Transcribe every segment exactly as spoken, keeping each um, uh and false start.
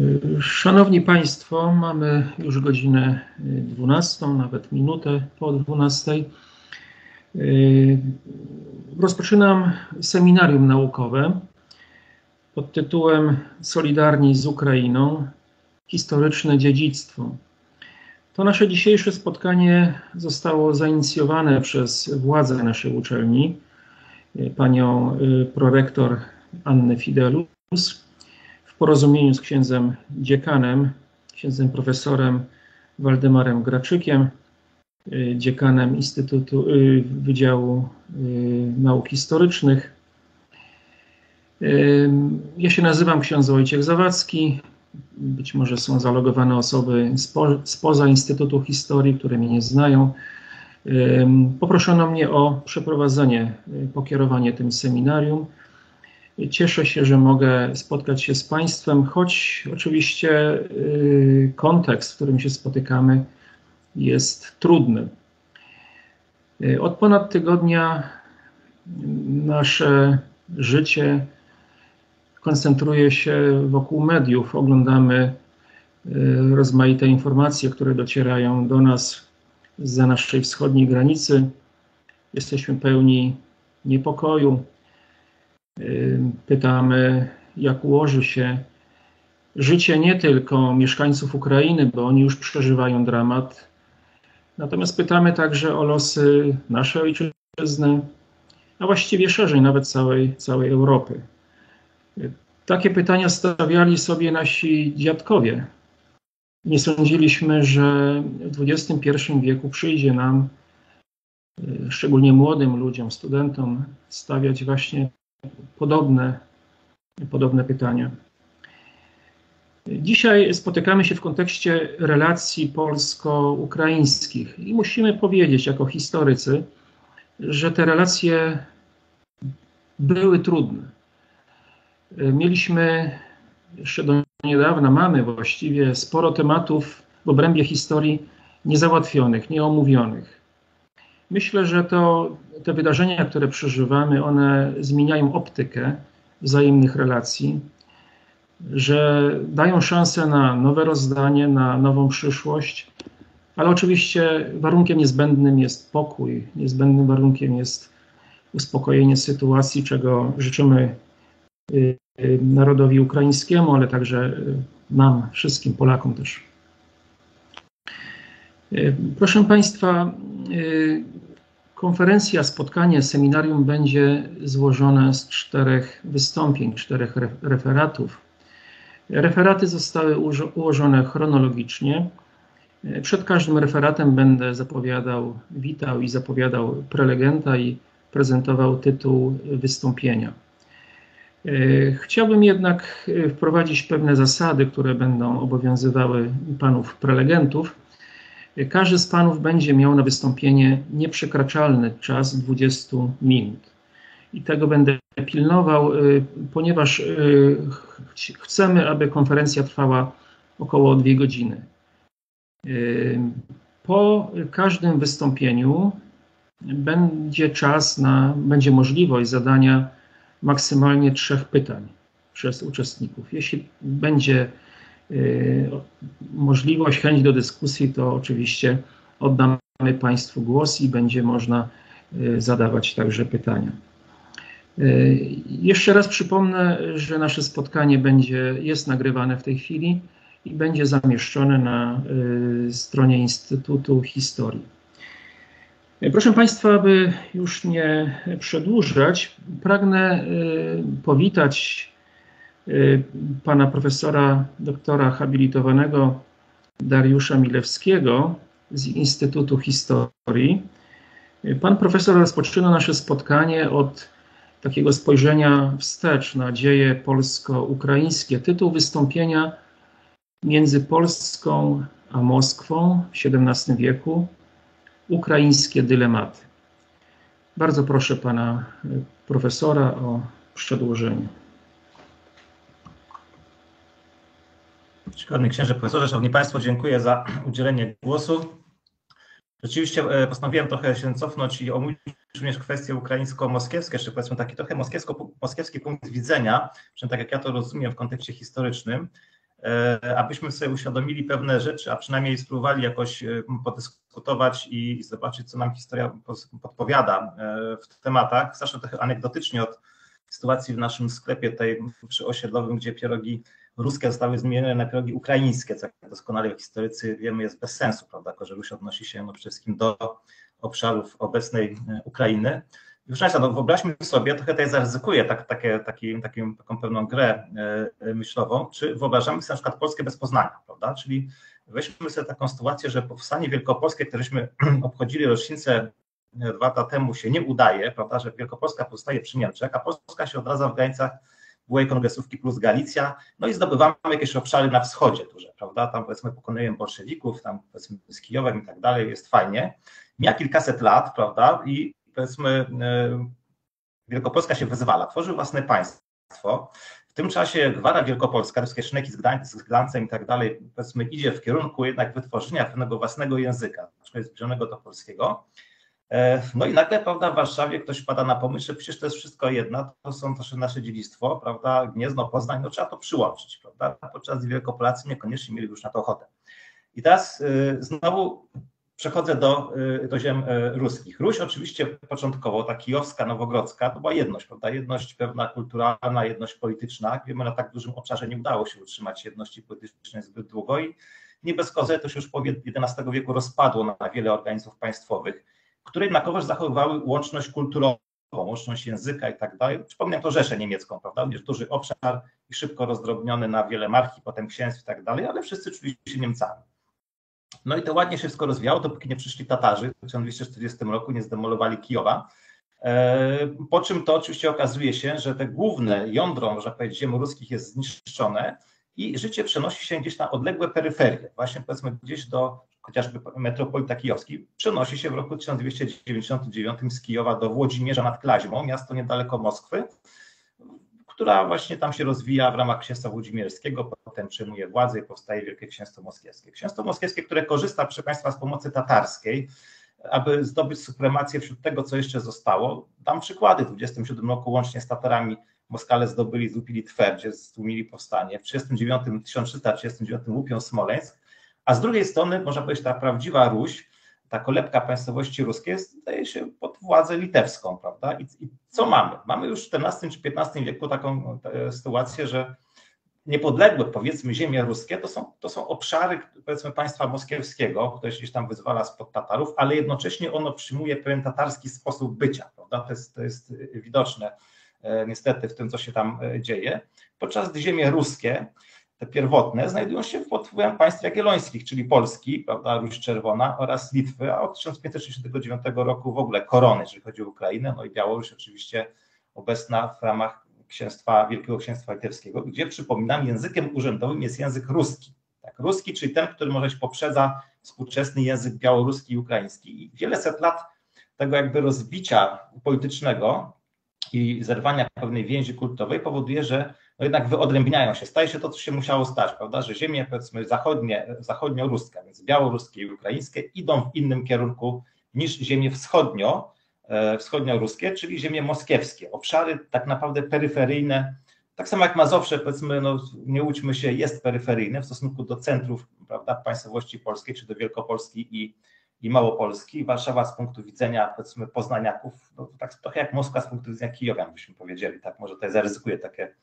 Szanowni Państwo, mamy już godzinę dwunastą, nawet minutę po dwunastej. Rozpoczynam seminarium naukowe pod tytułem Solidarni z Ukrainą – historyczne dziedzictwo. To nasze dzisiejsze spotkanie zostało zainicjowane przez władze naszej uczelni, panią prorektor Annę Fidelus, w porozumieniu z księdzem dziekanem, księdzem profesorem Waldemarem Graczykiem, dziekanem Instytutu Wydziału Nauk Historycznych. Ja się nazywam ksiądz Wojciech Zawadzki. Być może są zalogowane osoby spo, spoza Instytutu Historii, które mnie nie znają. Poproszono mnie o przeprowadzenie, pokierowanie tym seminarium. Cieszę się, że mogę spotkać się z Państwem, choć oczywiście kontekst, w którym się spotykamy, jest trudny. Od ponad tygodnia nasze życie koncentruje się wokół mediów. Oglądamy rozmaite informacje, które docierają do nas zza naszej wschodniej granicy. Jesteśmy pełni niepokoju. Pytamy, jak ułoży się życie nie tylko mieszkańców Ukrainy, bo oni już przeżywają dramat. Natomiast pytamy także o losy naszej ojczyzny, a właściwie szerzej nawet całej, całej Europy. Takie pytania stawiali sobie nasi dziadkowie. Nie sądziliśmy, że w dwudziestym pierwszym wieku przyjdzie nam, szczególnie młodym ludziom, studentom, stawiać właśnie podobne, podobne pytania. Dzisiaj spotykamy się w kontekście relacji polsko-ukraińskich i musimy powiedzieć jako historycy, że te relacje były trudne. Mieliśmy jeszcze do niedawna, mamy właściwie sporo tematów w obrębie historii niezałatwionych, nieomówionych. Myślę, że to te wydarzenia, które przeżywamy, one zmieniają optykę wzajemnych relacji, że dają szansę na nowe rozdanie, na nową przyszłość, ale oczywiście warunkiem niezbędnym jest pokój, niezbędnym warunkiem jest uspokojenie sytuacji, czego życzymy narodowi ukraińskiemu, ale także nam, wszystkim Polakom też. Proszę Państwa, konferencja, spotkanie, seminarium będzie złożone z czterech wystąpień, czterech referatów. Referaty zostały ułożone chronologicznie. Przed każdym referatem będę zapowiadał, witał i zapowiadał prelegenta i prezentował tytuł wystąpienia. Chciałbym jednak wprowadzić pewne zasady, które będą obowiązywały panów prelegentów. Każdy z panów będzie miał na wystąpienie nieprzekraczalny czas dwudziestu minut. I tego będę pilnował, ponieważ chcemy, aby konferencja trwała około dwie godziny. Po każdym wystąpieniu będzie czas na, będzie możliwość zadania maksymalnie trzech pytań przez uczestników. Jeśli będzie możliwość, chęć do dyskusji, to oczywiście oddamy Państwu głos i będzie można zadawać także pytania. Jeszcze raz przypomnę, że nasze spotkanie będzie, jest nagrywane w tej chwili i będzie zamieszczone na stronie Instytutu Historii. Proszę Państwa, aby już nie przedłużać, pragnę powitać pana profesora, doktora habilitowanego Dariusza Milewskiego z Instytutu Historii. Pan profesor rozpoczyna nasze spotkanie od takiego spojrzenia wstecz na dzieje polsko-ukraińskie. Tytuł wystąpienia: Między Polską a Moskwą w siedemnastym wieku. Ukraińskie dylematy. Bardzo proszę pana profesora o przedłożenie. Czcigodny księże profesorze, szanowni państwo, dziękuję za udzielenie głosu. Rzeczywiście postanowiłem trochę się cofnąć i omówić również kwestie ukraińsko-moskiewskie, czy powiedzmy taki trochę moskiewski punkt widzenia, przynajmniej tak jak ja to rozumiem w kontekście historycznym. abyśmy sobie uświadomili pewne rzeczy, a przynajmniej spróbowali jakoś podyskutować i zobaczyć, co nam historia podpowiada w tematach. Zacznę trochę anegdotycznie od sytuacji w naszym sklepie tutaj przy osiedlowym, gdzie pierogi ruskie zostały zmienione na pierogi ukraińskie, co jak doskonale jak historycy wiemy jest bez sensu, prawda, jako że Ruś odnosi się no, przede wszystkim do obszarów obecnej Ukrainy. Proszę Państwa, no wyobraźmy sobie, trochę tutaj zaryzykuję tak, takie, taki, taką, taką pewną grę myślową, czy wyobrażamy sobie na przykład Polskę bez Poznania, prawda, czyli weźmy sobie taką sytuację, że powstanie wielkopolskie, któreśmy obchodzili rocznicę dwa lata temu, się nie udaje, prawda, że Wielkopolska powstaje przy Niemczech, a Polska się odradza w granicach byłej kongresówki plus Galicja, no i zdobywamy jakieś obszary na wschodzie duże, prawda, tam powiedzmy pokonujemy bolszewików, tam powiedzmy z Kijowem i tak dalej, jest fajnie. Mija kilkaset lat, prawda, i powiedzmy Wielkopolska się wyzwala, tworzy własne państwo. W tym czasie Gwara Wielkopolska, wszystkie szneki z, Gdań, z Glancem i tak dalej, powiedzmy idzie w kierunku jednak wytworzenia pewnego własnego języka, zbliżonego do polskiego. No i nagle, prawda, w Warszawie ktoś wpada na pomysł, że przecież to jest wszystko jedno, to są to nasze dziedzictwo, prawda, Gniezno, Poznań, no trzeba to przyłączyć, prawda, podczas gdy Wielkopolacy niekoniecznie mieli już na to ochotę. I teraz y, znowu przechodzę do, y, do ziem y, ruskich. Ruś oczywiście początkowo, ta kijowska, nowogrodzka, to była jedność, prawda, jedność pewna kulturalna, jedność polityczna. Jak wiemy, na tak dużym obszarze nie udało się utrzymać jedności politycznej zbyt długo i nie bez kozy to się już po jedenastego wieku rozpadło na wiele organizmów państwowych, które jednakowoż zachowywały łączność kulturową, łączność języka i tak dalej. Przypomnę to Rzeszę Niemiecką, prawda? Jest duży obszar i szybko rozdrobniony na wiele marki, potem księstw i tak dalej, ale wszyscy czuli się Niemcami. No i to ładnie się wszystko rozwijało, dopóki nie przyszli Tatarzy w tysiąc dwieście czterdziestym roku, nie zdemolowali Kijowa. Po czym to oczywiście okazuje się, że te główne jądro, można powiedzieć, ziem ruskich jest zniszczone i życie przenosi się gdzieś na odległe peryferie, właśnie powiedzmy gdzieś do chociażby metropolita kijowski, przenosi się w roku tysiąc dwieście dziewięćdziesiątym dziewiątym z Kijowa do Włodzimierza nad Klaźmą, miasto niedaleko Moskwy, która właśnie tam się rozwija w ramach Księstwa Włodzimierskiego, potem przejmuje władzę i powstaje Wielkie Księstwo Moskiewskie. Księstwo Moskiewskie, które korzysta, proszę Państwa, z pomocy tatarskiej, aby zdobyć supremację wśród tego, co jeszcze zostało. Dam przykłady. W dwudziestym siódmym roku łącznie z Tatarami Moskale zdobyli, złupili Twer, gdzie stłumili powstanie. W tysiąc trzysta trzydziestym dziewiątym łupią Smoleńsk. A z drugiej strony, można powiedzieć, ta prawdziwa Ruś, ta kolebka państwowości ruskiej staje się pod władzę litewską, prawda? I, i co mamy? Mamy już w czternastym czy piętnastym wieku taką sytuację, że niepodległe, powiedzmy, ziemie ruskie to są, to są obszary, powiedzmy, państwa moskiewskiego, które się gdzieś tam wyzwala spod Tatarów, ale jednocześnie ono przyjmuje pewien tatarski sposób bycia, prawda? To jest, to jest widoczne niestety w tym, co się tam dzieje. Podczas gdy ziemie ruskie, te pierwotne, znajdują się pod wpływem państw jagiellońskich, czyli Polski, prawda, Ruś Czerwona oraz Litwy, a od tysiąc pięćset sześćdziesiątego dziewiątego roku w ogóle korony, jeżeli chodzi o Ukrainę, no i Białoruś oczywiście obecna w ramach księstwa, Wielkiego Księstwa Litewskiego, gdzie, przypominam, językiem urzędowym jest język ruski. Tak, ruski, czyli ten, który może się poprzedza współczesny język białoruski i ukraiński. I wiele set lat tego jakby rozbicia politycznego i zerwania pewnej więzi kulturowej powoduje, że no jednak wyodrębniają się. Staje się to, co się musiało stać, prawda, że ziemie, powiedzmy, zachodnie, zachodnio-ruskie, więc białoruskie i ukraińskie idą w innym kierunku niż ziemie wschodnio, wschodnio-ruskie, czyli ziemie moskiewskie. Obszary tak naprawdę peryferyjne, tak samo jak Mazowsze, powiedzmy, no nie łudźmy się, jest peryferyjne w stosunku do centrów, prawda, państwowości polskiej, czy do Wielkopolski i, i Małopolski. Warszawa z punktu widzenia, powiedzmy, poznaniaków, no, tak trochę jak Moskwa z punktu widzenia Kijowian, byśmy powiedzieli, tak, może tutaj zaryzykuję takie,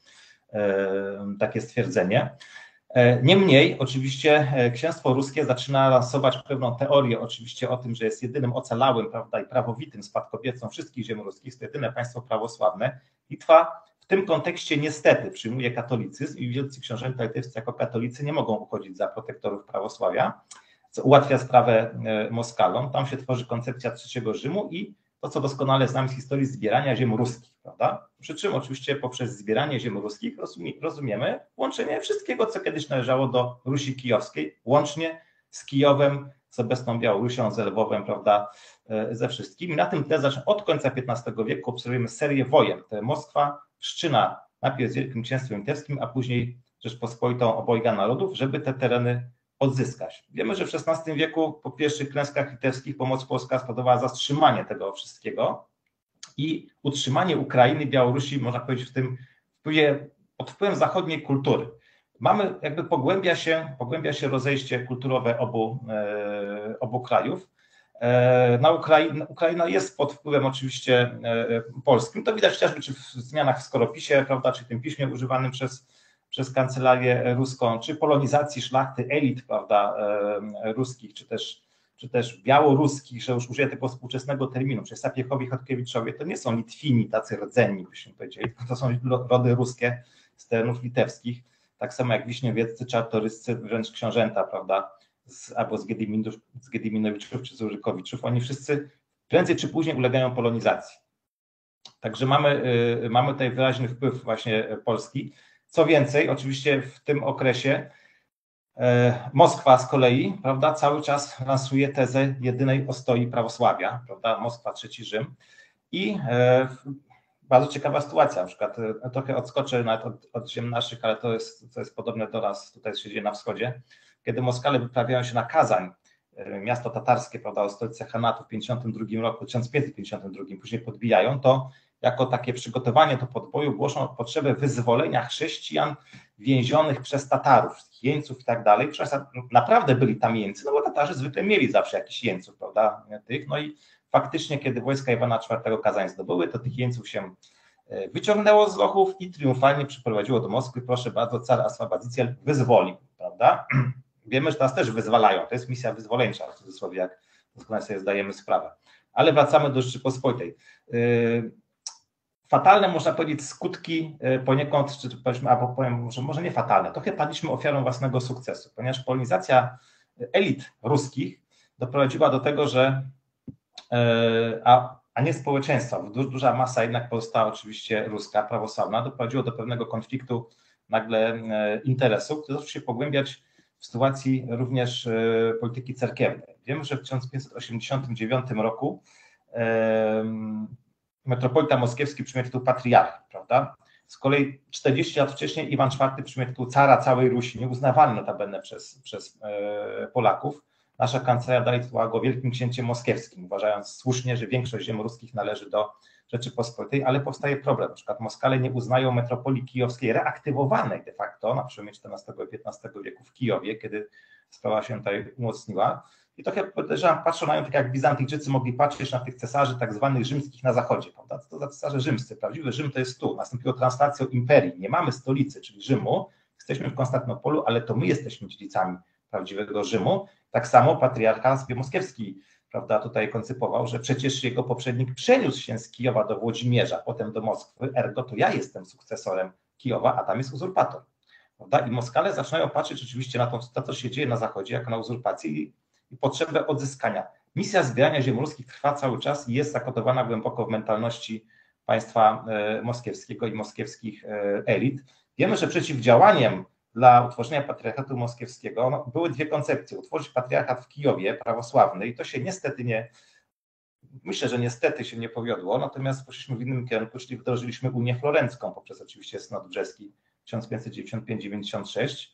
e, takie stwierdzenie. Niemniej oczywiście księstwo ruskie zaczyna lansować pewną teorię oczywiście o tym, że jest jedynym ocalałym, prawda, i prawowitym spadkobiercą wszystkich ziem ruskich, jest to jedyne państwo prawosławne. Litwa w tym kontekście niestety przyjmuje katolicyzm i wielcy książęta litewscy jako katolicy nie mogą uchodzić za protektorów prawosławia, co ułatwia sprawę Moskalom. Tam się tworzy koncepcja trzeciego Rzymu i to, co doskonale znamy z historii, zbierania ziem ruskich, prawda? Przy czym oczywiście poprzez zbieranie ziem ruskich rozumiemy łączenie wszystkiego, co kiedyś należało do Rusi Kijowskiej, łącznie z Kijowem, z obecną Białorusią, z Lwowem, prawda, ze wszystkim. I na tym tle od końca piętnastego wieku obserwujemy serię wojen, które Moskwa wszczyna najpierw z Wielkim Księstwem Litewskim, a później Rzeczpospolitą obojga narodów, żeby te tereny odzyskać. Wiemy, że w szesnastym wieku po pierwszych klęskach litewskich pomoc polska spowodowała zatrzymanie tego wszystkiego i utrzymanie Ukrainy, Białorusi, można powiedzieć, w tym wpływie, pod wpływem zachodniej kultury. mamy jakby pogłębia się, pogłębia się rozejście kulturowe obu, obu krajów. Na Ukrainie, Ukraina jest pod wpływem oczywiście polskim, to widać chociażby czy w zmianach w skoropisie, prawda, czy tym piśmie używanym przez, przez kancelarię ruską, czy polonizacji szlachty, elit, prawda, ruskich, czy też, czy też białoruskich, że już użyję tego współczesnego terminu, przecież Sapiechowie i Chodkiewiczowie to nie są Litwini tacy rdzenni, byśmy powiedzieli, to są rody ruskie z terenów litewskich, tak samo jak Wiśniowieccy, Czartoryscy, wręcz książęta, prawda, z, albo z, z Gediminowiczów czy z Urykowiczów, oni wszyscy prędzej czy później ulegają polonizacji. Także mamy, y, mamy tutaj wyraźny wpływ właśnie polski. Co więcej, oczywiście w tym okresie y, Moskwa z kolei, prawda, cały czas lansuje tezę jedynej ostoi prawosławia, prawda, Moskwa, Trzeci Rzym i y, bardzo ciekawa sytuacja, na przykład trochę odskoczę nawet od, od ziem naszych, ale to jest, to jest podobne do nas, tutaj się dzieje na wschodzie, kiedy Moskale wyprawiają się na Kazań, miasto tatarskie, prawda, o stolicy Hanatu w pięćdziesiątym drugim roku, tysiąc pięćset pięćdziesiątym drugim, później podbijają, to jako takie przygotowanie do podboju głoszą potrzebę wyzwolenia chrześcijan więzionych przez Tatarów, jeńców i tak dalej. Naprawdę byli tam jeńcy, no bo Tatarzy zwykle mieli zawsze jakichś jeńców, prawda, tych, no i faktycznie, kiedy wojska Iwana czwartego Kazań zdobyły, to tych jeńców się wyciągnęło z lochów i triumfalnie przyprowadziło do Moskwy. Proszę bardzo, car Asfabadycjal wyzwolił, prawda? Wiemy, że teraz też wyzwalają, to jest misja wyzwoleńcza, w cudzysłowie, jak doskonale sobie zdajemy sprawę. Ale wracamy do Rzeczypospolitej. Fatalne, można powiedzieć, skutki poniekąd, czy powiedzmy, albo powiem, może, może nie fatalne, trochę padliśmy ofiarą własnego sukcesu, ponieważ polonizacja elit ruskich doprowadziła do tego, że a, a nie społeczeństwa, du, duża masa jednak pozostała oczywiście ruska, prawosławna, doprowadziło do pewnego konfliktu nagle interesów, który zaczął się pogłębiać w sytuacji również polityki cerkiewnej. Wiemy, że w tysiąc pięćset osiemdziesiątym dziewiątym roku um, metropolita moskiewski przyjął tytuł patriarchy, prawda? Z kolei czterdzieści lat wcześniej Iwan czwarty przyjął tytuł cara całej Rusi, nieuznawany notabene przez, przez e, Polaków. Nasza kancelaria dalej tytułowała go Wielkim Księciem Moskiewskim, uważając słusznie, że większość ziem ruskich należy do Rzeczypospolitej, ale powstaje problem. Na przykład Moskale nie uznają metropolii kijowskiej reaktywowanej de facto na przełomie czternastego i piętnastego wieku w Kijowie, kiedy sprawa się tutaj umocniła. I trochę podejrzewam, patrzą na nią tak jak Bizantyjczycy mogli patrzeć na tych cesarzy tak zwanych rzymskich na zachodzie, prawda? Co to za cesarze rzymscy? Prawdziwy Rzym to jest tu, nastąpiło translacją imperii. Nie mamy stolicy, czyli Rzymu, jesteśmy w Konstantynopolu, ale to my jesteśmy dziedzicami prawdziwego Rzymu. Tak samo patriarcha moskiewski, prawda, tutaj koncypował, że przecież jego poprzednik przeniósł się z Kijowa do Włodzimierza, potem do Moskwy, ergo to ja jestem sukcesorem Kijowa, a tam jest uzurpator. Prawda? I Moskale zaczynają patrzeć rzeczywiście na to, to, co się dzieje na zachodzie, jako na uzurpację i, i potrzebę odzyskania. Misja zbierania ziem ruskich trwa cały czas i jest zakodowana głęboko w mentalności państwa e, moskiewskiego i moskiewskich e, elit. Wiemy, że przeciwdziałaniem dla utworzenia patriarchatu moskiewskiego no, były dwie koncepcje. Utworzyć patriarchat w Kijowie prawosławny i to się niestety nie, myślę, że niestety się nie powiodło, natomiast poszliśmy w innym kierunku, czyli wdrożyliśmy Unię Florencką poprzez oczywiście synod brzeski tysiąc pięćset dziewięćdziesiąt pięć dziewięćdziesiąt sześć.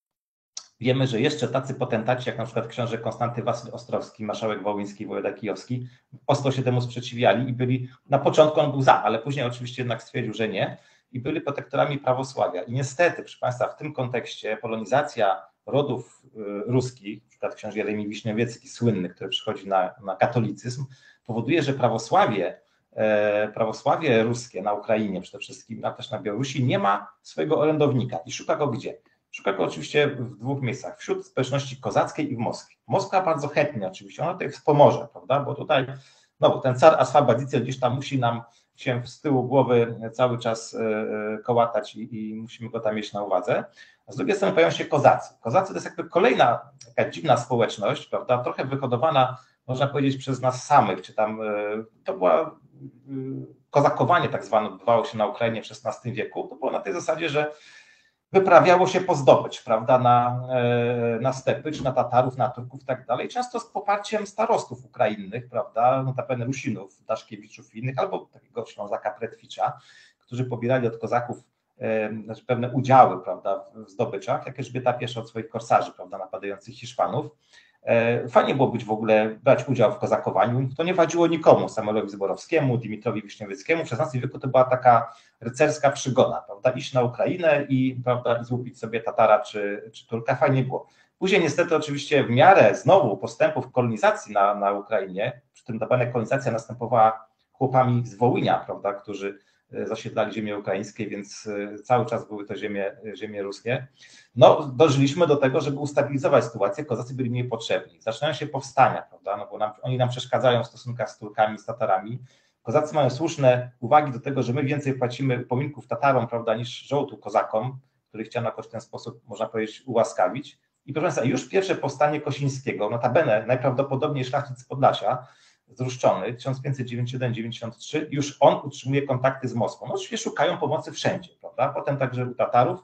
Wiemy, że jeszcze tacy potentaci jak na przykład książę Konstanty Wasyl Ostrowski, marszałek wołyński, wojewoda kijowski, ostro się temu sprzeciwiali i byli, na początku on był za, ale później oczywiście jednak stwierdził, że nie i byli protektorami prawosławia. I niestety, proszę Państwa, w tym kontekście polonizacja rodów ruskich, na przykład książę Jeremi Wiśniowiecki, słynny, który przychodzi na, na katolicyzm, powoduje, że prawosławie, e, prawosławie ruskie na Ukrainie przede wszystkim, a też na Białorusi nie ma swojego orędownika i szuka go gdzie? Szuka go oczywiście w dwóch miejscach, wśród społeczności kozackiej i w Moskwie. Moskwa bardzo chętnie oczywiście, ona tutaj wspomoże, prawda, bo tutaj no, ten car Asfabadycjal gdzieś tam musi nam się z tyłu głowy cały czas kołatać i, i musimy go tam mieć na uwadze. A z drugiej strony pojawiają się kozacy. Kozacy to jest jakby kolejna taka dziwna społeczność, prawda, trochę wyhodowana, można powiedzieć, przez nas samych, czy tam to była kozakowanie tak zwane, odbywało się na Ukrainie w szesnastym wieku. To było na tej zasadzie, że wyprawiało się po zdobycz, prawda, na, na stepy, czy na Tatarów, na Turków i tak dalej, często z poparciem starostów ukrainnych, prawda, notabene Rusinów, Daszkiewiczów i innych, albo takiego Ślązaka Pretwicza, którzy pobierali od kozaków e, znaczy pewne udziały, prawda, w zdobyczach, jak Elżbieta pierwsza od swoich korsarzy, prawda, napadających Hiszpanów, Fajnie było być w ogóle, brać udział w kozakowaniu, to nie wadziło nikomu, Samuelowi Zborowskiemu, Dimitrowi Wiśniewieckiemu, w szesnastym wieku to była taka rycerska przygoda, prawda, iść na Ukrainę i, prawda, i złupić sobie Tatara czy, czy Turka, fajnie było. Później niestety oczywiście w miarę znowu postępów kolonizacji na, na Ukrainie, przy tym notabene kolonizacja następowała chłopami z Wołynia, prawda, którzy zasiedlali ziemię ukraińskie, więc cały czas były to ziemie, ziemie ruskie. No, dożyliśmy do tego, żeby ustabilizować sytuację, kozacy byli mniej potrzebni. Zaczynają się powstania, prawda, no bo nam, oni nam przeszkadzają w stosunkach z Turkami, z Tatarami. Kozacy mają słuszne uwagi do tego, że my więcej płacimy upominków Tatarom, prawda, niż żołdu kozakom, których chciano jakoś w ten sposób, można powiedzieć, ułaskawić. I proszę Państwa, już pierwsze powstanie Kosińskiego, notabene najprawdopodobniej szlachcic z Podlasia, zruszczony, tysiąc pięćset dziewięćdziesiąt jeden dziewięćdziesiąt trzy, już on utrzymuje kontakty z Moskwą. No, oczywiście szukają pomocy wszędzie, prawda? Potem także u Tatarów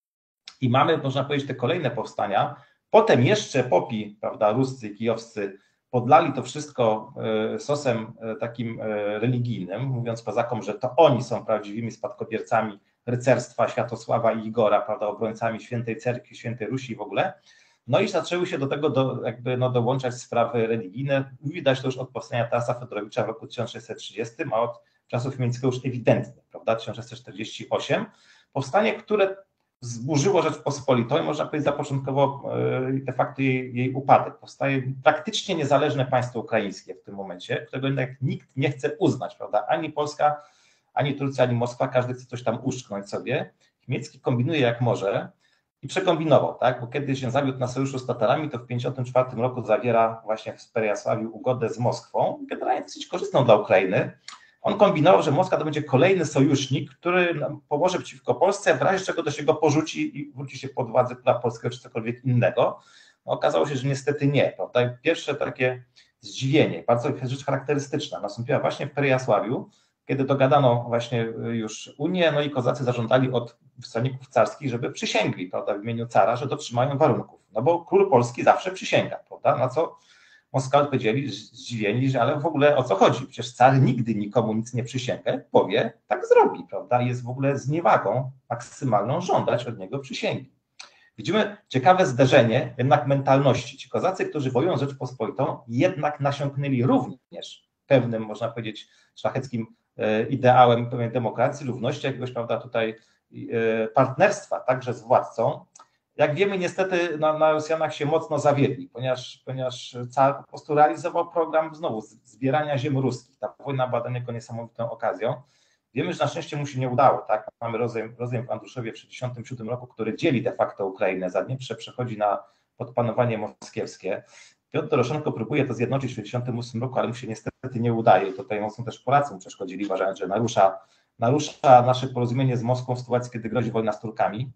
i mamy, można powiedzieć, te kolejne powstania. Potem jeszcze popi, prawda, ruscy, kijowscy podlali to wszystko sosem takim religijnym, mówiąc kozakom, że to oni są prawdziwymi spadkobiercami rycerstwa Światosława i Igora, prawda, obrońcami świętej cerkwi, świętej Rusi w ogóle. No i zaczęły się do tego do, jakby no, dołączać sprawy religijne. Widać to już od powstania Tarasa Fedorowicza w roku tysiąc sześćset trzydziestym, a od czasów Chmielnickiego już ewidentnie, prawda, tysiąc sześćset czterdziesty ósmy. Powstanie, które zburzyło Rzeczpospolitą i można powiedzieć zapoczątkowo de facto jej, jej upadek. Powstaje praktycznie niezależne państwo ukraińskie w tym momencie, którego jednak nikt nie chce uznać, prawda, ani Polska, ani Turcja, ani Moskwa, każdy chce coś tam uszczknąć sobie. Chmielnicki kombinuje jak może, i przekombinował, tak? Bo kiedy się zawiódł na sojuszu z Tatarami, to w tysiąc dziewięćset pięćdziesiątym czwartym roku zawiera właśnie w Perejasławiu ugodę z Moskwą, generalnie dosyć korzystną dla Ukrainy. On kombinował, że Moskwa to będzie kolejny sojusznik, który pomoże przeciwko Polsce, w razie czego to się go porzuci i wróci się pod władzę króla polskiego czy cokolwiek innego. No, okazało się, że niestety nie, prawda? I pierwsze takie zdziwienie, bardzo rzecz charakterystyczna, nastąpiła właśnie w Perejasławiu, kiedy dogadano właśnie już Unię, no i kozacy zażądali od wysłanników carskich, żeby przysięgli, prawda, w imieniu cara, że dotrzymają warunków. No bo król polski zawsze przysięga, prawda, na co Moskale odpowiedzieli zdziwieni, że ale w ogóle o co chodzi? Przecież car nigdy nikomu nic nie przysięga, jak powie, tak zrobi, prawda, jest w ogóle zniewagą maksymalną żądać od niego przysięgi. Widzimy ciekawe zderzenie jednak mentalności. Ci kozacy, którzy wojują z Rzeczpospolitą, jednak nasiąknęli również pewnym, można powiedzieć, szlacheckim ideałem pewnej demokracji, równości, jakiegoś, prawda, tutaj partnerstwa także z władcą. Jak wiemy, niestety na, na Rosjanach się mocno zawiedli, ponieważ, ponieważ car po prostu realizował program znowu zbierania ziem ruskich. Ta wojna była dla niego niesamowitą okazją. Wiemy, że na szczęście mu się nie udało, tak? Mamy rozejm, rozejm w Andruszowie w tysiąc dziewięćset sześćdziesiątym siódmym roku, który dzieli de facto Ukrainę, Zadnieprze przechodzi na podpanowanie moskiewskie. Piotr Doroszenko próbuje to zjednoczyć w tysiąc dziewięćset sześćdziesiątym ósmym roku, ale mu się niestety nie udaje. Tutaj mocno też Polacy mu przeszkodzili, uważając, że narusza, narusza nasze porozumienie z Moskwą w sytuacji, kiedy grozi wojna z Turkami.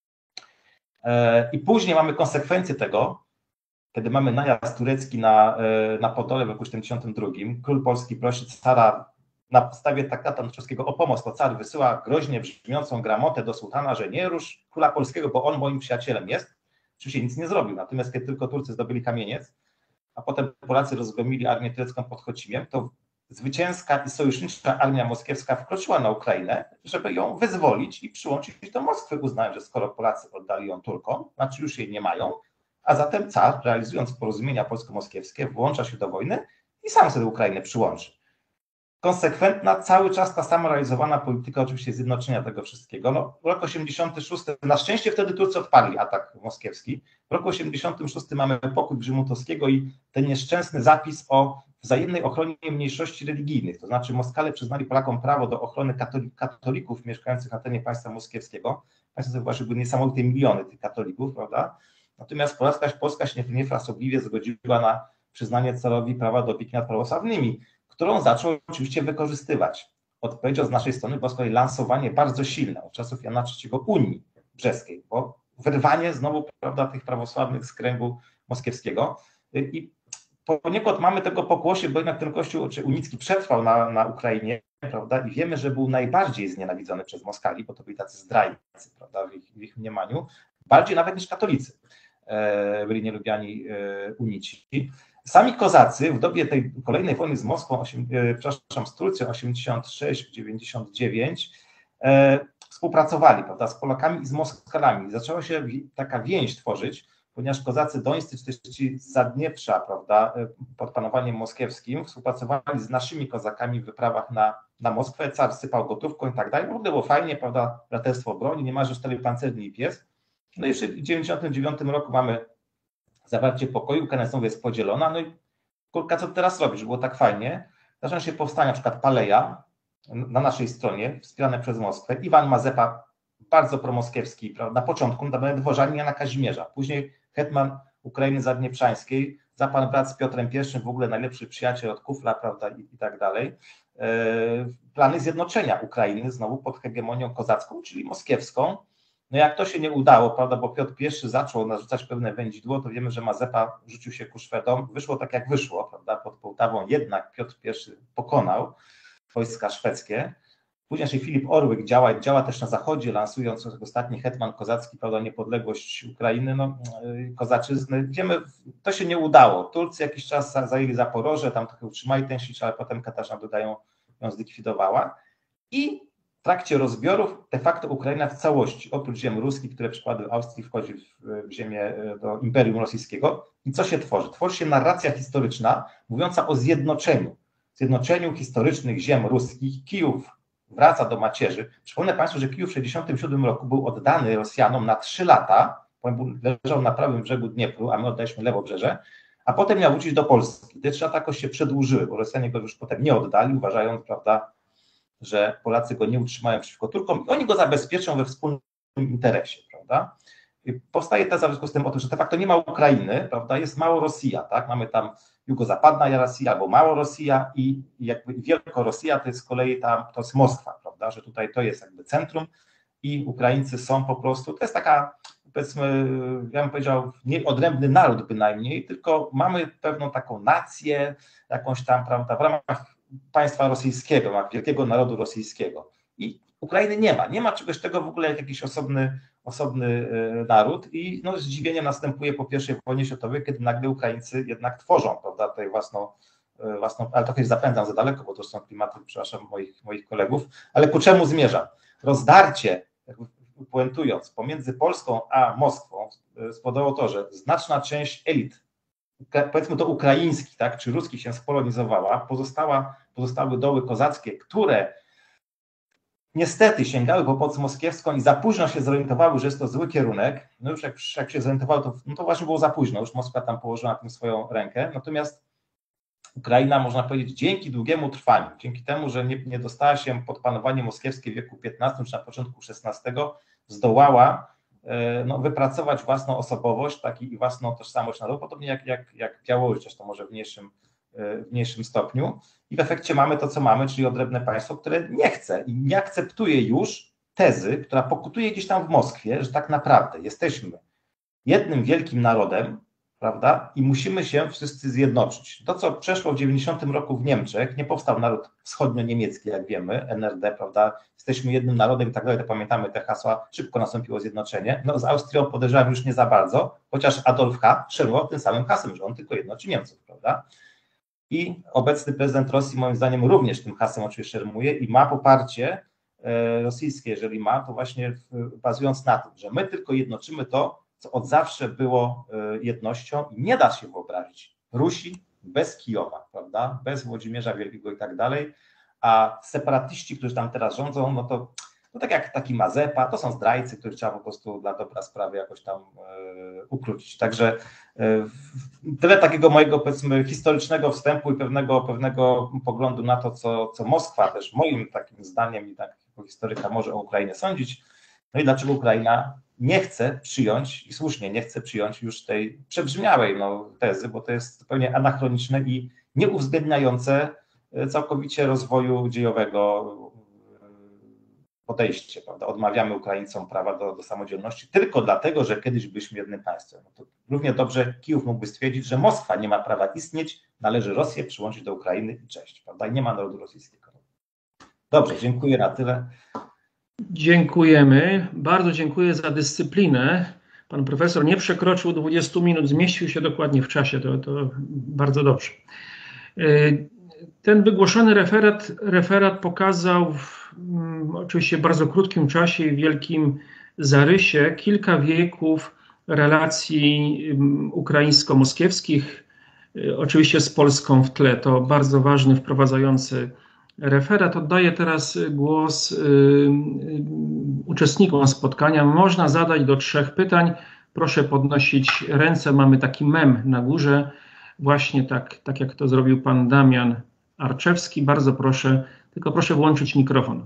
I później mamy konsekwencje tego, kiedy mamy najazd turecki na, na Podole w roku tysiąc dziewięćset siedemdziesiątym drugim. Król polski prosi cara na podstawie traktatu antrowskiego o pomoc, to car wysyła groźnie brzmiącą gramotę do sułtana, że nie rusz króla polskiego, bo on moim przyjacielem jest. Oczywiście nic nie zrobił, natomiast kiedy tylko Turcy zdobyli Kamieniec, a potem Polacy rozgromili armię turecką pod Chocimiem, to zwycięska i sojusznicza armia moskiewska wkroczyła na Ukrainę, żeby ją wyzwolić i przyłączyć do Moskwy, uznając, że skoro Polacy oddali ją Turkom, znaczy już jej nie mają, a zatem car, realizując porozumienia polsko-moskiewskie, włącza się do wojny i sam sobie Ukrainę przyłączy. Konsekwentna, cały czas ta sama realizowana polityka oczywiście zjednoczenia tego wszystkiego. No, w roku osiemdziesiątym szóstym, na szczęście wtedy Turcy odparli atak moskiewski. W roku osiemdziesiątym szóstym mamy pokój Grzymutowskiego i ten nieszczęsny zapis o wzajemnej ochronie mniejszości religijnych. To znaczy Moskale przyznali Polakom prawo do ochrony katolik, katolików mieszkających na terenie państwa moskiewskiego. Państwo sobie właśnie były niesamowite miliony tych katolików, prawda? Natomiast Polska, Polska się niefrasobliwie zgodziła na przyznanie carowi prawa do opieki nad prawosławnymi, którą zaczął oczywiście wykorzystywać. Odpowiedzią z naszej strony było z kolei lansowanie bardzo silne od czasów Jana trzeciego Unii Brzeskiej, bo wyrwanie znowu, prawda, tych prawosławnych z kręgu moskiewskiego. I poniekąd mamy tego pokłosie, bo jednak ten kościół czy unicki przetrwał na, na Ukrainie, prawda, i wiemy, że był najbardziej znienawidzony przez Moskali, bo to byli tacy zdrajcy, prawda, w ich, w ich mniemaniu, bardziej nawet niż katolicy e, byli nielubiani e, unici. Sami kozacy w dobie tej kolejnej wojny z Moskwą, osiem, e, przepraszam, z Turcją osiemdziesiąt sześć dziewięćdziesiąt dziewięć e, współpracowali, prawda, z Polakami i z Moskalami. Zaczęła się taka więź tworzyć, ponieważ kozacy dońscy, czy też ci z Zadnieprza, prawda, pod panowaniem moskiewskim współpracowali z naszymi kozakami w wyprawach na, na Moskwę, car sypał gotówką i tak dalej. W ogóle było fajnie, prawda, braterstwo broni, niemalże cztery pancerni i pies. No i w tysiąc dziewięćset dziewięćdziesiątym dziewiątym roku mamy zawarcie pokoju, Ukraina znowu jest podzielona, no i kurka, co teraz robisz? Było tak fajnie. Zaczynają się powstania, na przykład Paleja na naszej stronie, wspierane przez Moskwę. Iwan Mazepa, bardzo promoskiewski, prawda? Na początku nawet dworzanin Jana Kazimierza, później hetman Ukrainy Zadnieprzańskiej, za pan brat z Piotrem Pierwszym, w ogóle najlepszy przyjaciel od Kufla, prawda, i, i tak dalej. E, plany zjednoczenia Ukrainy znowu pod hegemonią kozacką, czyli moskiewską. No jak to się nie udało, prawda, bo Piotr Pierwszy zaczął narzucać pewne wędzidło, to wiemy, że Mazepa rzucił się ku Szwedom. Wyszło tak jak wyszło, prawda, pod Połtawą jednak Piotr Pierwszy pokonał wojska szwedzkie. Później Filip Orłyk działa, działa też na zachodzie, lansując ostatni hetman kozacki, prawda, niepodległość Ukrainy, no, kozaczyzny. Wiemy, to się nie udało. Turcy jakiś czas zajęli Zaporoże, tam trochę utrzymali ten sieć, ale potem Katarzyna dodają, ją zlikwidowała. I w trakcie rozbiorów de facto Ukraina w całości, oprócz ziem ruskich, które przypadły Austrii, wchodzi w, w ziemię do Imperium Rosyjskiego. I co się tworzy? Tworzy się narracja historyczna mówiąca o zjednoczeniu. Zjednoczeniu historycznych ziem ruskich. Kijów wraca do macierzy. Przypomnę Państwu, że Kijów w tysiąc dziewięćset sześćdziesiątym siódmym roku był oddany Rosjanom na trzy lata, leżał na prawym brzegu Dniepru, a my oddaliśmy lewobrzeże, a potem miał wrócić do Polski. Te trzy lata jakoś się przedłużyły, bo Rosjanie go już potem nie oddali, uważając, prawda, że Polacy go nie utrzymają przeciwko Turkom i oni go zabezpieczą we wspólnym interesie, prawda. I powstaje teza w związku z tym o tym, że de facto nie ma Ukrainy, prawda, jest Małorosja, tak, mamy tam jugozapadna Rosja albo Małorosja i jakby Wielkorosja to jest z kolei tam, to jest Moskwa, prawda, że tutaj to jest jakby centrum i Ukraińcy są po prostu, to jest taka, powiedzmy, ja bym powiedział, nie odrębny naród bynajmniej, tylko mamy pewną taką nację, jakąś tam, prawda, w ramach państwa rosyjskiego, w ramach wielkiego narodu rosyjskiego i Ukrainy nie ma, nie ma czegoś tego w ogóle jak jakiś osobny, osobny naród i no, zdziwienie następuje po pierwszej wojnie światowej, kiedy nagle Ukraińcy jednak tworzą, prawda, tutaj własną, własną, ale trochę zapędzam za daleko, bo to są klimaty, przepraszam, moich, moich kolegów, ale ku czemu zmierzam? Rozdarcie, jakby puentując, pomiędzy Polską a Moskwą spowodowało to, że znaczna część elit, powiedzmy to ukraińskich, tak, czy ruskich się spolonizowała, pozostała, pozostały doły kozackie, które niestety sięgały po pomoc moskiewską i za późno się zorientowały, że jest to zły kierunek. No już jak, jak się zorientowały, to, no to właśnie było za późno, już Moskwa tam położyła na tym swoją rękę. Natomiast Ukraina, można powiedzieć, dzięki długiemu trwaniu, dzięki temu, że nie, nie dostała się pod panowanie moskiewskie w wieku piętnastym czy na początku szesnastego, zdołała no, wypracować własną osobowość tak, i własną tożsamość narodową, podobnie jak, jak, jak Białoruś, chociaż to może w mniejszym, w mniejszym stopniu. I w efekcie mamy to, co mamy, czyli odrębne państwo, które nie chce i nie akceptuje już tezy, która pokutuje gdzieś tam w Moskwie, że tak naprawdę jesteśmy jednym wielkim narodem, prawda, i musimy się wszyscy zjednoczyć. To, co przeszło w dziewięćdziesiątym roku w Niemczech, nie powstał naród wschodnio-niemiecki, jak wiemy, N R D, prawda, jesteśmy jednym narodem i tak dalej, to pamiętamy te hasła, szybko nastąpiło zjednoczenie. No z Austrią podejrzewam już nie za bardzo, chociaż Adolf H. szerował tym samym hasłem, że on tylko jednoczy Niemców, prawda. I obecny prezydent Rosji moim zdaniem również tym hasłem oczywiście szermuje i ma poparcie rosyjskie, jeżeli ma, to właśnie bazując na tym, że my tylko jednoczymy to, co od zawsze było jednością i nie da się wyobrazić Rusi bez Kijowa, prawda, bez Włodzimierza Wielkiego i tak dalej, a separatyści, którzy tam teraz rządzą, no to, to tak jak taki Mazepa, to są zdrajcy, których trzeba po prostu dla dobra sprawy jakoś tam e, ukrócić. Także e, tyle takiego mojego, powiedzmy, historycznego wstępu i pewnego, pewnego poglądu na to, co, co Moskwa też moim takim zdaniem i tak jako historyka może o Ukrainie sądzić. No i dlaczego Ukraina nie chce przyjąć, i słusznie nie chce przyjąć już tej przebrzmiałej no, tezy, bo to jest zupełnie anachroniczne i nieuwzględniające całkowicie rozwoju dziejowego podejście, prawda? Odmawiamy Ukraińcom prawa do, do samodzielności tylko dlatego, że kiedyś byliśmy jednym państwem. No to równie dobrze Kijów mógłby stwierdzić, że Moskwa nie ma prawa istnieć, należy Rosję przyłączyć do Ukrainy i cześć, prawda? I nie ma narodu rosyjskiego. Dobrze, dziękuję na tyle. Dziękujemy. Bardzo dziękuję za dyscyplinę. Pan profesor nie przekroczył dwudziestu minut, zmieścił się dokładnie w czasie. To, to bardzo dobrze. Ten wygłoszony referat, referat pokazał w um, oczywiście bardzo krótkim czasie i wielkim zarysie kilka wieków relacji ukraińsko-moskiewskich, oczywiście z Polską w tle. To bardzo ważny, wprowadzający referat. Oddaję teraz głos uczestnikom spotkania. Można zadać do trzech pytań. Proszę podnosić ręce. Mamy taki mem na górze. Właśnie tak, tak jak to zrobił pan Damian Arczewski. Bardzo proszę, tylko proszę włączyć mikrofon.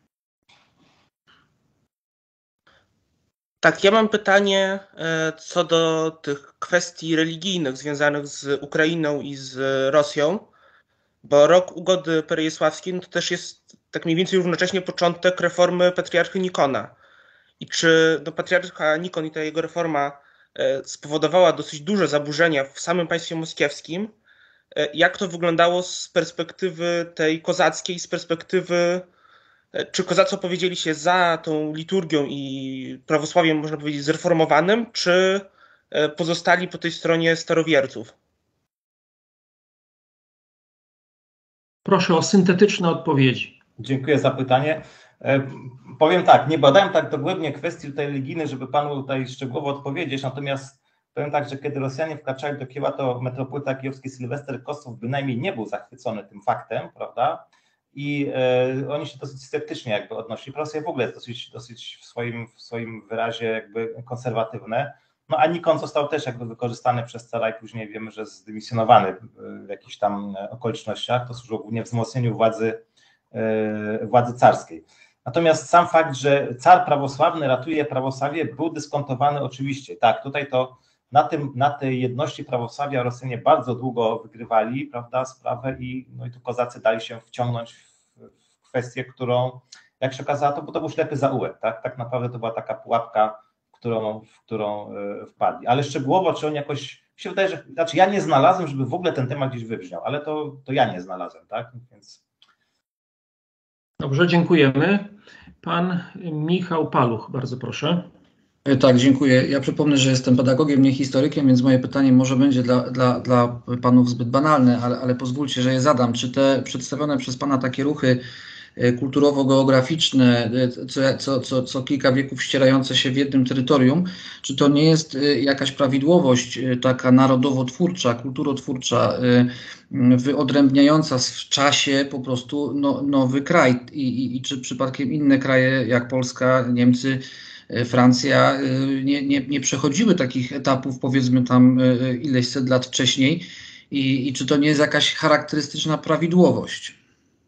Tak, ja mam pytanie co do tych kwestii religijnych związanych z Ukrainą i z Rosją, bo rok ugody perejesławskiej no to też jest tak mniej więcej równocześnie początek reformy patriarchy Nikona. I czy no, patriarcha Nikon i ta jego reforma spowodowała dosyć duże zaburzenia w samym państwie moskiewskim? Jak to wyglądało z perspektywy tej kozackiej, z perspektywy, czy kozacy opowiedzieli się za tą liturgią i prawosławiem, można powiedzieć, zreformowanym, czy pozostali po tej stronie starowierców? Proszę o syntetyczne odpowiedzi. Dziękuję za pytanie. Powiem tak, nie badałem tak dogłębnie kwestii tutaj religijnej, żeby panu tutaj szczegółowo odpowiedzieć, natomiast powiem tak, że kiedy Rosjanie wkraczali do Kijowa, to metropolita kijowski Sylwester Kostow bynajmniej nie był zachwycony tym faktem, prawda? I e, oni się dosyć sceptycznie jakby odnosili. Rosja w ogóle jest dosyć, dosyć w, swoim, w swoim wyrazie jakby konserwatywne. No a Nikon został też jakby wykorzystany przez cara i później wiemy, że zdymisjonowany w jakichś tam okolicznościach. To służyło głównie wzmocnieniu władzy, e, władzy carskiej. Natomiast sam fakt, że car prawosławny ratuje prawosławie, był dyskontowany oczywiście. Tak, tutaj to na, tym, na tej jedności prawosławia Rosjanie bardzo długo wygrywali, prawda, sprawę i, no i tu kozacy dali się wciągnąć w, w kwestię, którą, jak się okazało, to, to był ślepy zaułek, tak? Tak naprawdę to była taka pułapka, w którą, w którą wpadli. Ale szczegółowo, czy oni jakoś, mi się wydaje, że, znaczy ja nie znalazłem, żeby w ogóle ten temat gdzieś wybrzmiał, ale to, to ja nie znalazłem, tak? Więc... Dobrze, dziękujemy. Pan Michał Paluch, bardzo proszę. Tak, dziękuję. Ja przypomnę, że jestem pedagogiem, nie historykiem, więc moje pytanie może będzie dla, dla, dla panów zbyt banalne, ale, ale pozwólcie, że je zadam. Czy te przedstawione przez pana takie ruchy kulturowo-geograficzne, co, co, co, co kilka wieków ścierające się w jednym terytorium, czy to nie jest jakaś prawidłowość taka narodowo-twórcza, kulturotwórcza, wyodrębniająca w czasie po prostu no, nowy kraj I, i, i czy przypadkiem inne kraje jak Polska, Niemcy, Francja nie, nie, nie przechodziły takich etapów, powiedzmy tam ileś set lat wcześniej i, i czy to nie jest jakaś charakterystyczna prawidłowość?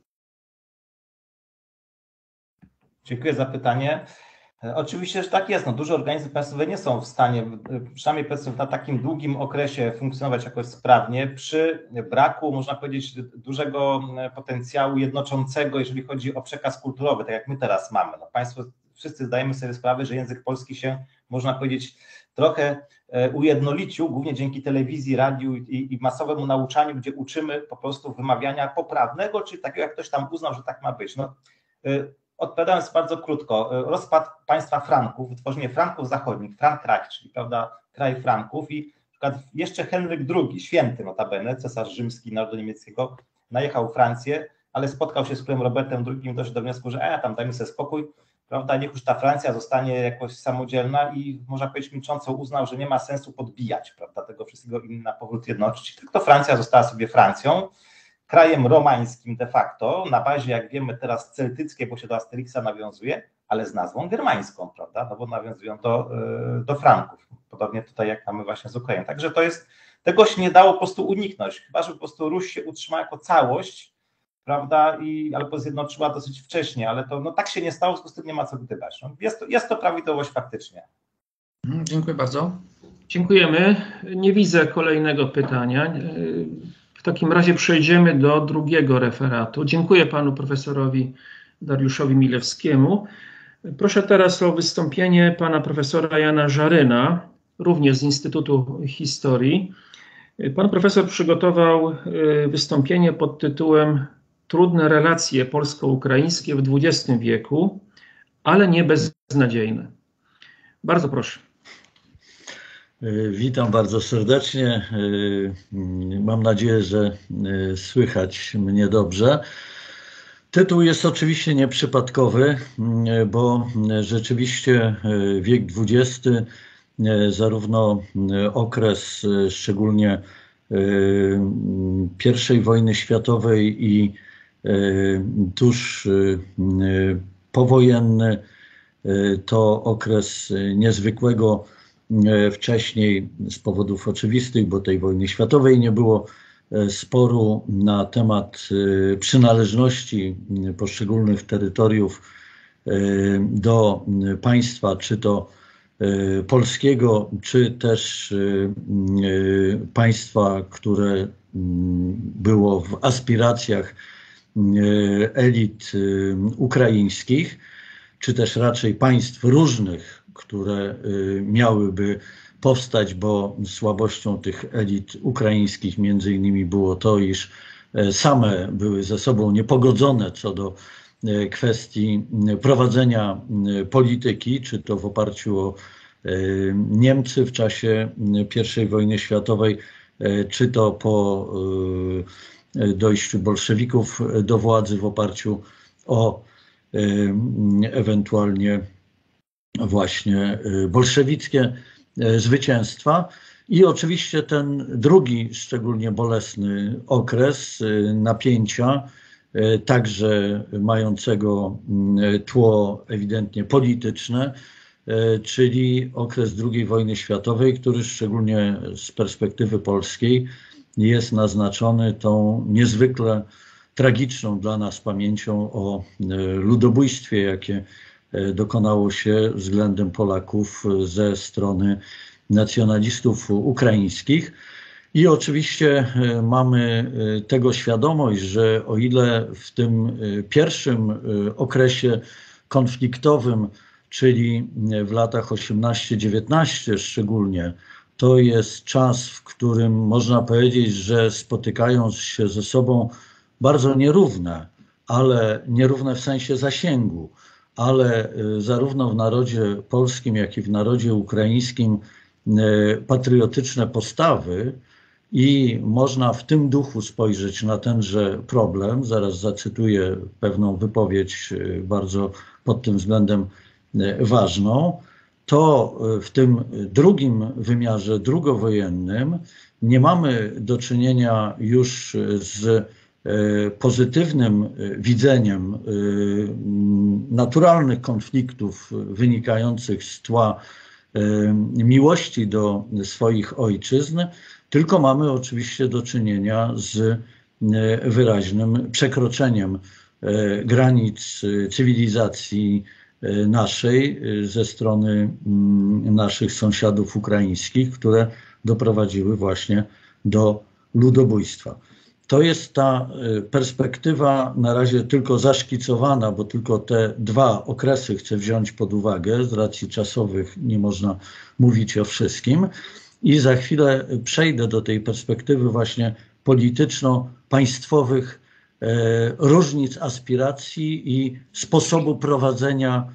Dziękuję za pytanie. Oczywiście, że tak jest. No, duże organizmy państwowe nie są w stanie, przynajmniej na takim długim okresie, funkcjonować jakoś sprawnie przy braku, można powiedzieć, dużego potencjału jednoczącego, jeżeli chodzi o przekaz kulturowy, tak jak my teraz mamy. No, państwo, wszyscy zdajemy sobie sprawę, że język polski się, można powiedzieć, trochę ujednolicił, głównie dzięki telewizji, radiu i, i masowemu nauczaniu, gdzie uczymy po prostu wymawiania poprawnego, czyli takiego, jak ktoś tam uznał, że tak ma być. No, odpowiadając bardzo krótko, rozpad państwa Franków, wytworzenie Franków zachodnich, Frankreich, czyli prawda, kraj Franków i na przykład jeszcze Henryk drugi, święty notabene, cesarz rzymski narodu niemieckiego, najechał Francję, ale spotkał się z królem Robertem drugim i doszedł do wniosku, że e, tam dajmy sobie spokój, prawda, niech już ta Francja zostanie jakoś samodzielna i można powiedzieć milcząco uznał, że nie ma sensu podbijać, prawda, tego wszystkiego i na powrót jednoczyć. Tak to Francja została sobie Francją, krajem romańskim de facto, na bazie, jak wiemy teraz celtyckie, bo się do Asterixa nawiązuje, ale z nazwą germańską, prawda, no bo nawiązują do, do Franków, podobnie tutaj jak mamy właśnie z Ukrainą. Także to jest, tego się nie dało po prostu uniknąć, chyba że po prostu Ruś się utrzymała jako całość, prawda, i albo zjednoczyła dosyć wcześnie, ale to no, tak się nie stało, w związku z tym nie ma co gdybać. No, jest, to, jest to prawidłowość faktycznie. Dziękuję bardzo. Dziękujemy. Nie widzę kolejnego pytania. W takim razie przejdziemy do drugiego referatu. Dziękuję panu profesorowi Dariuszowi Milewskiemu. Proszę teraz o wystąpienie pana profesora Jana Żaryna, również z Instytutu Historii. Pan profesor przygotował wystąpienie pod tytułem Trudne relacje polsko-ukraińskie w dwudziestym wieku, ale nie beznadziejne. Bardzo proszę. Witam bardzo serdecznie. Mam nadzieję, że słychać mnie dobrze. Tytuł jest oczywiście nieprzypadkowy, bo rzeczywiście wiek dwudziesty zarówno okres szczególnie pierwszej wojny światowej i tuż powojenny, to okres niezwykłego wcześniej z powodów oczywistych, bo tej wojny światowej nie było, sporu na temat przynależności poszczególnych terytoriów do państwa, czy to polskiego, czy też państwa, które było w aspiracjach elit ukraińskich, czy też raczej państw różnych, które miałyby powstać, bo słabością tych elit ukraińskich między innymi było to, iż same były ze sobą niepogodzone co do kwestii prowadzenia polityki, czy to w oparciu o Niemcy w czasie pierwszej wojny światowej, czy to po dojściu bolszewików do władzy w oparciu o ewentualnie właśnie bolszewickie zwycięstwa. I oczywiście ten drugi, szczególnie bolesny okres napięcia, także mającego tło ewidentnie polityczne, czyli okres drugiej wojny światowej, który szczególnie z perspektywy polskiej jest naznaczony tą niezwykle tragiczną dla nas pamięcią o ludobójstwie, jakie dokonało się względem Polaków ze strony nacjonalistów ukraińskich. I oczywiście mamy tego świadomość, że o ile w tym pierwszym okresie konfliktowym, czyli w latach osiemnaście dziewiętnaście szczególnie, to jest czas, w którym można powiedzieć, że spotykają się ze sobą bardzo nierówne, ale nierówne w sensie zasięgu, ale zarówno w narodzie polskim, jak i w narodzie ukraińskim patriotyczne postawy i można w tym duchu spojrzeć na tenże problem. Zaraz zacytuję pewną wypowiedź bardzo pod tym względem ważną. To w tym drugim wymiarze drugowojennym nie mamy do czynienia już z pozytywnym widzeniem naturalnych konfliktów wynikających z tła miłości do swoich ojczyzn, tylko mamy oczywiście do czynienia z wyraźnym przekroczeniem granic cywilizacji naszej ze strony naszych sąsiadów ukraińskich, które doprowadziły właśnie do ludobójstwa. To jest ta perspektywa na razie tylko zaszkicowana, bo tylko te dwa okresy chcę wziąć pod uwagę. Z racji czasowych nie można mówić o wszystkim. I za chwilę przejdę do tej perspektywy właśnie polityczno-państwowych różnic aspiracji i sposobu prowadzenia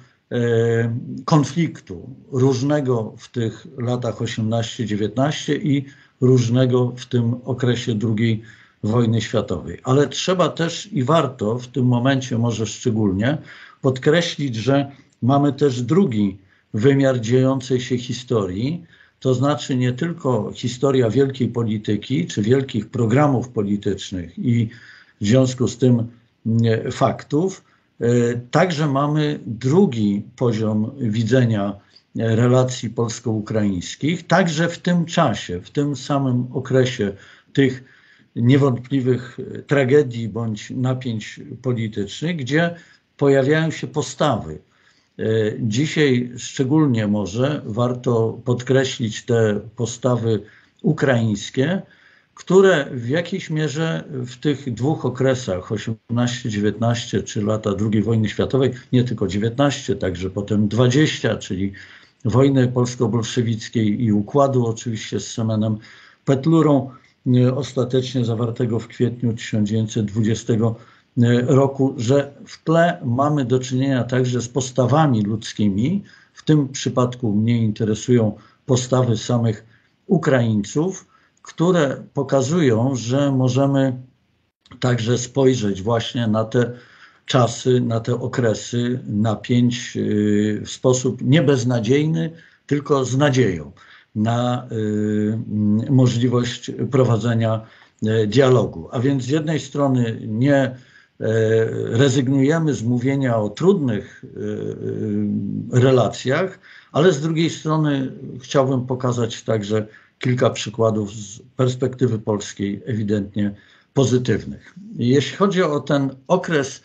konfliktu, różnego w tych latach osiemnaście dziewiętnaście i różnego w tym okresie drugiej wojny światowej. Ale trzeba też i warto w tym momencie może szczególnie podkreślić, że mamy też drugi wymiar dziejącej się historii, to znaczy nie tylko historia wielkiej polityki czy wielkich programów politycznych i w związku z tym faktów, także mamy drugi poziom widzenia relacji polsko-ukraińskich, także w tym czasie, w tym samym okresie tych niewątpliwych tragedii bądź napięć politycznych, gdzie pojawiają się postawy. Dzisiaj szczególnie może warto podkreślić te postawy ukraińskie, które w jakiejś mierze w tych dwóch okresach, osiemnaście dziewiętnaście czy lata drugiej wojny światowej, nie tylko dziewiętnaście, także potem dwadzieścia, czyli wojny polsko-bolszewickiej i układu oczywiście z Semenem Petlurą, ostatecznie zawartego w kwietniu tysiąc dziewięćset dwudziestego roku, że w tle mamy do czynienia także z postawami ludzkimi. W tym przypadku mnie interesują postawy samych Ukraińców, które pokazują, że możemy także spojrzeć właśnie na te czasy, na te okresy napięć w sposób nie beznadziejny, tylko z nadzieją na możliwość prowadzenia dialogu. A więc z jednej strony nie rezygnujemy z mówienia o trudnych relacjach, ale z drugiej strony chciałbym pokazać także kilka przykładów z perspektywy polskiej ewidentnie pozytywnych. Jeśli chodzi o ten okres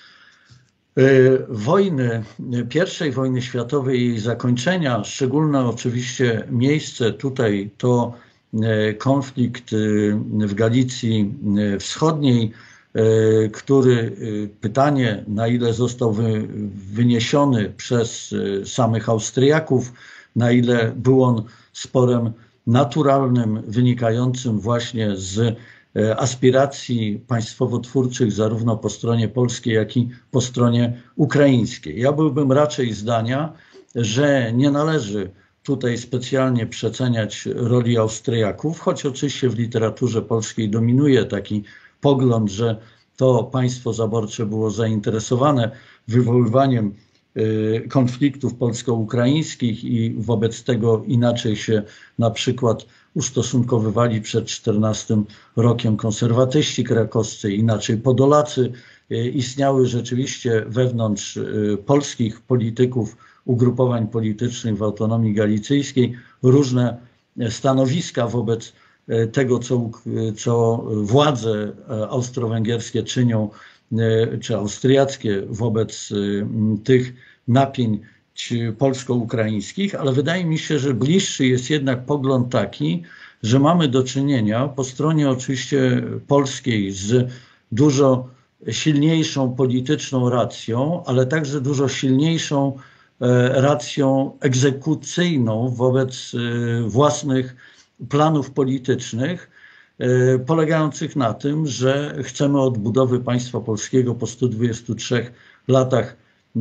wojny, pierwszej wojny światowej i jej zakończenia, szczególne oczywiście miejsce tutaj to konflikt w Galicji Wschodniej, który pytanie, na ile został wy, wyniesiony przez samych Austriaków, na ile był on sporem naturalnym, wynikającym właśnie z aspiracji państwowo-twórczych zarówno po stronie polskiej, jak i po stronie ukraińskiej. Ja byłbym raczej zdania, że nie należy tutaj specjalnie przeceniać roli Austriaków, choć oczywiście w literaturze polskiej dominuje taki pogląd, że to państwo zaborcze było zainteresowane wywoływaniem konfliktów polsko-ukraińskich i wobec tego inaczej się na przykład ustosunkowywali przed czternastym rokiem konserwatyści krakowscy, inaczej Podolacy. Istniały rzeczywiście wewnątrz polskich polityków, ugrupowań politycznych w autonomii galicyjskiej różne stanowiska wobec tego, co, co władze austro-węgierskie czynią, czy austriackie wobec tych napięć polsko-ukraińskich, ale wydaje mi się, że bliższy jest jednak pogląd taki, że mamy do czynienia po stronie oczywiście polskiej z dużo silniejszą polityczną racją, ale także dużo silniejszą racją egzekucyjną wobec własnych planów politycznych, polegających na tym, że chcemy odbudowy państwa polskiego po stu dwudziestu trzech latach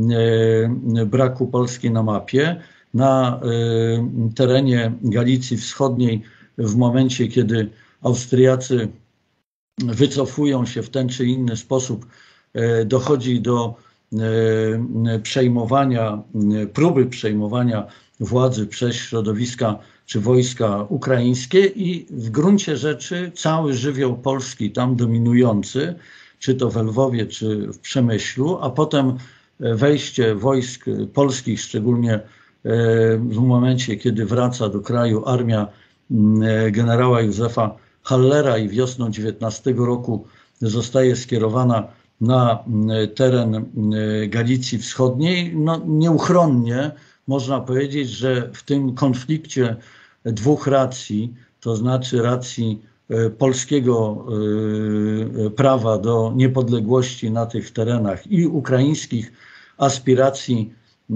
braku Polski na mapie, na terenie Galicji Wschodniej w momencie, kiedy Austriacy wycofują się w ten czy inny sposób, dochodzi do przejmowania, próby przejmowania władzy przez środowiska czy wojska ukraińskie i w gruncie rzeczy cały żywioł polski tam dominujący, czy to w Lwowie, czy w Przemyślu, a potem wejście wojsk polskich, szczególnie w momencie, kiedy wraca do kraju armia generała Józefa Hallera i wiosną dziewiętnastego roku zostaje skierowana na teren Galicji Wschodniej, no nieuchronnie można powiedzieć, że w tym konflikcie dwóch racji, to znaczy racji polskiego prawa do niepodległości na tych terenach i ukraińskich aspiracji,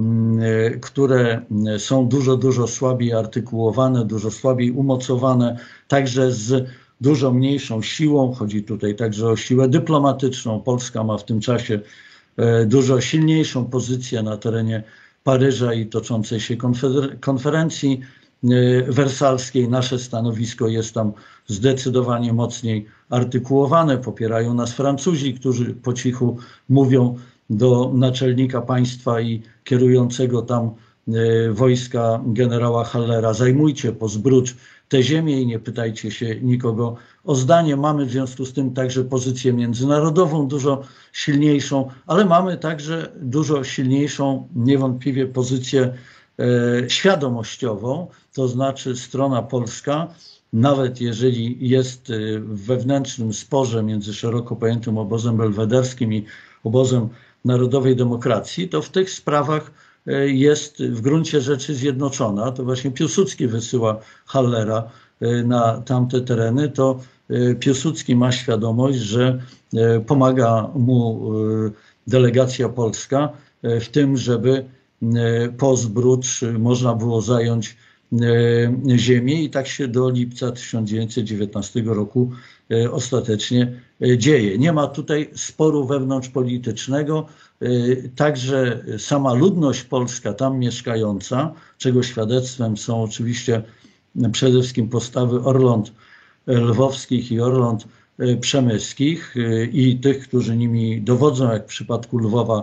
które są dużo, dużo słabiej artykułowane, dużo słabiej umocowane, także z dużo mniejszą siłą. Chodzi tutaj także o siłę dyplomatyczną. Polska ma w tym czasie dużo silniejszą pozycję na terenie Paryża i toczącej się konfer- konferencji wersalskiej. Nasze stanowisko jest tam zdecydowanie mocniej artykułowane. Popierają nas Francuzi, którzy po cichu mówią do naczelnika państwa i kierującego tam wojska generała Hallera: zajmujcie po zbrócz tę ziemię i nie pytajcie się nikogo o zdanie. Mamy w związku z tym także pozycję międzynarodową dużo silniejszą, ale mamy także dużo silniejszą niewątpliwie pozycję e, świadomościową, to znaczy strona polska, nawet jeżeli jest w wewnętrznym sporze między szeroko pojętym obozem belwederskim i obozem narodowej demokracji, to w tych sprawach jest w gruncie rzeczy zjednoczona. To właśnie Piłsudski wysyła Hallera na tamte tereny, to Piłsudski ma świadomość, że pomaga mu delegacja polska w tym, żeby po zbrócz można było zająć ziemię i tak się do lipca tysiąc dziewięćset dziewiętnastego roku ostatecznie dzieje. Nie ma tutaj sporu wewnątrzpolitycznego. Także sama ludność polska tam mieszkająca, czego świadectwem są oczywiście przede wszystkim postawy Orląt lwowskich i Orląt przemyskich i tych, którzy nimi dowodzą, jak w przypadku Lwowa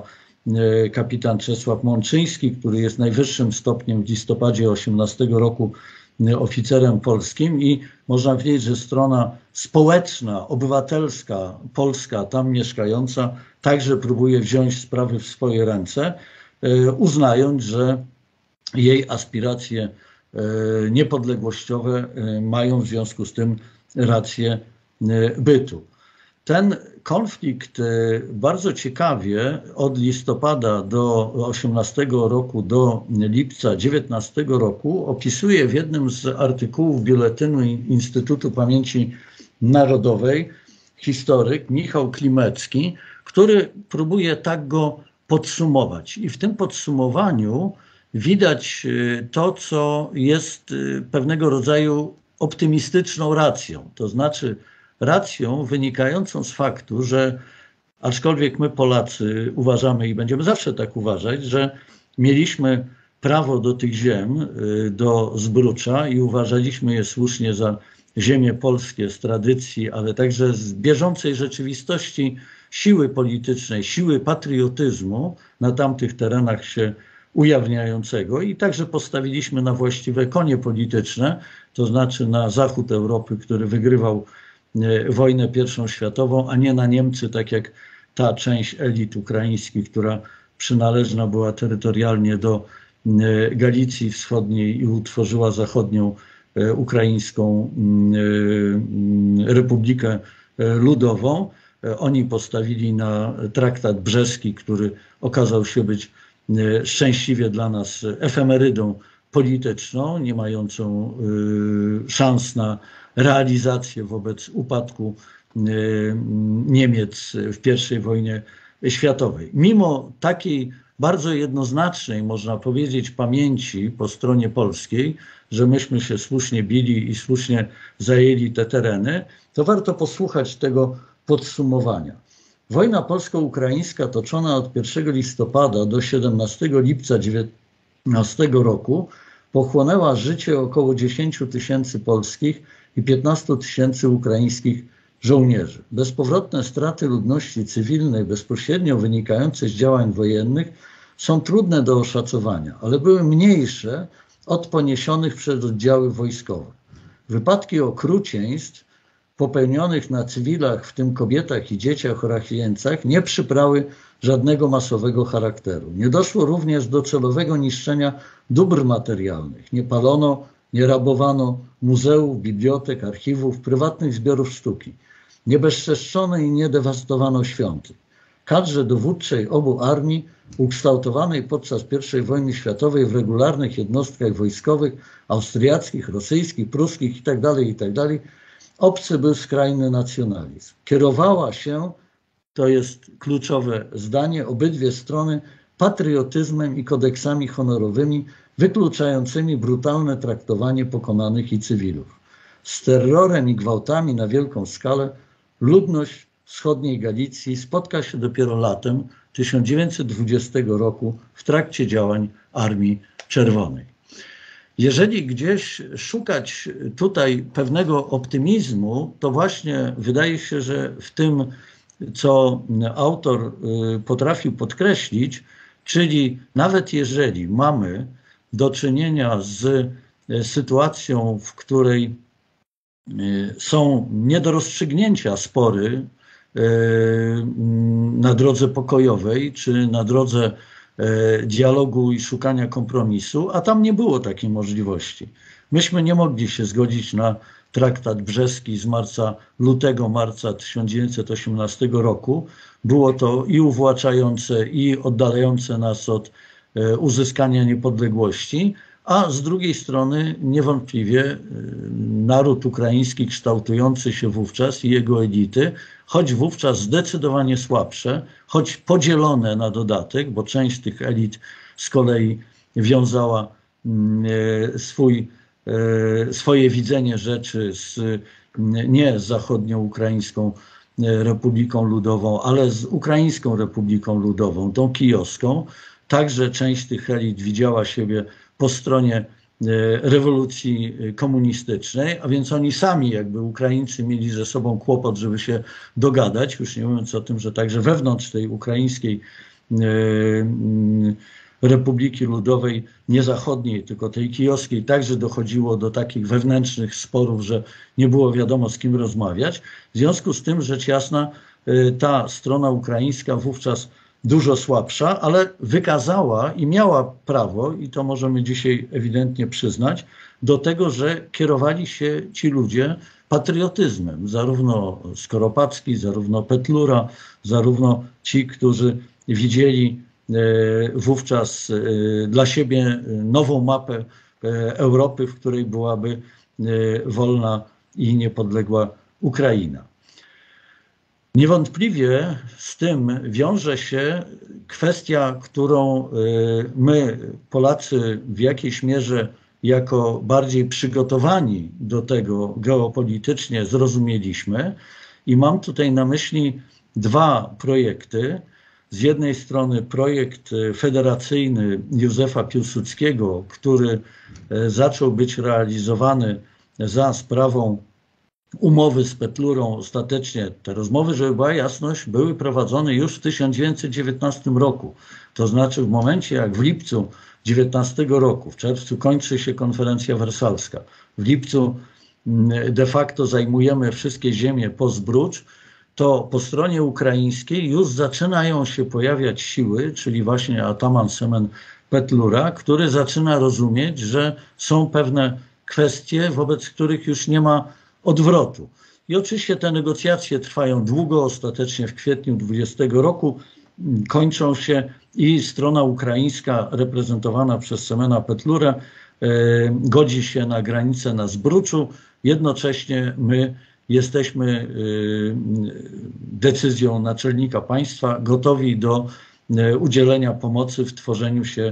kapitan Czesław Mączyński, który jest najwyższym stopniem w listopadzie osiemnastego roku oficerem polskim i można powiedzieć, że strona społeczna, obywatelska, polska, tam mieszkająca, także próbuje wziąć sprawy w swoje ręce, uznając, że jej aspiracje niepodległościowe mają w związku z tym rację bytu. Ten konflikt bardzo ciekawie od listopada do osiemnastego roku do lipca dziewiętnastego roku opisuje w jednym z artykułów Biuletynu Instytutu Pamięci Narodowej historyk Michał Klimecki, który próbuje tak go podsumować. I w tym podsumowaniu widać to, co jest pewnego rodzaju optymistyczną racją, to znaczy racją wynikającą z faktu, że aczkolwiek my Polacy uważamy i będziemy zawsze tak uważać, że mieliśmy prawo do tych ziem, do Zbrucza i uważaliśmy je słusznie za ziemie polskie z tradycji, ale także z bieżącej rzeczywistości siły politycznej, siły patriotyzmu na tamtych terenach się ujawniającego i także postawiliśmy na właściwe konie polityczne, to znaczy na zachód Europy, który wygrywał wojnę pierwszą światową, a nie na Niemcy, tak jak ta część elit ukraińskich, która przynależna była terytorialnie do Galicji Wschodniej i utworzyła zachodnią Ukraińską Republikę Ludową. Oni postawili na traktat brzeski, który okazał się być szczęśliwie dla nas efemerydą polityczną, nie mającą szans na realizację wobec upadku Niemiec w pierwszej wojnie światowej. Mimo takiej bardzo jednoznacznej, można powiedzieć, pamięci po stronie polskiej, że myśmy się słusznie bili i słusznie zajęli te tereny, to warto posłuchać tego podsumowania. Wojna polsko-ukraińska toczona od pierwszego listopada do siedemnastego lipca dziewiętnastego roku pochłonęła życie około dziesięciu tysięcy polskich i piętnastu tysięcy ukraińskich żołnierzy. Bezpowrotne straty ludności cywilnej bezpośrednio wynikające z działań wojennych są trudne do oszacowania, ale były mniejsze od poniesionych przez oddziały wojskowe. Wypadki okrucieństw popełnionych na cywilach, w tym kobietach i dzieciach oraz jeńcach, nie przybrały żadnego masowego charakteru. Nie doszło również do celowego niszczenia dóbr materialnych. Nie palono, nie rabowano muzeów, bibliotek, archiwów, prywatnych zbiorów sztuki. Nie bezczeszczono i nie dewastowano świątyń. Kadrze dowódczej obu armii, ukształtowanej podczas pierwszej wojny światowej w regularnych jednostkach wojskowych, austriackich, rosyjskich, pruskich itd., itd., obcy był skrajny nacjonalizm. Kierowała się, to jest kluczowe zdanie, obydwie strony patriotyzmem i kodeksami honorowymi wykluczającymi brutalne traktowanie pokonanych i cywilów. Z terrorem i gwałtami na wielką skalę ludność wschodniej Galicji spotka się dopiero latem tysiąc dziewięćset dwudziestego roku w trakcie działań Armii Czerwonej. Jeżeli gdzieś szukać tutaj pewnego optymizmu, to właśnie wydaje się, że w tym, co autor potrafił podkreślić, czyli nawet jeżeli mamy do czynienia z sytuacją, w której są nie do rozstrzygnięcia spory na drodze pokojowej czy na drodze dialogu i szukania kompromisu, a tam nie było takiej możliwości. Myśmy nie mogli się zgodzić na traktat brzeski z marca, lutego, marca tysiąc dziewięćset osiemnastego roku. Było to i uwłaczające, i oddalające nas od uzyskania niepodległości, a z drugiej strony niewątpliwie naród ukraiński kształtujący się wówczas i jego elity, choć wówczas zdecydowanie słabsze, choć podzielone na dodatek, bo część tych elit z kolei wiązała swój, swoje widzenie rzeczy z, nie z zachodnią Ukraińską Republiką Ludową, ale z Ukraińską Republiką Ludową, tą kijowską. Także część tych elit widziała siebie po stronie rewolucji komunistycznej, a więc oni sami, jakby Ukraińcy, mieli ze sobą kłopot, żeby się dogadać, już nie mówiąc o tym, że także wewnątrz tej ukraińskiej Republiki Ludowej, nie zachodniej, tylko tej kijowskiej, także dochodziło do takich wewnętrznych sporów, że nie było wiadomo, z kim rozmawiać. W związku z tym, rzecz jasna, ta strona ukraińska wówczas dużo słabsza, ale wykazała i miała prawo, i to możemy dzisiaj ewidentnie przyznać, do tego, że kierowali się ci ludzie patriotyzmem. Zarówno Skoropadzki, zarówno Petlura, zarówno ci, którzy widzieli wówczas dla siebie nową mapę Europy, w której byłaby wolna i niepodległa Ukraina. Niewątpliwie z tym wiąże się kwestia, którą my, Polacy, w jakiejś mierze jako bardziej przygotowani do tego geopolitycznie zrozumieliśmy, i mam tutaj na myśli dwa projekty. Z jednej strony projekt federacyjny Józefa Piłsudskiego, który zaczął być realizowany za sprawą umowy z Petlurą. Ostatecznie te rozmowy, żeby była jasność, były prowadzone już w tysiąc dziewięćset dziewiętnastym roku. To znaczy w momencie, jak w lipcu dziewiętnastego roku, w czerwcu kończy się konferencja wersalska, w lipcu de facto zajmujemy wszystkie ziemie po Zbrucz, to po stronie ukraińskiej już zaczynają się pojawiać siły, czyli właśnie ataman Semen Petlura, który zaczyna rozumieć, że są pewne kwestie, wobec których już nie ma odwrotu. I oczywiście te negocjacje trwają długo, ostatecznie w kwietniu dwudziestego roku kończą się i strona ukraińska reprezentowana przez Semena Petlurę e, godzi się na granicę na Zbruczu. Jednocześnie my jesteśmy decyzją naczelnika państwa gotowi do udzielenia pomocy w tworzeniu się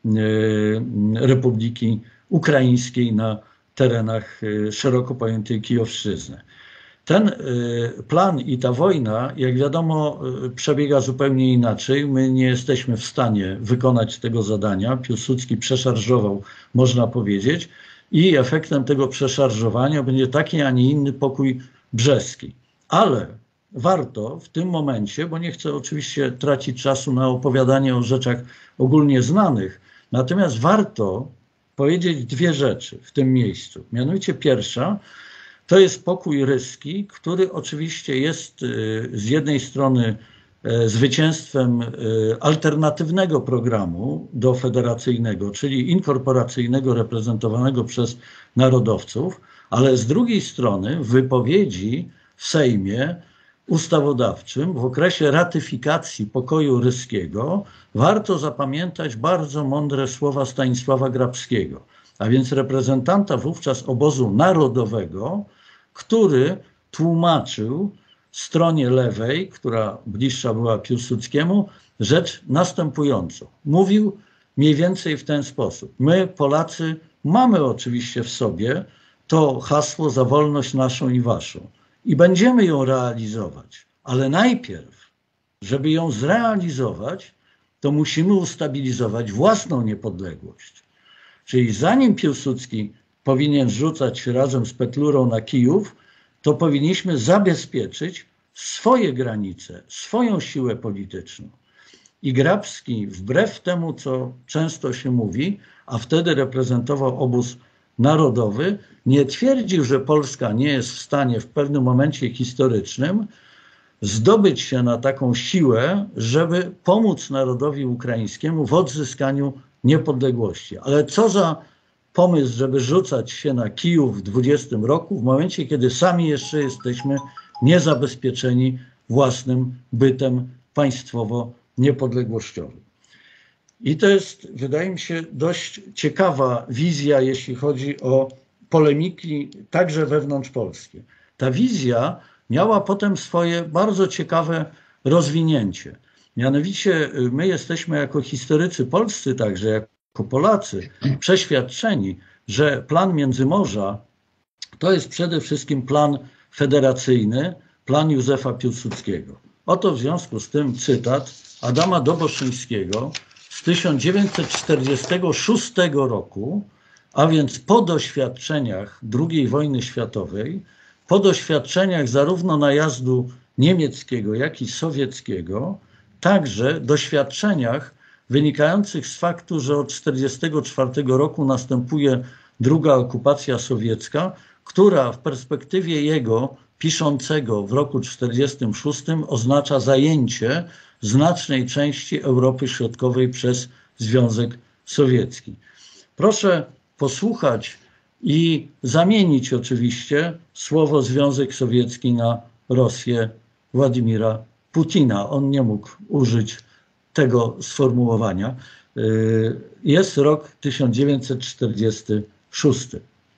Republiki Ukraińskiej na terenach szeroko pojętej Kijowszczyzny. Ten plan i ta wojna, jak wiadomo, przebiega zupełnie inaczej. My nie jesteśmy w stanie wykonać tego zadania. Piłsudski przeszarżował, można powiedzieć, i efektem tego przeszarżowania będzie taki, a nie inny pokój brzeski. Ale warto w tym momencie, bo nie chcę oczywiście tracić czasu na opowiadanie o rzeczach ogólnie znanych, natomiast warto powiedzieć dwie rzeczy w tym miejscu. Mianowicie pierwsza, to jest pokój ryski, który oczywiście jest z jednej strony zwycięstwem alternatywnego programu do federacyjnego, czyli inkorporacyjnego reprezentowanego przez narodowców, ale z drugiej strony w wypowiedzi w Sejmie ustawodawczym w okresie ratyfikacji pokoju ryskiego warto zapamiętać bardzo mądre słowa Stanisława Grabskiego, a więc reprezentanta wówczas obozu narodowego, który tłumaczył stronie lewej, która bliższa była Piłsudskiemu, rzecz następującą. Mówił mniej więcej w ten sposób. My, Polacy, mamy oczywiście w sobie to hasło za wolność naszą i waszą i będziemy ją realizować, ale najpierw, żeby ją zrealizować, to musimy ustabilizować własną niepodległość. Czyli zanim Piłsudski powinien rzucać się razem z Petlurą na Kijów, to powinniśmy zabezpieczyć swoje granice, swoją siłę polityczną. I Grabski, wbrew temu, co często się mówi, a wtedy reprezentował obóz narodowy, nie twierdził, że Polska nie jest w stanie w pewnym momencie historycznym zdobyć się na taką siłę, żeby pomóc narodowi ukraińskiemu w odzyskaniu niepodległości. Ale co za pomysł, żeby rzucać się na Kijów w dwudziestym roku, w momencie, kiedy sami jeszcze jesteśmy niezabezpieczeni własnym bytem państwowo-niepodległościowym. I to jest, wydaje mi się, dość ciekawa wizja, jeśli chodzi o polemiki także wewnątrzpolskie. Ta wizja miała potem swoje bardzo ciekawe rozwinięcie. Mianowicie my jesteśmy jako historycy polscy, także jako Polacy, przeświadczeni, że plan Międzymorza to jest przede wszystkim plan federacyjny, plan Józefa Piłsudskiego. Oto w związku z tym cytat Adama Doboszyńskiego z tysiąc dziewięćset czterdziestego szóstego roku, a więc po doświadczeniach drugiej wojny światowej, po doświadczeniach zarówno najazdu niemieckiego, jak i sowieckiego, także doświadczeniach wynikających z faktu, że od tysiąc dziewięćset czterdziestego czwartego roku następuje druga okupacja sowiecka, która w perspektywie jego piszącego w roku tysiąc dziewięćset czterdziestym szóstym oznacza zajęcie znacznej części Europy Środkowej przez Związek Sowiecki. Proszę posłuchać i zamienić oczywiście słowo Związek Sowiecki na Rosję Władimira Putina. On nie mógł użyć tego sformułowania. Jest rok tysiąc dziewięćset czterdziesty szósty.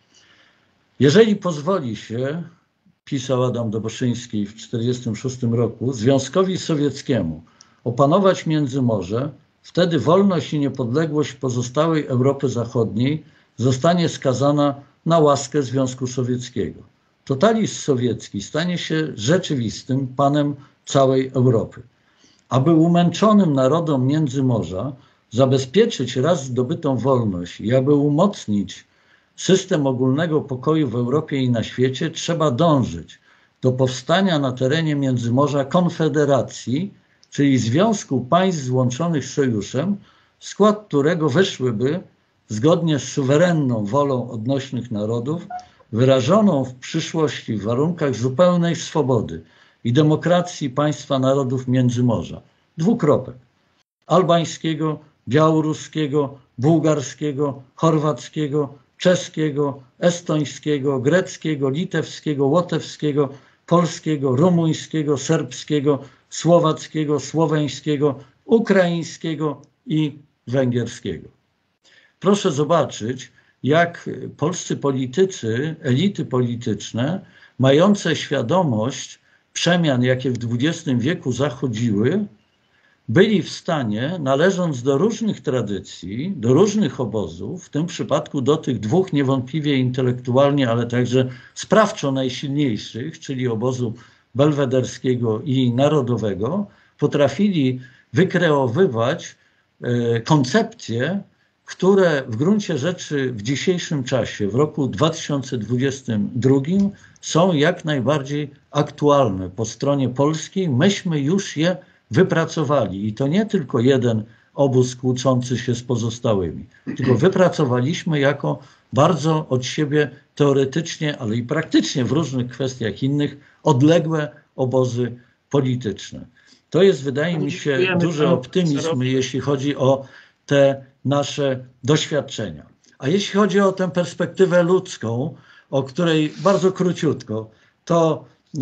Jeżeli pozwoli się, pisał Adam Doboszyński w tysiąc dziewięćset czterdziestym szóstym roku, Związkowi Sowieckiemu opanować Międzymorze, wtedy wolność i niepodległość pozostałej Europy Zachodniej zostanie skazana na łaskę Związku Sowieckiego. Totalizm sowiecki stanie się rzeczywistym panem całej Europy. Aby umęczonym narodom Międzymorza zabezpieczyć raz zdobytą wolność i aby umocnić system ogólnego pokoju w Europie i na świecie, trzeba dążyć do powstania na terenie Międzymorza konfederacji, czyli związku państw złączonych sojuszem, w skład którego weszłyby, zgodnie z suwerenną wolą odnośnych narodów, wyrażoną w przyszłości w warunkach zupełnej swobody i demokracji państwa narodów Międzymorza. Dwukropek. Albańskiego, białoruskiego, bułgarskiego, chorwackiego, czeskiego, estońskiego, greckiego, litewskiego, łotewskiego, polskiego, rumuńskiego, serbskiego, słowackiego, słoweńskiego, ukraińskiego i węgierskiego. Proszę zobaczyć, jak polscy politycy, elity polityczne, mające świadomość przemian, jakie w dwudziestym wieku zachodziły, byli w stanie, należąc do różnych tradycji, do różnych obozów, w tym przypadku do tych dwóch niewątpliwie intelektualnie, ale także sprawczo najsilniejszych, czyli obozu belwederskiego i narodowego, potrafili wykreowywać e, koncepcje, które w gruncie rzeczy w dzisiejszym czasie, w roku dwa tysiące dwudziestym drugim są jak najbardziej aktualne. Po stronie polskiej myśmy już je wypracowali i to nie tylko jeden obóz kłócący się z pozostałymi, tylko wypracowaliśmy jako bardzo od siebie teoretycznie, ale i praktycznie w różnych kwestiach innych odległe obozy polityczne. To jest, wydaje mi się, duży optymizm, jeśli chodzi o te nasze doświadczenia. A jeśli chodzi o tę perspektywę ludzką, o której bardzo króciutko, to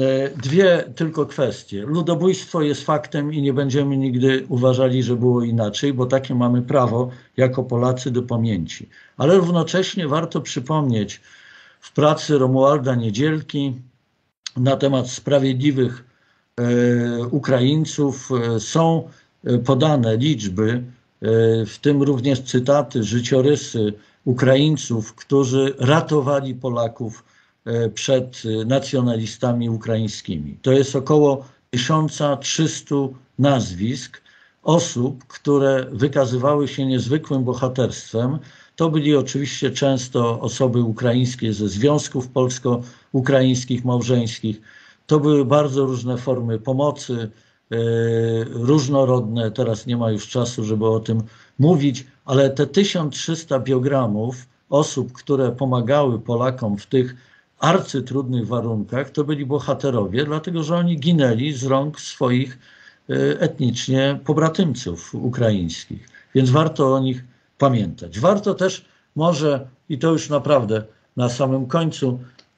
dwie tylko kwestie. Ludobójstwo jest faktem i nie będziemy nigdy uważali, że było inaczej, bo takie mamy prawo jako Polacy do pamięci. Ale równocześnie warto przypomnieć w pracy Romualda Niedzielki na temat sprawiedliwych e, Ukraińców e, są podane liczby, w tym również cytaty, życiorysy Ukraińców, którzy ratowali Polaków przed nacjonalistami ukraińskimi. To jest około tysiąc trzysta nazwisk osób, które wykazywały się niezwykłym bohaterstwem. To byli oczywiście często osoby ukraińskie ze związków polsko-ukraińskich, małżeńskich. To były bardzo różne formy pomocy, różnorodne, teraz nie ma już czasu, żeby o tym mówić, ale te tysiąc trzysta biogramów osób, które pomagały Polakom w tych arcytrudnych warunkach, to byli bohaterowie, dlatego że oni ginęli z rąk swoich etnicznie pobratymców ukraińskich, więc warto o nich pamiętać. Warto też może, i to już naprawdę na samym końcu,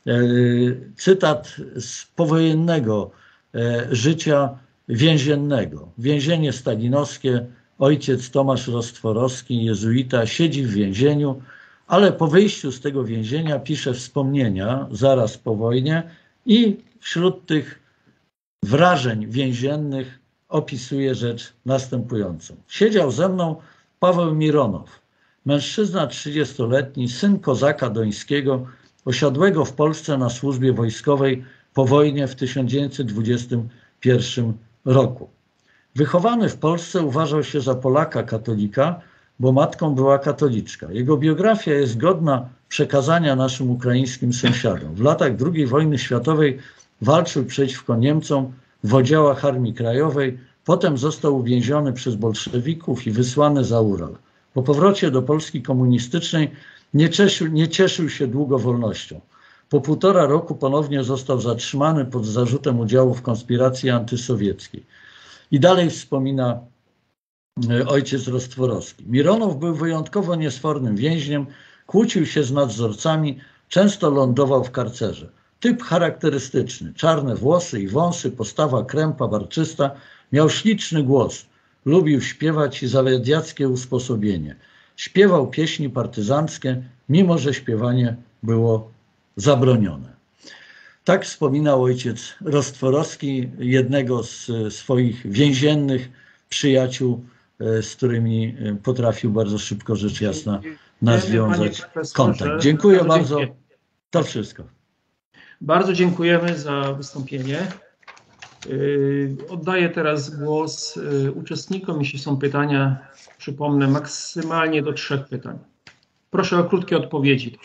cytat z powojennego życia więziennego. Więzienie stalinowskie, ojciec Tomasz Rostworowski, jezuita, siedzi w więzieniu, ale po wyjściu z tego więzienia pisze wspomnienia zaraz po wojnie i wśród tych wrażeń więziennych opisuje rzecz następującą. Siedział ze mną Paweł Mironow, mężczyzna trzydziestoletni, syn kozaka dońskiego, osiadłego w Polsce na służbie wojskowej po wojnie w tysiąc dziewięćset dwudziestym pierwszym roku. Wychowany w Polsce uważał się za Polaka katolika, bo matką była katoliczka. Jego biografia jest godna przekazania naszym ukraińskim sąsiadom. W latach drugiej wojny światowej walczył przeciwko Niemcom w oddziałach Armii Krajowej, Potem został uwięziony przez bolszewików i wysłany za Ural. Po powrocie do Polski komunistycznej nie cieszył, nie cieszył się długo wolnością. Po półtora roku ponownie został zatrzymany pod zarzutem udziału w konspiracji antysowieckiej. I dalej wspomina ojciec Rostworowski. Mironow był wyjątkowo niesfornym więźniem, kłócił się z nadzorcami, często lądował w karcerze. Typ charakterystyczny, czarne włosy i wąsy, postawa krępa, warczysta, miał śliczny głos, lubił śpiewać i zawadiackie usposobienie. Śpiewał pieśni partyzanckie, mimo że śpiewanie było zabronione. Tak wspominał ojciec Rostworowski, jednego z swoich więziennych przyjaciół, z którymi potrafił bardzo szybko, rzecz jasna, nawiązać kontakt. Dziękuję bardzo. To wszystko. Bardzo dziękujemy za wystąpienie. Oddaję teraz głos uczestnikom. Jeśli są pytania, przypomnę, maksymalnie do trzech pytań. Proszę o krótkie odpowiedzi.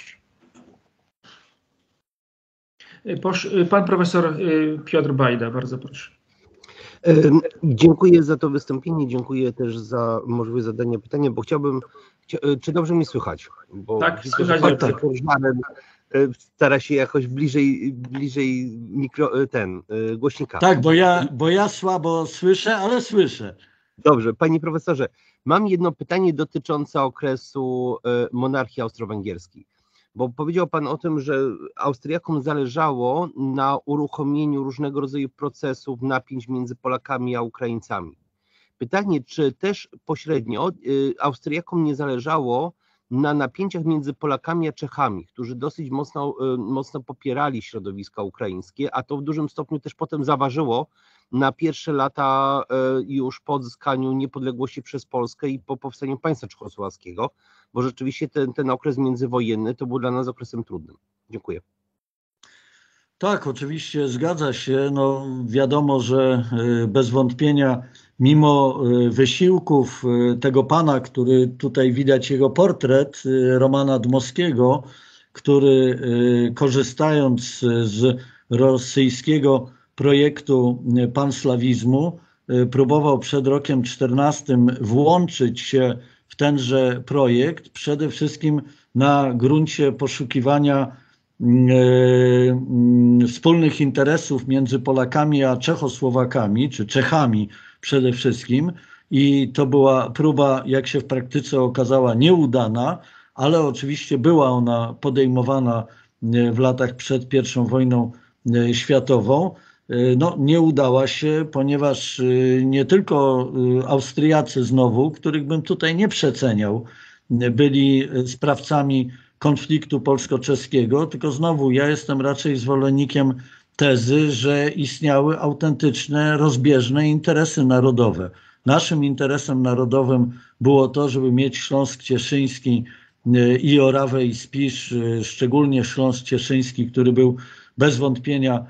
Pan profesor Piotr Bajda, bardzo proszę. Dziękuję za to wystąpienie, dziękuję też za możliwość zadania pytania, bo chciałbym, czy dobrze mnie słychać? Bo tak, słychać. Tak, tak. Stara się jakoś bliżej, bliżej mikro, ten, głośnika. Tak, bo ja, bo ja słabo słyszę, ale słyszę. Dobrze, panie profesorze, mam jedno pytanie dotyczące okresu monarchii austro-węgierskiej. Bo powiedział pan o tym, że Austriakom zależało na uruchomieniu różnego rodzaju procesów, napięć między Polakami a Ukraińcami. Pytanie, czy też pośrednio Austriakom nie zależało na napięciach między Polakami a Czechami, którzy dosyć mocno, mocno popierali środowiska ukraińskie, a to w dużym stopniu też potem zaważyło na pierwsze lata już po odzyskaniu niepodległości przez Polskę i po powstaniu państwa czechosłowackiego, bo rzeczywiście ten, ten okres międzywojenny to był dla nas okresem trudnym. Dziękuję. Tak, oczywiście zgadza się. No, wiadomo, że bez wątpienia mimo wysiłków tego pana, który tutaj widać jego portret, Romana Dmowskiego, który korzystając z rosyjskiego projektu panslawizmu próbował przed rokiem czternastym włączyć się w tenże projekt, przede wszystkim na gruncie poszukiwania wspólnych interesów między Polakami a Czechosłowakami, czy Czechami przede wszystkim. I to była próba, jak się w praktyce okazała, nieudana, ale oczywiście była ona podejmowana w latach przed pierwszą wojną światową. No, nie udała się, ponieważ nie tylko Austriacy znowu, których bym tutaj nie przeceniał, byli sprawcami konfliktu polsko-czeskiego, tylko znowu ja jestem raczej zwolennikiem tezy, że istniały autentyczne, rozbieżne interesy narodowe. Naszym interesem narodowym było to, żeby mieć Śląsk Cieszyński i Orawę i Spisz, szczególnie Śląsk Cieszyński, który był bez wątpienia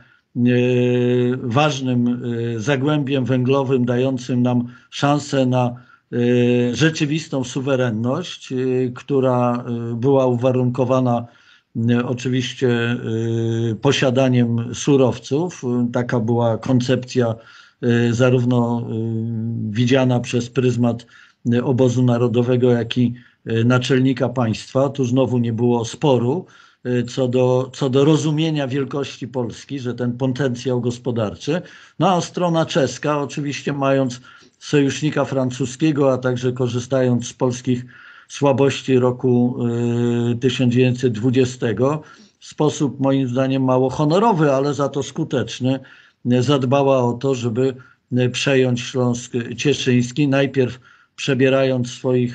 ważnym zagłębiem węglowym, dającym nam szansę na rzeczywistą suwerenność, która była uwarunkowana oczywiście posiadaniem surowców. Taka była koncepcja zarówno widziana przez pryzmat obozu narodowego, jak i naczelnika państwa. Tu znowu nie było sporu co do, co do rozumienia wielkości Polski, że ten potencjał gospodarczy. No a strona czeska, oczywiście mając sojusznika francuskiego, a także korzystając z polskich słabości roku tysiąc dziewięćset dwudziestego, w sposób moim zdaniem mało honorowy, ale za to skuteczny, zadbała o to, żeby przejąć Śląsk Cieszyński, najpierw przebierając swoich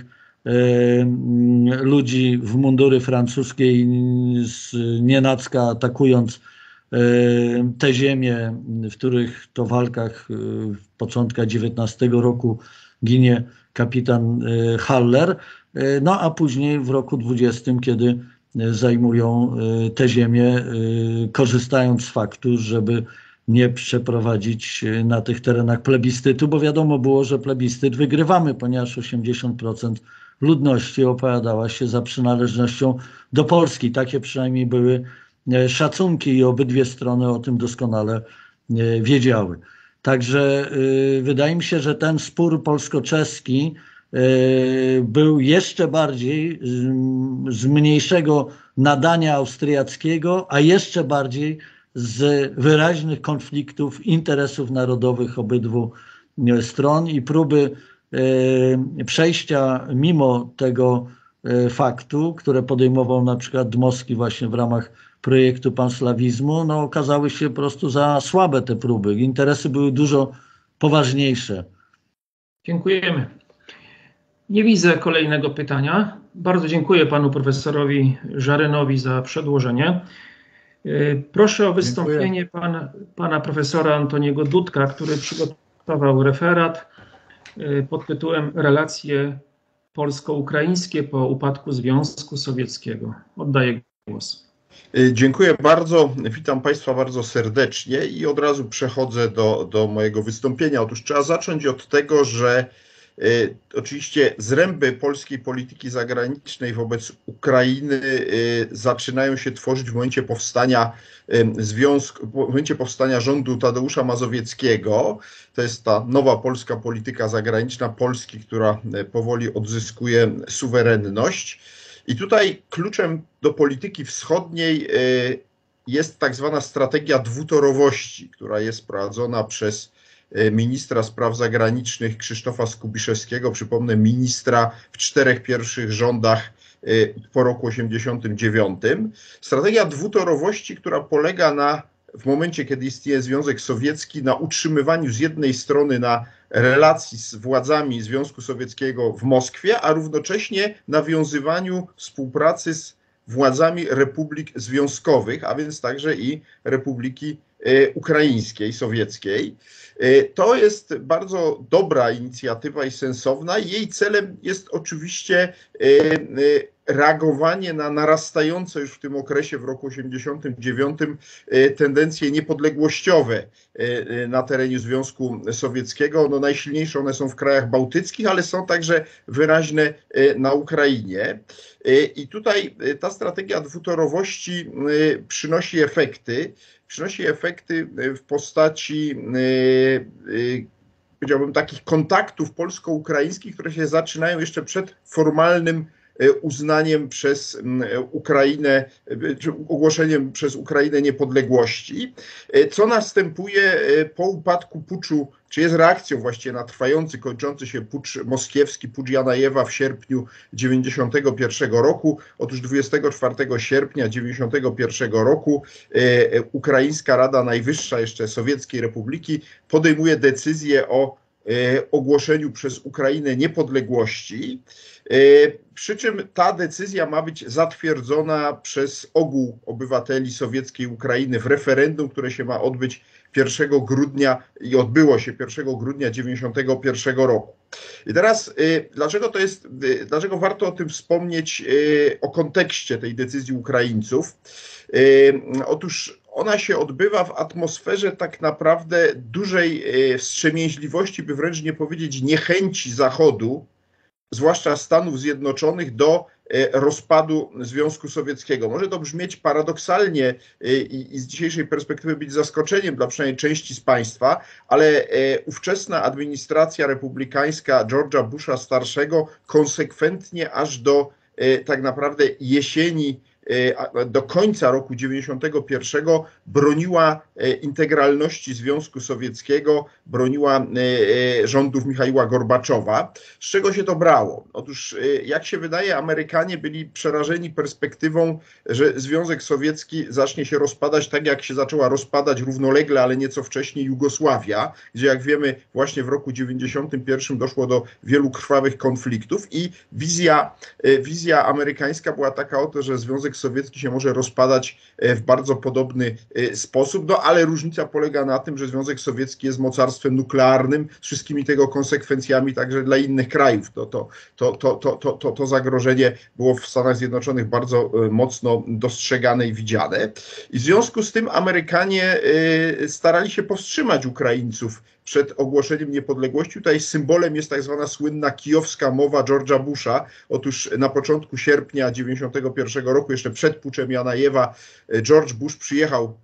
ludzi w mundury francuskie i z nienacka atakując te ziemie, w których to walkach w początkach dziewiętnastego roku ginie kapitan Haller, no a później w roku dwudziestym, kiedy zajmują te ziemie, korzystając z faktu, żeby nie przeprowadzić na tych terenach plebiscytu, bo wiadomo było, że plebiscyt wygrywamy, ponieważ osiemdziesiąt procent ludności opowiadała się za przynależnością do Polski. Takie przynajmniej były szacunki i obydwie strony o tym doskonale wiedziały. Także wydaje mi się, że ten spór polsko-czeski był jeszcze bardziej z mniejszego nadania austriackiego, a jeszcze bardziej z wyraźnych konfliktów interesów narodowych obydwu stron i próby przejścia mimo tego faktu, które podejmował na przykład Dmowski właśnie w ramach projektu panslawizmu, no okazały się po prostu za słabe te próby. Interesy były dużo poważniejsze. Dziękujemy. Nie widzę kolejnego pytania. Bardzo dziękuję panu profesorowi Żarynowi za przedłożenie. Proszę o wystąpienie pan, pana profesora Antoniego Dudka, który przygotował referat pod tytułem Relacje polsko-ukraińskie po upadku Związku Sowieckiego. Oddaję głos. Dziękuję bardzo. Witam Państwa bardzo serdecznie i od razu przechodzę do, do mojego wystąpienia. Otóż trzeba zacząć od tego, że y, oczywiście zręby polskiej polityki zagranicznej wobec Ukrainy y, zaczynają się tworzyć w momencie powstania y, związku, w momencie powstania rządu Tadeusza Mazowieckiego. To jest ta nowa polska polityka zagraniczna Polski, która y, powoli odzyskuje suwerenność. I tutaj kluczem do polityki wschodniej jest tak zwana strategia dwutorowości, która jest prowadzona przez ministra spraw zagranicznych Krzysztofa Skubiszewskiego, przypomnę, ministra w czterech pierwszych rządach po roku osiemdziesiątym dziewiątym. Strategia dwutorowości, która polega na, w momencie kiedy istnieje Związek Sowiecki, na utrzymywaniu z jednej strony na relacji z władzami Związku Sowieckiego w Moskwie, a równocześnie nawiązywaniu współpracy z władzami republik związkowych, a więc także i Republiki Ukraińskiej, Sowieckiej. To jest bardzo dobra inicjatywa i sensowna. Jej celem jest oczywiście reagowanie na narastające już w tym okresie, w roku osiemdziesiątym dziewiątym, tendencje niepodległościowe na terenie Związku Sowieckiego. No, najsilniejsze one są w krajach bałtyckich, ale są także wyraźne na Ukrainie. I tutaj ta strategia dwutorowości przynosi efekty. Przynosi efekty w postaci, powiedziałbym, takich kontaktów polsko-ukraińskich, które się zaczynają jeszcze przed formalnym uznaniem przez Ukrainę, czy ogłoszeniem przez Ukrainę niepodległości, co następuje po upadku puczu, czy jest reakcją właściwie na trwający, kończący się pucz moskiewski, pucz Janajewa w sierpniu dziewięćdziesiątego pierwszego roku. Otóż dwudziestego czwartego sierpnia dziewięćdziesiątego pierwszego roku e, Ukraińska Rada Najwyższa jeszcze Sowieckiej Republiki podejmuje decyzję o e, ogłoszeniu przez Ukrainę niepodległości. Przy czym ta decyzja ma być zatwierdzona przez ogół obywateli sowieckiej Ukrainy w referendum, które się ma odbyć pierwszego grudnia i odbyło się pierwszego grudnia dziewięćdziesiątego pierwszego roku. I teraz dlaczego to jest, dlaczego warto o tym wspomnieć, o kontekście tej decyzji Ukraińców? Otóż ona się odbywa w atmosferze tak naprawdę dużej wstrzemięźliwości, by wręcz nie powiedzieć niechęci Zachodu, zwłaszcza Stanów Zjednoczonych, do rozpadu Związku Sowieckiego. Może to brzmieć paradoksalnie i, i z dzisiejszej perspektywy być zaskoczeniem dla przynajmniej części z Państwa, ale ówczesna administracja republikańska George'a Busha starszego konsekwentnie aż do tak naprawdę jesieni, do końca roku dziewięćdziesiątego pierwszego broniła integralności Związku Sowieckiego, broniła rządów Michaiła Gorbaczowa. Z czego się to brało? Otóż, jak się wydaje, Amerykanie byli przerażeni perspektywą, że Związek Sowiecki zacznie się rozpadać tak, jak się zaczęła rozpadać równolegle, ale nieco wcześniej Jugosławia, gdzie, jak wiemy, właśnie w roku dziewięćdziesiątym pierwszym doszło do wielu krwawych konfliktów i wizja, wizja amerykańska była taka oto, że Związek Sowiecki się może rozpadać w bardzo podobny sposób, no ale różnica polega na tym, że Związek Sowiecki jest mocarstwem nuklearnym z wszystkimi tego konsekwencjami także dla innych krajów. To, to, to, to, to, to, to, to zagrożenie było w Stanach Zjednoczonych bardzo mocno dostrzegane i widziane. I w związku z tym Amerykanie starali się powstrzymać Ukraińców przed ogłoszeniem niepodległości. Tutaj symbolem jest tak zwana słynna kijowska mowa George'a Busha. Otóż na początku sierpnia dziewięćdziesiątego pierwszego roku, jeszcze przed puczem Janajewa, George Bush przyjechał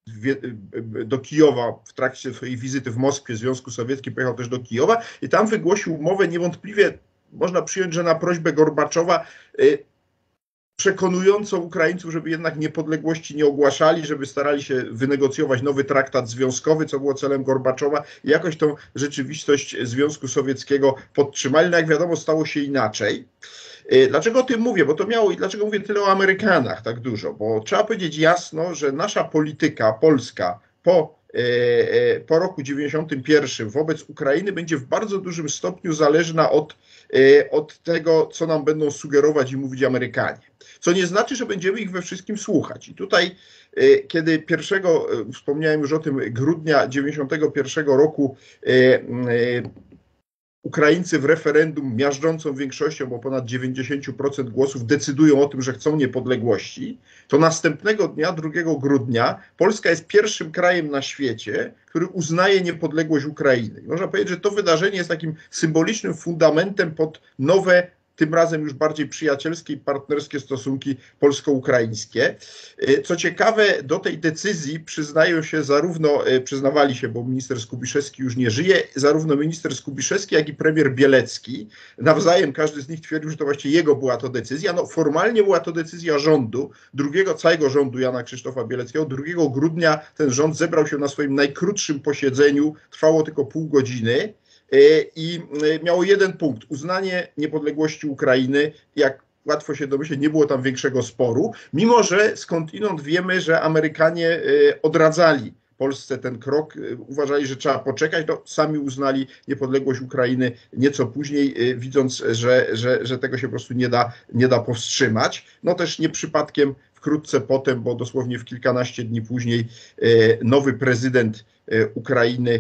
do Kijowa w trakcie swojej wizyty w Moskwie, Związku Sowieckim, pojechał też do Kijowa i tam wygłosił mowę niewątpliwie, można przyjąć, że na prośbę Gorbaczowa, przekonującą Ukraińców, żeby jednak niepodległości nie ogłaszali, żeby starali się wynegocjować nowy traktat związkowy, co było celem Gorbaczowa i jakoś tą rzeczywistość Związku Sowieckiego podtrzymali. No jak wiadomo, stało się inaczej. Dlaczego o tym mówię? Bo to miało i dlaczego mówię tyle o Amerykanach tak dużo? Bo trzeba powiedzieć jasno, że nasza polityka polska po, po roku dziewięćdziesiątym pierwszym wobec Ukrainy będzie w bardzo dużym stopniu zależna od, od tego, co nam będą sugerować i mówić Amerykanie. Co nie znaczy, że będziemy ich we wszystkim słuchać. I tutaj, kiedy pierwszego, wspomniałem już o tym, grudnia dziewięćdziesiątego pierwszego roku Ukraińcy w referendum miażdżącą większością, bo ponad dziewięćdziesiąt procent głosów decydują o tym, że chcą niepodległości, to następnego dnia, drugiego grudnia, Polska jest pierwszym krajem na świecie, który uznaje niepodległość Ukrainy. I można powiedzieć, że to wydarzenie jest takim symbolicznym fundamentem pod nowe, tym razem już bardziej przyjacielskie i partnerskie stosunki polsko-ukraińskie. Co ciekawe, do tej decyzji przyznają się zarówno, przyznawali się, bo minister Skubiszewski już nie żyje, zarówno minister Skubiszewski, jak i premier Bielecki. Nawzajem każdy z nich twierdził, że to właściwie jego była to decyzja. No formalnie była to decyzja rządu, drugiego, całego rządu Jana Krzysztofa Bieleckiego. drugiego grudnia ten rząd zebrał się na swoim najkrótszym posiedzeniu, trwało tylko pół godziny. I miało jeden punkt, uznanie niepodległości Ukrainy. Jak łatwo się domyśleć, nie było tam większego sporu, mimo że skądinąd wiemy, że Amerykanie odradzali Polsce ten krok, uważali, że trzeba poczekać, no, sami uznali niepodległość Ukrainy nieco później, widząc, że, że, że tego się po prostu nie da, nie da powstrzymać. No też nie przypadkiem wkrótce potem, bo dosłownie w kilkanaście dni później nowy prezydent Ukrainy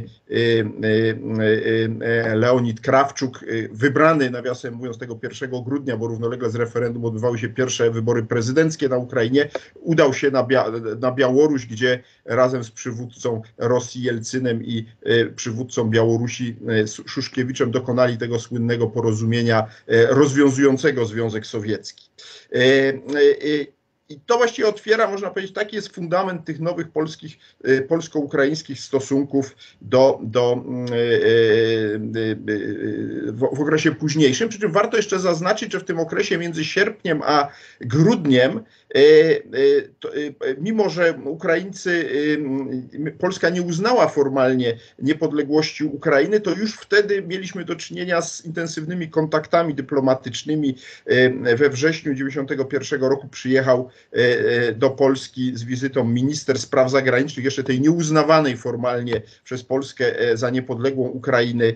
Leonid Krawczuk, wybrany, nawiasem mówiąc, tego pierwszego grudnia, bo równolegle z referendum odbywały się pierwsze wybory prezydenckie na Ukrainie, udał się na, Bia- na Białoruś, gdzie razem z przywódcą Rosji Jelcynem i przywódcą Białorusi Szuszkiewiczem dokonali tego słynnego porozumienia rozwiązującego Związek Sowiecki. I to właściwie otwiera, można powiedzieć, taki jest fundament tych nowych polskich, polsko-ukraińskich stosunków do, do, w, w okresie późniejszym. Przy czym warto jeszcze zaznaczyć, że w tym okresie między sierpniem a grudniem, mimo że Ukraińcy, Polska nie uznała formalnie niepodległości Ukrainy, to już wtedy mieliśmy do czynienia z intensywnymi kontaktami dyplomatycznymi. We wrześniu dziewięćdziesiątego pierwszego roku przyjechał do Polski z wizytą minister spraw zagranicznych, jeszcze tej nieuznawanej formalnie przez Polskę za niepodległą Ukrainy,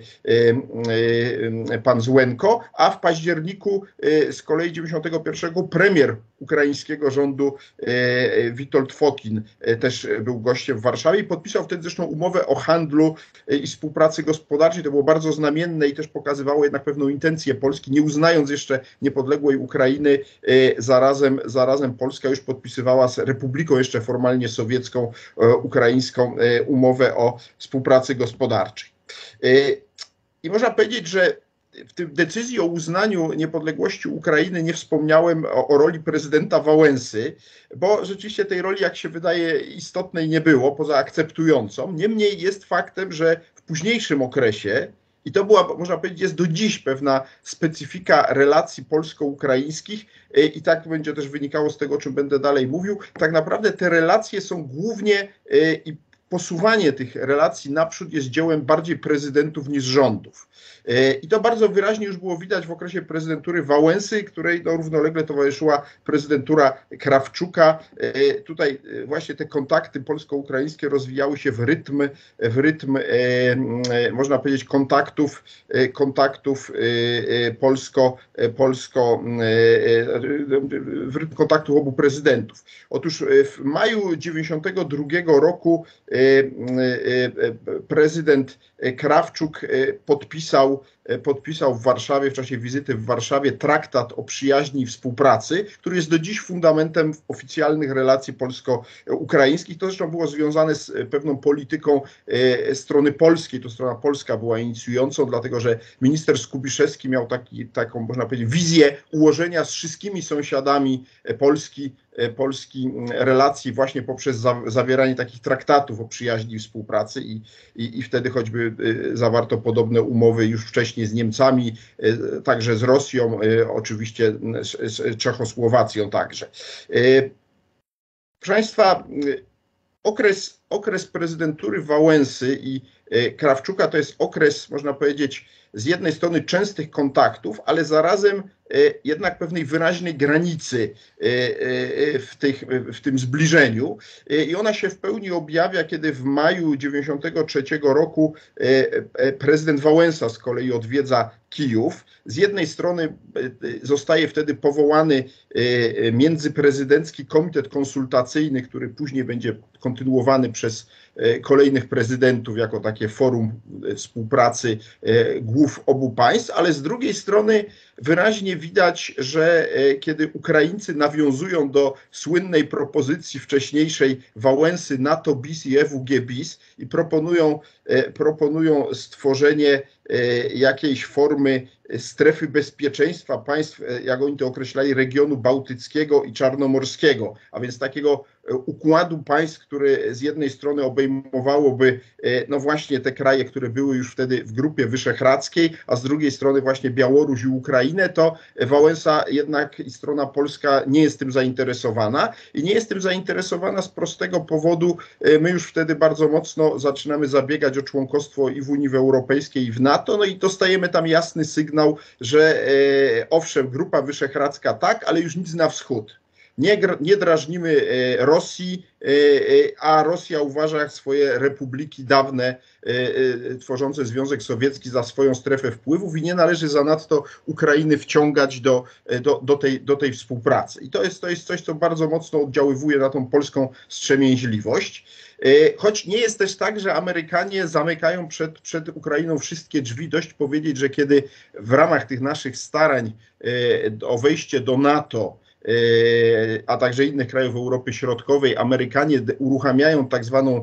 pan Złenko, a w październiku z kolei dziewięćdziesiątego pierwszego premier ukraińskiego rządu Witold Fokin też był gościem w Warszawie i podpisał wtedy zresztą umowę o handlu i współpracy gospodarczej. To było bardzo znamienne i też pokazywało jednak pewną intencję Polski, nie uznając jeszcze niepodległej Ukrainy, zarazem, zarazem Polska już podpisywała z Republiką jeszcze formalnie sowiecką, ukraińską umowę o współpracy gospodarczej. I można powiedzieć, że w tej decyzji o uznaniu niepodległości Ukrainy nie wspomniałem o, o roli prezydenta Wałęsy, bo rzeczywiście tej roli, jak się wydaje, istotnej nie było, poza akceptującą. Niemniej jest faktem, że w późniejszym okresie, i to była, można powiedzieć, jest do dziś pewna specyfika relacji polsko-ukraińskich i tak będzie też wynikało z tego, o czym będę dalej mówił. Tak naprawdę te relacje są głównie i posuwanie tych relacji naprzód jest dziełem bardziej prezydentów niż rządów. I to bardzo wyraźnie już było widać w okresie prezydentury Wałęsy, której no, równolegle towarzyszyła prezydentura Krawczuka. Tutaj właśnie te kontakty polsko-ukraińskie rozwijały się w rytm, w rytm można powiedzieć, kontaktów, kontaktów polsko, polsko, w rytm kontaktów obu prezydentów. Otóż w maju dziewięćdziesiątego drugiego roku prezydent Krawczuk podpisał, podpisał w Warszawie, w czasie wizyty w Warszawie, traktat o przyjaźni i współpracy, który jest do dziś fundamentem oficjalnych relacji polsko-ukraińskich. To zresztą było związane z pewną polityką strony polskiej. To strona polska była inicjującą, dlatego że minister Skubiszewski miał taki, taką, można powiedzieć, wizję ułożenia z wszystkimi sąsiadami Polski Polski relacji właśnie poprzez zawieranie takich traktatów o przyjaźni i współpracy i, i, i wtedy choćby zawarto podobne umowy już wcześniej z Niemcami, także z Rosją, oczywiście z, z Czechosłowacją także. Proszę Państwa, okres, okres prezydentury Wałęsy i Krawczuka to jest okres, można powiedzieć, z jednej strony częstych kontaktów, ale zarazem jednak pewnej wyraźnej granicy w, tych, w tym zbliżeniu i ona się w pełni objawia, kiedy w maju dziewięćdziesiątego trzeciego roku prezydent Wałęsa z kolei odwiedza Kijów. Z jednej strony zostaje wtedy powołany międzyprezydencki komitet konsultacyjny, który później będzie kontynuowany przez kolejnych prezydentów jako takie forum współpracy głów obu państw, ale z drugiej strony wyraźnie widać, że kiedy Ukraińcy nawiązują do słynnej propozycji wcześniejszej Wałęsy NATO bis i E W G bis i proponują, proponują stworzenie jakiejś formy strefy bezpieczeństwa państw, jak oni to określali, regionu bałtyckiego i czarnomorskiego, a więc takiego układu państw, który z jednej strony obejmowałoby no właśnie te kraje, które były już wtedy w Grupie Wyszehradzkiej, a z drugiej strony właśnie Białoruś i Ukrainę, to Wałęsa jednak i strona polska nie jest tym zainteresowana i nie jest tym zainteresowana z prostego powodu. My już wtedy bardzo mocno zaczynamy zabiegać o członkostwo i w Unii Europejskiej i w NATO, no i dostajemy tam jasny sygnał, że e, owszem, Grupa Wyszehradzka tak, ale już nic na wschód. Nie, nie drażnimy Rosji, a Rosja uważa swoje republiki dawne, tworzące Związek Sowiecki, za swoją strefę wpływów i nie należy zanadto Ukrainy wciągać do, do, do, tej, do tej współpracy. I to jest, to jest coś, co bardzo mocno oddziaływuje na tą polską wstrzemięźliwość. Choć nie jest też tak, że Amerykanie zamykają przed, przed Ukrainą wszystkie drzwi. Dość powiedzieć, że kiedy w ramach tych naszych starań o wejście do NATO, a także innych krajów Europy Środkowej, Amerykanie uruchamiają tak zwaną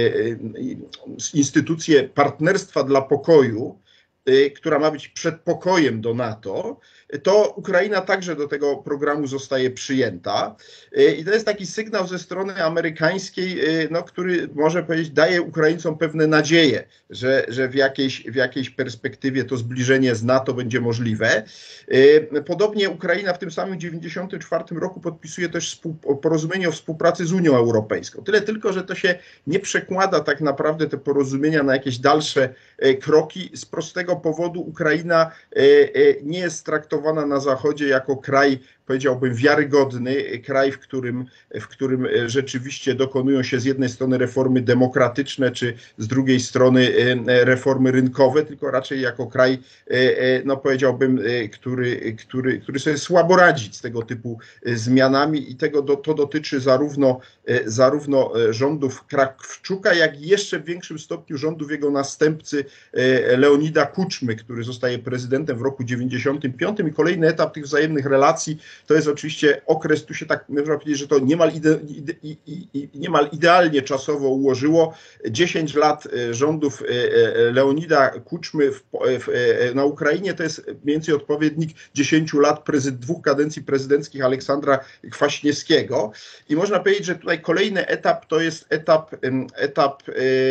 instytucję partnerstwa dla pokoju, która ma być przedpokojem do NATO, to Ukraina także do tego programu zostaje przyjęta. I to jest taki sygnał ze strony amerykańskiej, no, który, może powiedzieć, daje Ukraińcom pewne nadzieje, że, że w, jakiejś, w jakiejś perspektywie to zbliżenie z NATO będzie możliwe. Podobnie Ukraina w tym samym dziewięćdziesiątym czwartym roku podpisuje też porozumienie o współpracy z Unią Europejską. Tyle tylko, że to się nie przekłada tak naprawdę, te porozumienia, na jakieś dalsze kroki. Z prostego powodu Ukraina nie jest traktowana na Zachodzie jako kraj, powiedziałbym, wiarygodny, kraj, w którym, w którym rzeczywiście dokonują się z jednej strony reformy demokratyczne, czy z drugiej strony reformy rynkowe, tylko raczej jako kraj, no powiedziałbym, który, który, który sobie słabo radzi z tego typu zmianami i tego do, to dotyczy zarówno, zarówno rządów Krawczuka, jak i jeszcze w większym stopniu rządów jego następcy Leonida Kuczmy, który zostaje prezydentem w roku dziewięćdziesiątym piątym i kolejny etap tych wzajemnych relacji to jest oczywiście okres, tu się tak można powiedzieć, że to niemal, ide, ide, ide, niemal idealnie czasowo ułożyło. dziesięć lat rządów Leonida Kuczmy w, w, na Ukrainie to jest mniej więcej odpowiednik dziesięciu lat prezyd, dwóch kadencji prezydenckich Aleksandra Kwaśniewskiego. I można powiedzieć, że tutaj kolejny etap to jest etap, etap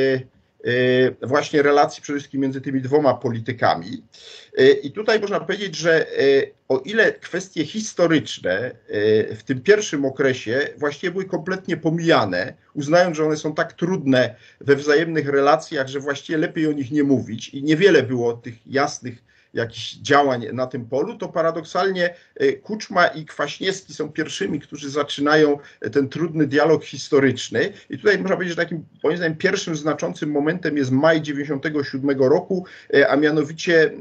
właśnie relacji przede wszystkim między tymi dwoma politykami. I tutaj można powiedzieć, że o ile kwestie historyczne w tym pierwszym okresie właściwie były kompletnie pomijane, uznając, że one są tak trudne we wzajemnych relacjach, że właściwie lepiej o nich nie mówić i niewiele było tych jasnych jakichś działań na tym polu, to paradoksalnie Kuczma i Kwaśniewski są pierwszymi, którzy zaczynają ten trudny dialog historyczny. I tutaj można powiedzieć, że takim, moim zdaniem, pierwszym znaczącym momentem jest maj dziewięćdziesiątego siódmego roku, a mianowicie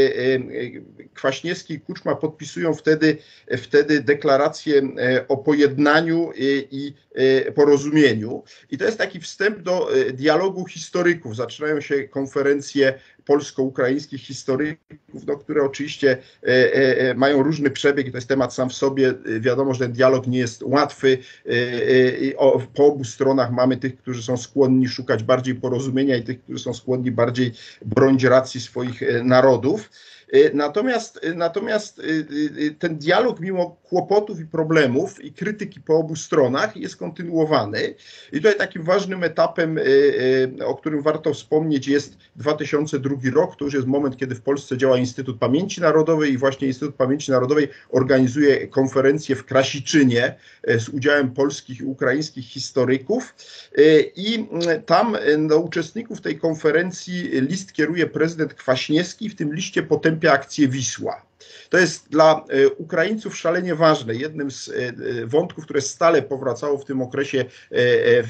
Kwaśniewski i Kuczma podpisują wtedy, wtedy deklarację o pojednaniu i porozumieniu. I to jest taki wstęp do dialogu historyków. Zaczynają się konferencje polsko-ukraińskich historyków, no, które oczywiście e, e, mają różny przebieg i to jest temat sam w sobie. Wiadomo, że ten dialog nie jest łatwy. E, e, o, po obu stronach mamy tych, którzy są skłonni szukać bardziej porozumienia i tych, którzy są skłonni bardziej bronić racji swoich e, narodów. Natomiast, natomiast ten dialog mimo kłopotów i problemów i krytyki po obu stronach jest kontynuowany. I tutaj takim ważnym etapem, o którym warto wspomnieć, jest dwa tysiące drugi rok. To już jest moment, kiedy w Polsce działa Instytut Pamięci Narodowej i właśnie Instytut Pamięci Narodowej organizuje konferencję w Krasiczynie z udziałem polskich i ukraińskich historyków. I tam do uczestników tej konferencji list kieruje prezydent Kwaśniewski, w tym liście potępia akcję Wisła. To jest dla Ukraińców szalenie ważne. Jednym z wątków, które stale powracało w tym okresie w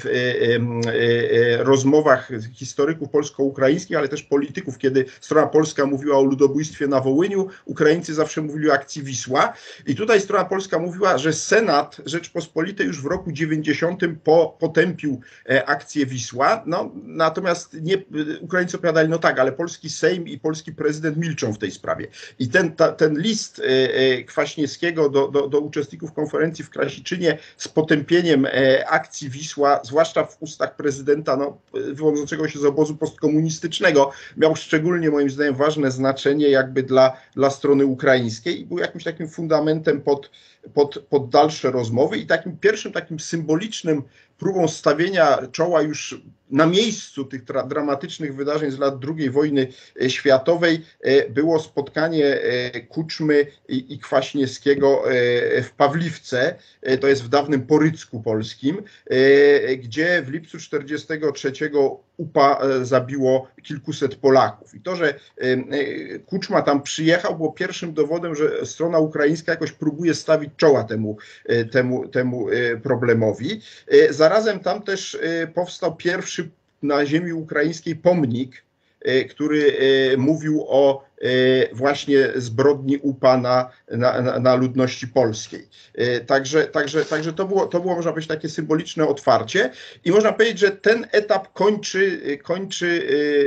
rozmowach historyków polsko-ukraińskich, ale też polityków, kiedy strona polska mówiła o ludobójstwie na Wołyniu, Ukraińcy zawsze mówili o akcji Wisła. I tutaj strona polska mówiła, że Senat Rzeczpospolitej już w roku dziewięćdziesiątym po, potępił akcję Wisła. No, natomiast nie, Ukraińcy opowiadali, no tak, ale polski Sejm i polski prezydent milczą w tej sprawie. I ten, ta, ten list Kwaśniewskiego do, do, do uczestników konferencji w Krasiczynie z potępieniem akcji Wisła, zwłaszcza w ustach prezydenta no, wywodzącego się z obozu postkomunistycznego, miał szczególnie moim zdaniem ważne znaczenie jakby dla, dla strony ukraińskiej i był jakimś takim fundamentem pod, pod, pod dalsze rozmowy i takim pierwszym takim symbolicznym próbą stawienia czoła już na miejscu tych dramatycznych wydarzeń z lat drugiej wojny światowej było spotkanie Kuczmy i, i Kwaśniewskiego w Pawliwce, to jest w dawnym Porycku polskim, gdzie w lipcu czterdziestego trzeciego U P A zabiło kilkuset Polaków. I to, że Kuczma tam przyjechał, było pierwszym dowodem, że strona ukraińska jakoś próbuje stawić czoła temu, temu, temu problemowi. Zarazem tam też powstał pierwszy na ziemi ukraińskiej pomnik, który mówił o właśnie zbrodni U P A na, na, na ludności polskiej. Także, także, także to, było, to było, można powiedzieć, takie symboliczne otwarcie i można powiedzieć, że ten etap kończy, kończy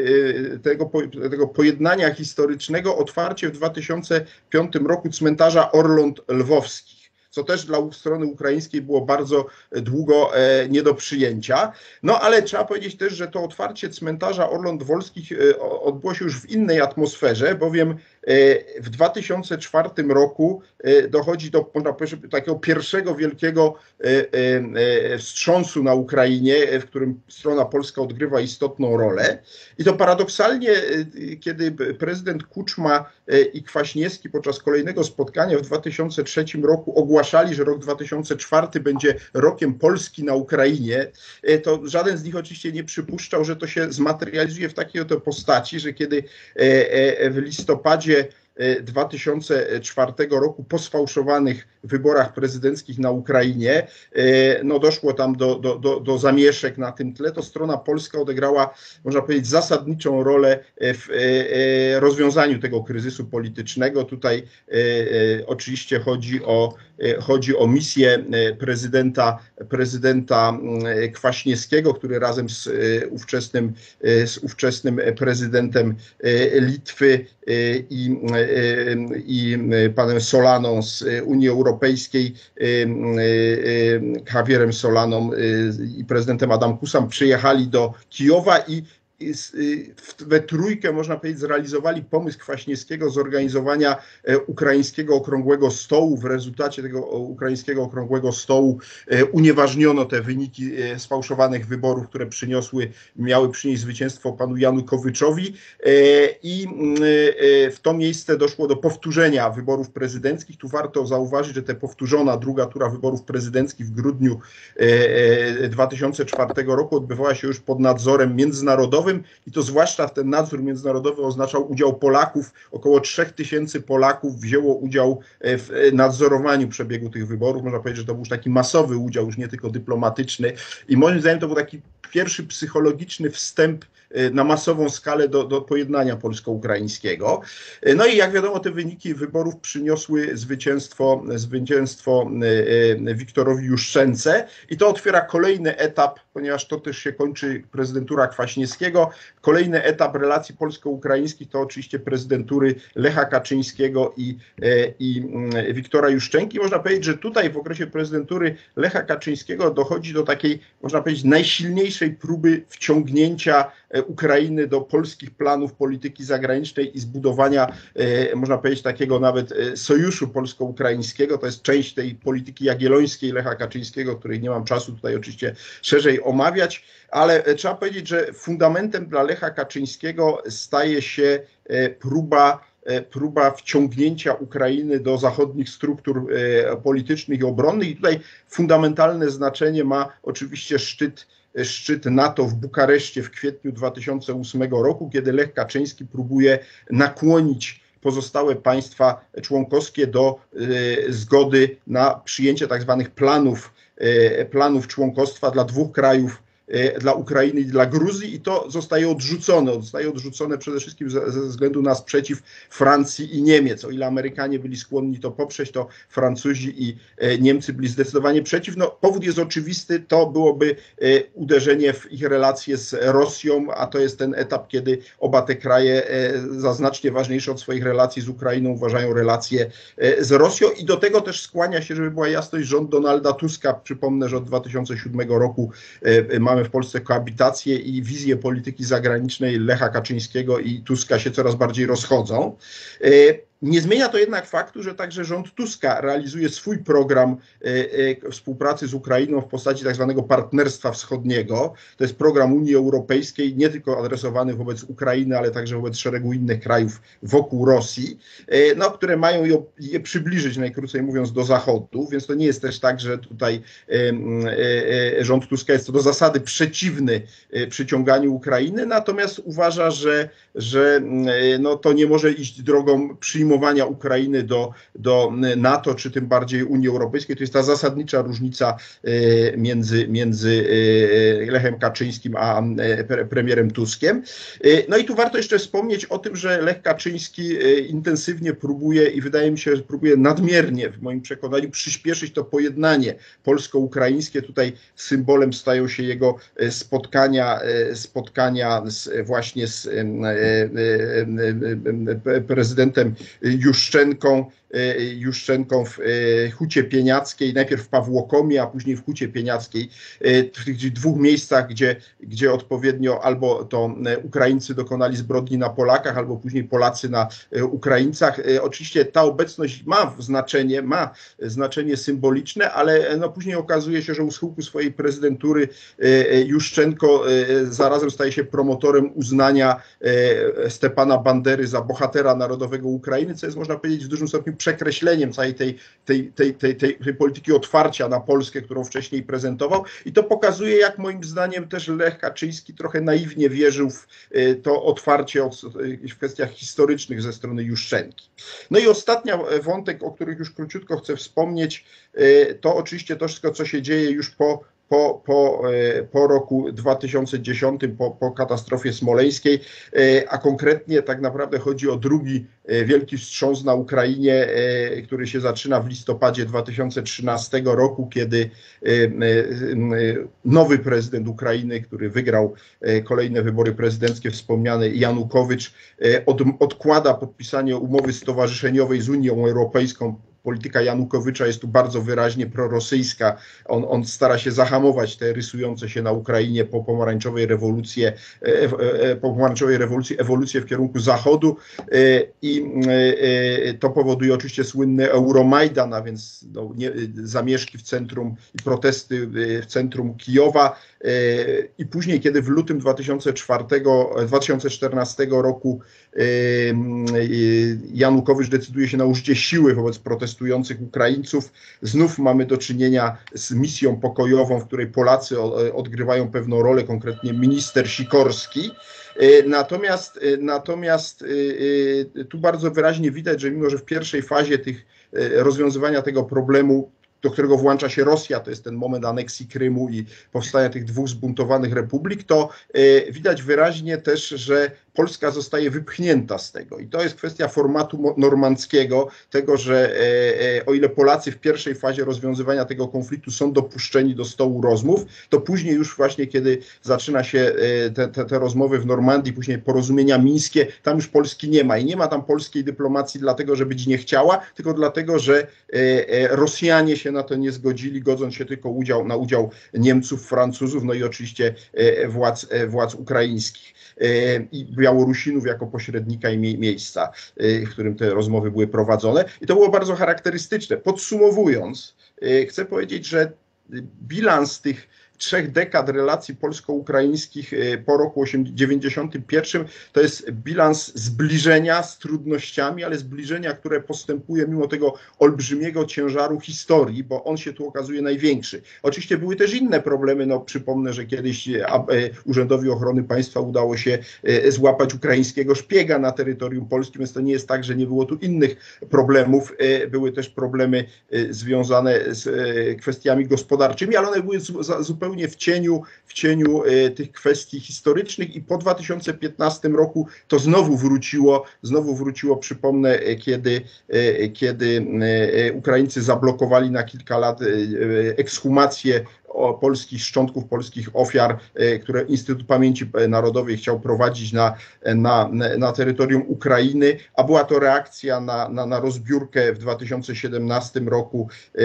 tego, tego pojednania historycznego otwarcie w dwa tysiące piątym roku cmentarza Orląt Lwowskich, co też dla strony ukraińskiej było bardzo długo e, nie do przyjęcia. No ale trzeba powiedzieć też, że to otwarcie cmentarza Orląt Lwowskich e, odbyło się już w innej atmosferze, bowiem e, w dwa tysiące czwartym roku e, dochodzi do można powiedzieć, takiego pierwszego wielkiego e, e, wstrząsu na Ukrainie, w którym strona polska odgrywa istotną rolę. I to paradoksalnie, e, kiedy prezydent Kuczma e, i Kwaśniewski podczas kolejnego spotkania w dwa tysiące trzecim roku ogłaszali, Ogłaszali, że rok dwa tysiące czwarty będzie rokiem Polski na Ukrainie, to żaden z nich oczywiście nie przypuszczał, że to się zmaterializuje w takiej oto postaci, że kiedy w listopadzie dwa tysiące czwartego roku po sfałszowanych wyborach prezydenckich na Ukrainie, no doszło tam do, do, do, do zamieszek na tym tle, to strona polska odegrała, można powiedzieć, zasadniczą rolę w rozwiązaniu tego kryzysu politycznego. Tutaj oczywiście chodzi o, chodzi o misję prezydenta, prezydenta Kwaśniewskiego, który razem z ówczesnym, z ówczesnym prezydentem Litwy i i panem Solaną z Unii Europejskiej, Javierem Solaną i prezydentem Adamkusem przyjechali do Kijowa i we trójkę, można powiedzieć, zrealizowali pomysł Kwaśniewskiego zorganizowania ukraińskiego okrągłego stołu. W rezultacie tego ukraińskiego okrągłego stołu unieważniono te wyniki sfałszowanych wyborów, które przyniosły, miały przynieść zwycięstwo panu Janukowyczowi i w to miejsce doszło do powtórzenia wyborów prezydenckich. Tu warto zauważyć, że te powtórzona druga tura wyborów prezydenckich w grudniu dwa tysiące czwartego roku odbywała się już pod nadzorem międzynarodowym. I to zwłaszcza ten nadzór międzynarodowy oznaczał udział Polaków. Około trzech tysięcy Polaków wzięło udział w nadzorowaniu przebiegu tych wyborów. Można powiedzieć, że to był już taki masowy udział, już nie tylko dyplomatyczny. I moim zdaniem to był taki pierwszy psychologiczny wstęp na masową skalę do, do pojednania polsko-ukraińskiego. No i jak wiadomo, te wyniki wyborów przyniosły zwycięstwo, zwycięstwo Wiktorowi Juszczence i to otwiera kolejny etap ponieważ to też się kończy prezydentura Kwaśniewskiego. Kolejny etap relacji polsko-ukraińskich to oczywiście prezydentury Lecha Kaczyńskiego i, i Wiktora Juszczenki. Można powiedzieć, że tutaj w okresie prezydentury Lecha Kaczyńskiego dochodzi do takiej, można powiedzieć, najsilniejszej próby wciągnięcia Ukrainy do polskich planów polityki zagranicznej i zbudowania, można powiedzieć, takiego nawet sojuszu polsko-ukraińskiego. To jest część tej polityki jagiellońskiej Lecha Kaczyńskiego, której nie mam czasu tutaj oczywiście szerzej omawiać, ale trzeba powiedzieć, że fundamentem dla Lecha Kaczyńskiego staje się próba próba wciągnięcia Ukrainy do zachodnich struktur politycznych i obronnych. I tutaj fundamentalne znaczenie ma oczywiście szczyt, szczyt NATO w Bukareszcie w kwietniu dwa tysiące ósmego roku, kiedy Lech Kaczyński próbuje nakłonić pozostałe państwa członkowskie do y, zgody na przyjęcie tak zwanych planów, y, planów członkostwa dla dwóch krajów, dla Ukrainy i dla Gruzji, i to zostaje odrzucone. Zostaje odrzucone przede wszystkim ze, ze względu na sprzeciw Francji i Niemiec. O ile Amerykanie byli skłonni to poprzeć, to Francuzi i Niemcy byli zdecydowanie przeciw. No, powód jest oczywisty, to byłoby uderzenie w ich relacje z Rosją, a to jest ten etap, kiedy oba te kraje za znacznie ważniejsze od swoich relacji z Ukrainą uważają relacje z Rosją, i do tego też skłania się, żeby była jasność, rząd Donalda Tuska. Przypomnę, że od dwa tysiące siódmego roku mamy w Polsce koabitację i wizje polityki zagranicznej Lecha Kaczyńskiego i Tuska się coraz bardziej rozchodzą. Nie zmienia to jednak faktu, że także rząd Tuska realizuje swój program współpracy z Ukrainą w postaci tak zwanego partnerstwa wschodniego. To jest program Unii Europejskiej, nie tylko adresowany wobec Ukrainy, ale także wobec szeregu innych krajów wokół Rosji, no, które mają je, je przybliżyć, najkrócej mówiąc, do Zachodu, więc to nie jest też tak, że tutaj rząd Tuska jest co do zasady przeciwny przyciąganiu Ukrainy, natomiast uważa, że, że no, to nie może iść drogą przyjmowania Ukrainy do, do NATO, czy tym bardziej Unii Europejskiej. To jest ta zasadnicza różnica między, między Lechem Kaczyńskim a premierem Tuskiem. No i tu warto jeszcze wspomnieć o tym, że Lech Kaczyński intensywnie próbuje, i wydaje mi się, że próbuje nadmiernie, w moim przekonaniu, przyspieszyć to pojednanie polsko-ukraińskie. Tutaj symbolem stają się jego spotkania, spotkania z, właśnie z prezydentem Juszczenką, Juszczenką w Hucie Pieniackiej, najpierw w Pawłokomie, a później w Hucie Pieniackiej, w tych dwóch miejscach, gdzie, gdzie odpowiednio albo to Ukraińcy dokonali zbrodni na Polakach, albo później Polacy na Ukraińcach. Oczywiście ta obecność ma znaczenie, ma znaczenie symboliczne, ale no później okazuje się, że u schyłku swojej prezydentury Juszczenko zarazem staje się promotorem uznania Stepana Bandery za bohatera narodowego Ukrainy, co jest, można powiedzieć, w dużym stopniu przekreśleniem całej tej, tej, tej, tej, tej, tej polityki otwarcia na Polskę, którą wcześniej prezentował, i to pokazuje, jak moim zdaniem też Lech Kaczyński trochę naiwnie wierzył w to otwarcie w kwestiach historycznych ze strony Juszczenki. No i ostatnia wątek, o których już króciutko chcę wspomnieć, to oczywiście to wszystko, co się dzieje już po Po, po, po roku dwa tysiące dziesiątym, po, po katastrofie smoleńskiej, a konkretnie tak naprawdę chodzi o drugi wielki wstrząs na Ukrainie, który się zaczyna w listopadzie dwa tysiące trzynastego roku, kiedy nowy prezydent Ukrainy, który wygrał kolejne wybory prezydenckie, wspomniany Janukowycz, od, odkłada podpisanie umowy stowarzyszeniowej z Unią Europejską. Polityka Janukowycza jest tu bardzo wyraźnie prorosyjska. On, on stara się zahamować te rysujące się na Ukrainie po pomarańczowej rewolucji, po pomarańczowej rewolucji ewolucję w kierunku Zachodu, i to powoduje oczywiście słynny Euromajdan, a więc no, nie, zamieszki w centrum i protesty w centrum Kijowa, i później, kiedy w lutym dwa tysiące czternastego roku Janukowycz decyduje się na użycie siły wobec protestujących Ukraińców, znów mamy do czynienia z misją pokojową, w której Polacy odgrywają pewną rolę, konkretnie minister Sikorski. Natomiast, natomiast tu bardzo wyraźnie widać, że mimo że w pierwszej fazie tych rozwiązywania tego problemu, do którego włącza się Rosja, to jest ten moment aneksji Krymu i powstania tych dwóch zbuntowanych republik, to widać wyraźnie też, że Polska zostaje wypchnięta z tego. I to jest kwestia formatu normandzkiego, tego, że o ile Polacy w pierwszej fazie rozwiązywania tego konfliktu są dopuszczeni do stołu rozmów, to później już właśnie, kiedy zaczyna się te, te, te rozmowy w Normandii, później porozumienia mińskie, tam już Polski nie ma. I nie ma tam polskiej dyplomacji dlatego, że być nie chciała, tylko dlatego, że Rosjanie się na to nie zgodzili, godząc się tylko udział, na udział Niemców, Francuzów, no i oczywiście władz, władz ukraińskich i Białorusinów jako pośrednika i mie miejsca, w którym te rozmowy były prowadzone. I to było bardzo charakterystyczne. Podsumowując, chcę powiedzieć, że bilans tych trzech dekad relacji polsko-ukraińskich po roku dziewięćdziesiątym pierwszym to jest bilans zbliżenia z trudnościami, ale zbliżenia, które postępuje mimo tego olbrzymiego ciężaru historii, bo on się tu okazuje największy. Oczywiście były też inne problemy, no przypomnę, że kiedyś Urzędowi Ochrony Państwa udało się złapać ukraińskiego szpiega na terytorium Polski, więc to nie jest tak, że nie było tu innych problemów. Były też problemy związane z kwestiami gospodarczymi, ale one były zupełnie w cieniu, w cieniu tych kwestii historycznych i po dwa tysiące piętnastym roku to znowu wróciło, znowu wróciło, przypomnę, kiedy, kiedy Ukraińcy zablokowali na kilka lat ekshumację polskich szczątków, polskich ofiar, które Instytut Pamięci Narodowej chciał prowadzić na, na, na terytorium Ukrainy, a była to reakcja na, na, na rozbiórkę w dwa tysiące siedemnastym roku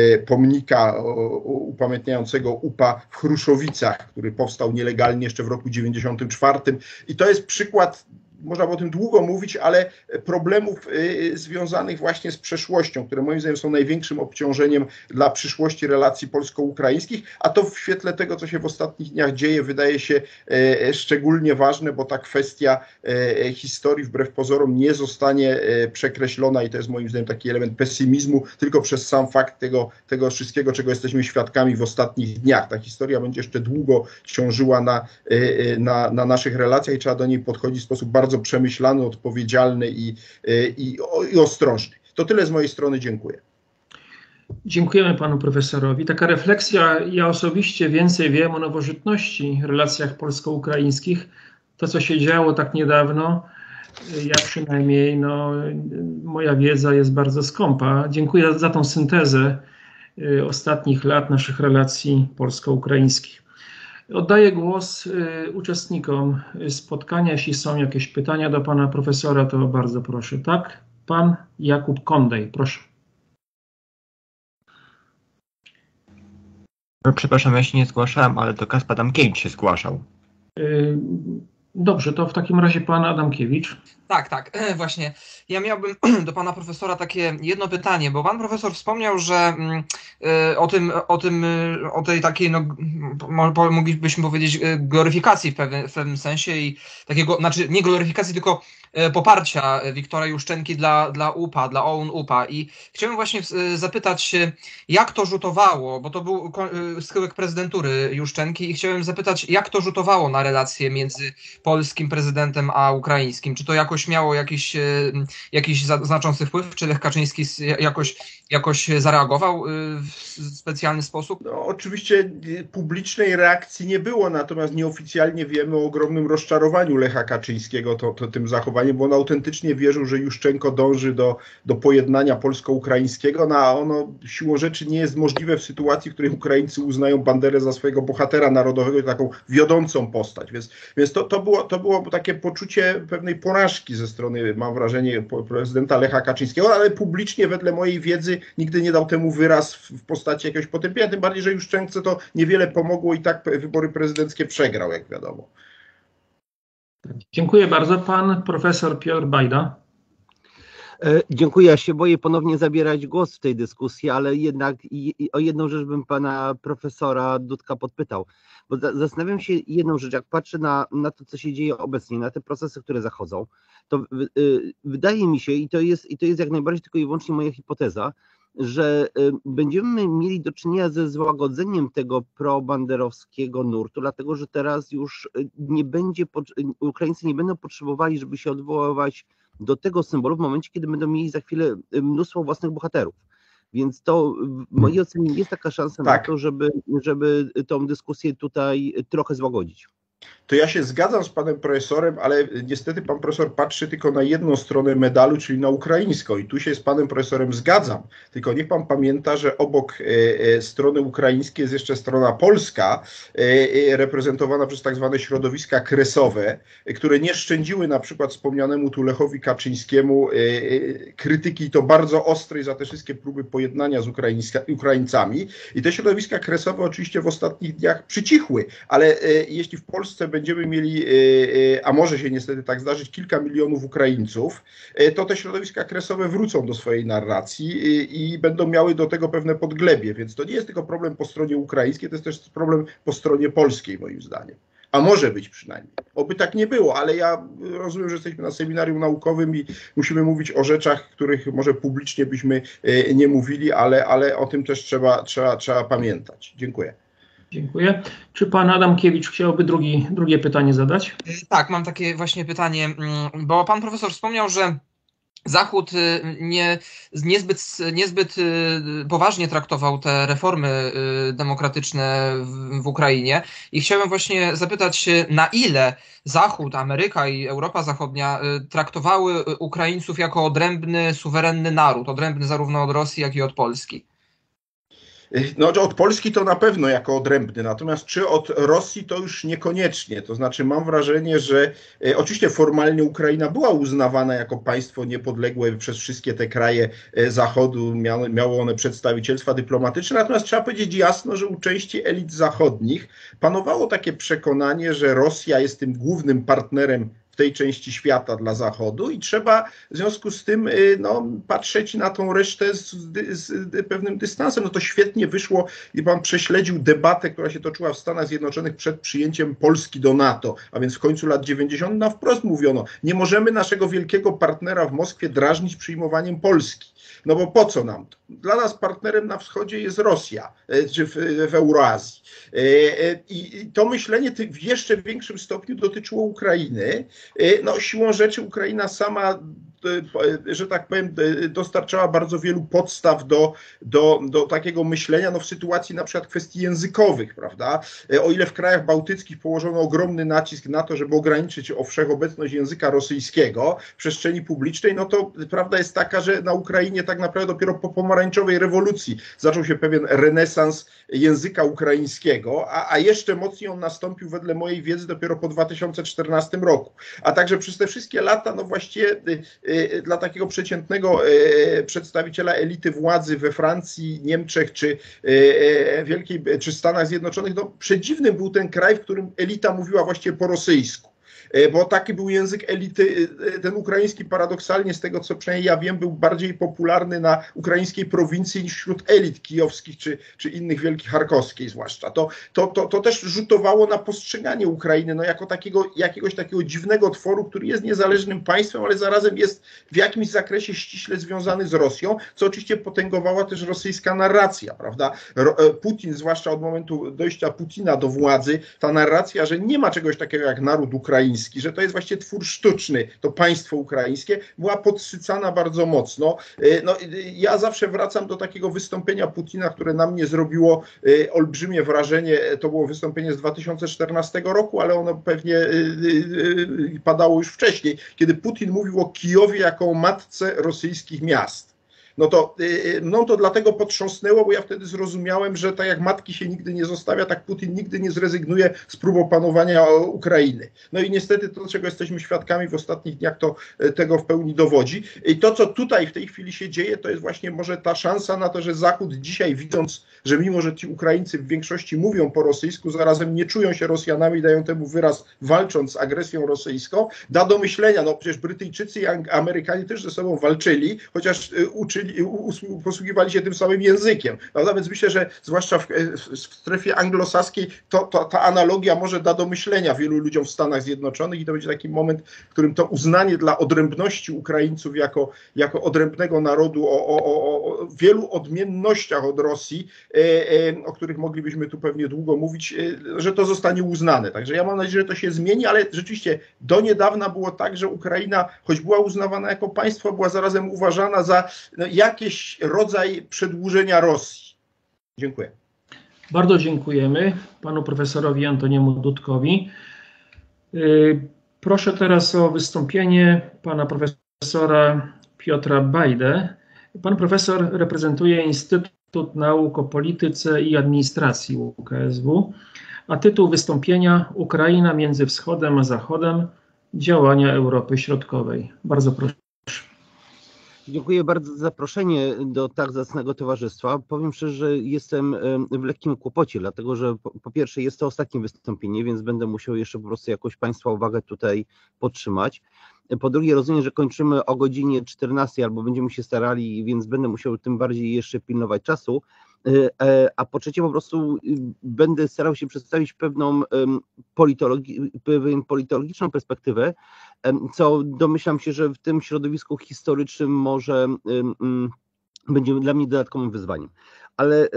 pomnika upamiętniającego U P A w Chruszowicach, który powstał nielegalnie jeszcze w roku dziewięćdziesiątym czwartym. I to jest przykład, można by o tym długo mówić, ale problemów y, związanych właśnie z przeszłością, które moim zdaniem są największym obciążeniem dla przyszłości relacji polsko-ukraińskich, a to w świetle tego, co się w ostatnich dniach dzieje, wydaje się y, szczególnie ważne, bo ta kwestia y, historii wbrew pozorom nie zostanie y, przekreślona i to jest moim zdaniem taki element pesymizmu, tylko przez sam fakt tego, tego wszystkiego, czego jesteśmy świadkami w ostatnich dniach. Ta historia będzie jeszcze długo ciążyła na, y, na, na naszych relacjach i trzeba do niej podchodzić w sposób bardzo bardzo przemyślany, odpowiedzialny i, i, i ostrożny. To tyle z mojej strony, dziękuję. Dziękujemy panu profesorowi. Taka refleksja, ja osobiście więcej wiem o nowożytności, relacjach polsko-ukraińskich. To, co się działo tak niedawno, ja przynajmniej, no, moja wiedza jest bardzo skąpa. Dziękuję za, za tą syntezę ostatnich lat naszych relacji polsko-ukraińskich. Oddaję głos y, uczestnikom spotkania. Jeśli są jakieś pytania do pana profesora, to bardzo proszę. Tak? Pan Jakub Kondej, proszę. Przepraszam, ja się nie zgłaszałem, ale to Kaspar Adamkiewicz się zgłaszał. Y, dobrze, to w takim razie pan Adamkiewicz. Tak, tak, właśnie. Ja miałbym do pana profesora takie jedno pytanie, bo pan profesor wspomniał, że y, o tym, o tym, y, o tej takiej, no, moglibyśmy powiedzieć, gloryfikacji w pewnym, w pewnym sensie i takiego, znaczy nie gloryfikacji, tylko y, poparcia Wiktora Juszczenki dla, dla U P A, dla O U N U P A. I chciałem właśnie y, zapytać, jak to rzutowało, bo to był y, schyłek prezydentury Juszczenki i chciałem zapytać, jak to rzutowało na relacje między polskim prezydentem a ukraińskim? Czy to jakoś miało jakiś, jakiś znaczący wpływ, czy Lech Kaczyński jakoś, jakoś zareagował w specjalny sposób? No, oczywiście publicznej reakcji nie było, natomiast nieoficjalnie wiemy o ogromnym rozczarowaniu Lecha Kaczyńskiego to, to tym zachowaniem, bo on autentycznie wierzył, że Juszczenko dąży do, do pojednania polsko-ukraińskiego, no a ono siłą rzeczy nie jest możliwe w sytuacji, w której Ukraińcy uznają Banderę za swojego bohatera narodowego, taką wiodącą postać. Więc, więc to, to, było, to było takie poczucie pewnej porażki ze strony, mam wrażenie, prezydenta Lecha Kaczyńskiego, ale publicznie wedle mojej wiedzy nigdy nie dał temu wyraz w postaci jakiegoś potępienia, tym bardziej, że Juszczence to niewiele pomogło i tak wybory prezydenckie przegrał, jak wiadomo. Dziękuję bardzo. Pan profesor Piotr Bajda. Dziękuję. Ja się boję ponownie zabierać głos w tej dyskusji, ale jednak i, i o jedną rzecz bym pana profesora Dudka podpytał. Bo za, zastanawiam się jedną rzecz, jak patrzę na, na to, co się dzieje obecnie, na te procesy, które zachodzą, to y, y, wydaje mi się, i to jest, i to jest jak najbardziej tylko i wyłącznie moja hipoteza, że y, będziemy mieli do czynienia ze złagodzeniem tego probanderowskiego nurtu, dlatego że teraz już nie będzie, Ukraińcy nie będą potrzebowali, żeby się odwoływać do tego symbolu w momencie, kiedy będą mieli za chwilę mnóstwo własnych bohaterów. Więc to w mojej ocenie jest taka szansa tak na to, żeby, żeby tą dyskusję tutaj trochę złagodzić. to ja się zgadzam z panem profesorem, ale niestety pan profesor patrzy tylko na jedną stronę medalu, czyli na ukraińską i tu się z panem profesorem zgadzam, tylko niech pan pamięta, że obok e, strony ukraińskiej jest jeszcze strona polska, e, reprezentowana przez tak zwane środowiska kresowe, e, które nie szczędziły na przykład wspomnianemu tu Lechowi Kaczyńskiemu e, e, krytyki i to bardzo ostrej za te wszystkie próby pojednania z Ukraińcami i te środowiska kresowe oczywiście w ostatnich dniach przycichły, ale e, jeśli w Polsce będziemy mieli, a może się niestety tak zdarzyć, kilka milionów Ukraińców, to te środowiska kresowe wrócą do swojej narracji i będą miały do tego pewne podglebie, więc to nie jest tylko problem po stronie ukraińskiej, to jest też problem po stronie polskiej moim zdaniem. A może być przynajmniej. Oby tak nie było, ale ja rozumiem, że jesteśmy na seminarium naukowym i musimy mówić o rzeczach, których może publicznie byśmy nie mówili, ale, ale o tym też trzeba, trzeba, trzeba pamiętać. Dziękuję. Dziękuję. Czy pan Adamkiewicz chciałby drugi, drugie pytanie zadać? Tak, mam takie właśnie pytanie, bo pan profesor wspomniał, że Zachód nie, niezbyt, niezbyt poważnie traktował te reformy demokratyczne w, w Ukrainie i chciałem właśnie zapytać się, na ile Zachód, Ameryka i Europa Zachodnia traktowały Ukraińców jako odrębny, suwerenny naród, odrębny zarówno od Rosji, jak i od Polski? No, od Polski to na pewno jako odrębny, natomiast czy od Rosji to już niekoniecznie. To znaczy mam wrażenie, że e, oczywiście formalnie Ukraina była uznawana jako państwo niepodległe przez wszystkie te kraje e, Zachodu, miało, miało one przedstawicielstwa dyplomatyczne, natomiast trzeba powiedzieć jasno, że u części elit zachodnich panowało takie przekonanie, że Rosja jest tym głównym partnerem w tej części świata dla Zachodu i trzeba w związku z tym no, patrzeć na tą resztę z, z pewnym dystansem. No to świetnie wyszło i pan prześledził debatę, która się toczyła w Stanach Zjednoczonych przed przyjęciem Polski do NATO, a więc w końcu lat dziewięćdziesiątych na wprost mówiono, nie możemy naszego wielkiego partnera w Moskwie drażnić przyjmowaniem Polski. No bo po co nam to? Dla nas partnerem na wschodzie jest Rosja, czy w, w Eurazji. I to myślenie w jeszcze większym stopniu dotyczyło Ukrainy. No siłą rzeczy Ukraina sama, że tak powiem, dostarczała bardzo wielu podstaw do, do, do takiego myślenia, no w sytuacji na przykład kwestii językowych, prawda? O ile w krajach bałtyckich położono ogromny nacisk na to, żeby ograniczyć o wszechobecność języka rosyjskiego w przestrzeni publicznej, no to prawda jest taka, że na Ukrainie tak naprawdę dopiero po pomarańczowej rewolucji zaczął się pewien renesans języka ukraińskiego, a, a jeszcze mocniej on nastąpił wedle mojej wiedzy dopiero po dwa tysiące czternastym roku. A także przez te wszystkie lata, no właściwie y, y, dla takiego przeciętnego y, przedstawiciela elity władzy we Francji, Niemczech czy y, Wielkiej, czy Stanach Zjednoczonych, no przedziwnym był ten kraj, w którym elita mówiła właściwie po rosyjsku. Bo taki był język elity, ten ukraiński paradoksalnie, z tego co przynajmniej ja wiem, był bardziej popularny na ukraińskiej prowincji niż wśród elit kijowskich czy, czy innych wielkich, charkowskiej zwłaszcza. To, to, to, to też rzutowało na postrzeganie Ukrainy no jako takiego, jakiegoś takiego dziwnego tworu, który jest niezależnym państwem, ale zarazem jest w jakimś zakresie ściśle związany z Rosją, co oczywiście potęgowała też rosyjska narracja, prawda? Putin, zwłaszcza od momentu dojścia Putina do władzy, ta narracja, że nie ma czegoś takiego jak naród ukraiński, że to jest właściwie twór sztuczny, to państwo ukraińskie, była podsycana bardzo mocno. No, ja zawsze wracam do takiego wystąpienia Putina, które na mnie zrobiło olbrzymie wrażenie. To było wystąpienie z dwa tysiące czternastego roku, ale ono pewnie padało już wcześniej, kiedy Putin mówił o Kijowie jako o matce rosyjskich miast. No to mną to dlatego potrząsnęło, bo ja wtedy zrozumiałem, że tak jak matki się nigdy nie zostawia, tak Putin nigdy nie zrezygnuje z prób opanowania Ukrainy. No i niestety to, czego jesteśmy świadkami w ostatnich dniach, to tego w pełni dowodzi. I to, co tutaj w tej chwili się dzieje, to jest właśnie może ta szansa na to, że Zachód dzisiaj, widząc, że mimo, że ci Ukraińcy w większości mówią po rosyjsku, zarazem nie czują się Rosjanami, dają temu wyraz walcząc z agresją rosyjską, da do myślenia, no przecież Brytyjczycy i Amerykanie też ze sobą walczyli, chociaż uczyli posługiwali się tym samym językiem. Prawda? Więc myślę, że zwłaszcza w, w strefie anglosaskiej to, to, ta analogia może da do myślenia wielu ludziom w Stanach Zjednoczonych i to będzie taki moment, w którym to uznanie dla odrębności Ukraińców jako, jako odrębnego narodu o, o, o, o wielu odmiennościach od Rosji, e, e, o których moglibyśmy tu pewnie długo mówić, e, że to zostanie uznane. Także ja mam nadzieję, że to się zmieni, ale rzeczywiście do niedawna było tak, że Ukraina, choć była uznawana jako państwo, była zarazem uważana za no, jakiś rodzaj przedłużenia Rosji. Dziękuję. Bardzo dziękujemy panu profesorowi Antoniemu Dudkowi. Proszę teraz o wystąpienie pana profesora Piotra Bajdę. Pan profesor reprezentuje Instytut Nauk o Polityce i Administracji U K S W, a tytuł wystąpienia: Ukraina między Wschodem a Zachodem, działania Europy Środkowej. Bardzo proszę. Dziękuję bardzo za zaproszenie do tak zacnego towarzystwa. Powiem szczerze, że jestem w lekkim kłopocie, dlatego że po, po pierwsze jest to ostatnie wystąpienie, więc będę musiał jeszcze po prostu jakoś Państwa uwagę tutaj podtrzymać. Po drugie, rozumiem, że kończymy o godzinie czternastej albo będziemy się starali, więc będę musiał tym bardziej jeszcze pilnować czasu. A po trzecie, po prostu będę starał się przedstawić pewną politologi pewną politologiczną perspektywę, co domyślam się, że w tym środowisku historycznym może będzie dla mnie dodatkowym wyzwaniem. Ale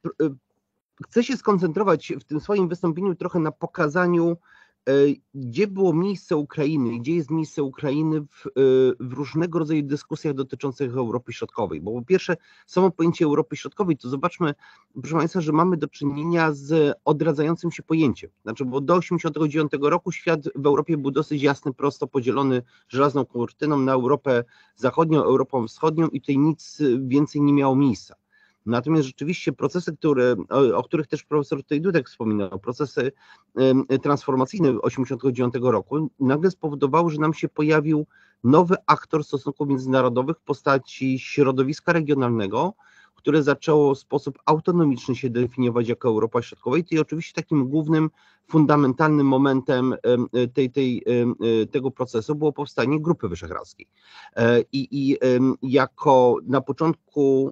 chcę się skoncentrować w tym swoim wystąpieniu trochę na pokazaniu, gdzie było miejsce Ukrainy, gdzie jest miejsce Ukrainy w, w różnego rodzaju dyskusjach dotyczących Europy Środkowej. Bo po pierwsze, samo pojęcie Europy Środkowej, to zobaczmy, proszę Państwa, że mamy do czynienia z odradzającym się pojęciem. Znaczy, bo do osiemdziesiątego dziewiątego roku świat w Europie był dosyć jasny, prosto podzielony żelazną kurtyną na Europę Zachodnią, Europę Wschodnią i tutaj nic więcej nie miało miejsca. Natomiast rzeczywiście procesy, które, o, o których też profesor tutaj Dudek wspominał, procesy y, transformacyjne osiemdziesiątego dziewiątego roku, nagle spowodowały, że nam się pojawił nowy aktor stosunków międzynarodowych w postaci środowiska regionalnego, które zaczęło w sposób autonomiczny się definiować jako Europa Środkowa. I oczywiście takim głównym, fundamentalnym momentem y, tej, tej, y, tego procesu było powstanie Grupy Wyszehradzkiej. Y, I y, jako na początku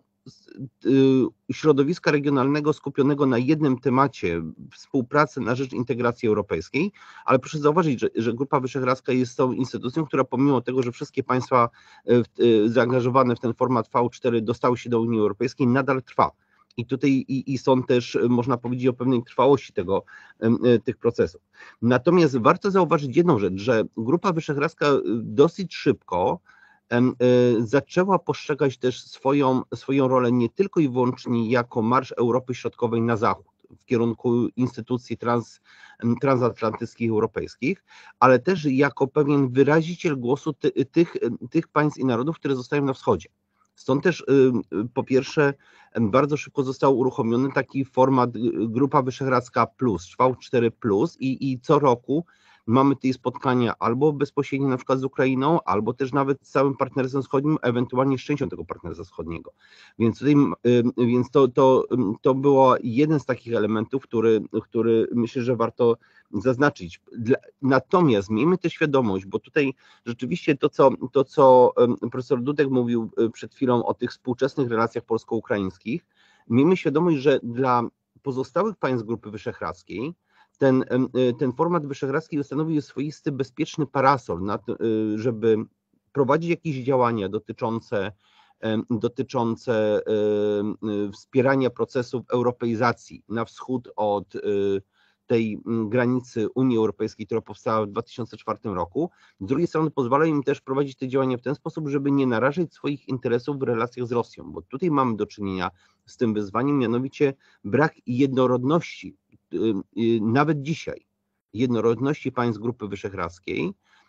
środowiska regionalnego skupionego na jednym temacie, współpracy na rzecz integracji europejskiej, ale proszę zauważyć, że, że Grupa Wyszehradzka jest tą instytucją, która pomimo tego, że wszystkie państwa zaangażowane w ten format V cztery dostały się do Unii Europejskiej, nadal trwa. I tutaj i, i są też, można powiedzieć, o pewnej trwałości tego, tych procesów. Natomiast warto zauważyć jedną rzecz, że Grupa Wyszehradzka dosyć szybko zaczęła postrzegać też swoją, swoją rolę nie tylko i wyłącznie jako marsz Europy Środkowej na zachód, w kierunku instytucji trans, transatlantyckich europejskich, ale też jako pewien wyraziciel głosu ty, tych, tych państw i narodów, które zostają na wschodzie. Stąd też po pierwsze bardzo szybko został uruchomiony taki format Grupa Wyszehradzka plus, V cztery plus i, i co roku mamy te spotkania albo bezpośrednio na przykład z Ukrainą, albo też nawet z całym partnerstwem wschodnim, ewentualnie z częścią tego partnerstwa wschodniego. Więc, tutaj, więc to, to, to było jeden z takich elementów, który, który myślę, że warto zaznaczyć. Natomiast miejmy też świadomość, bo tutaj rzeczywiście to, co, to, co profesor Dudek mówił przed chwilą o tych współczesnych relacjach polsko-ukraińskich, miejmy świadomość, że dla pozostałych państw Grupy Wyszehradzkiej Ten, ten format wyszehradzki stanowił swoisty bezpieczny parasol, na to, żeby prowadzić jakieś działania dotyczące, dotyczące wspierania procesów europeizacji na wschód od tej granicy Unii Europejskiej, która powstała w dwa tysiące czwartym roku. Z drugiej strony pozwala im też prowadzić te działania w ten sposób, żeby nie narażać swoich interesów w relacjach z Rosją, bo tutaj mamy do czynienia z tym wyzwaniem, mianowicie brak jednorodności, nawet dzisiaj, jednorodności państw Grupy Wyszehradzkiej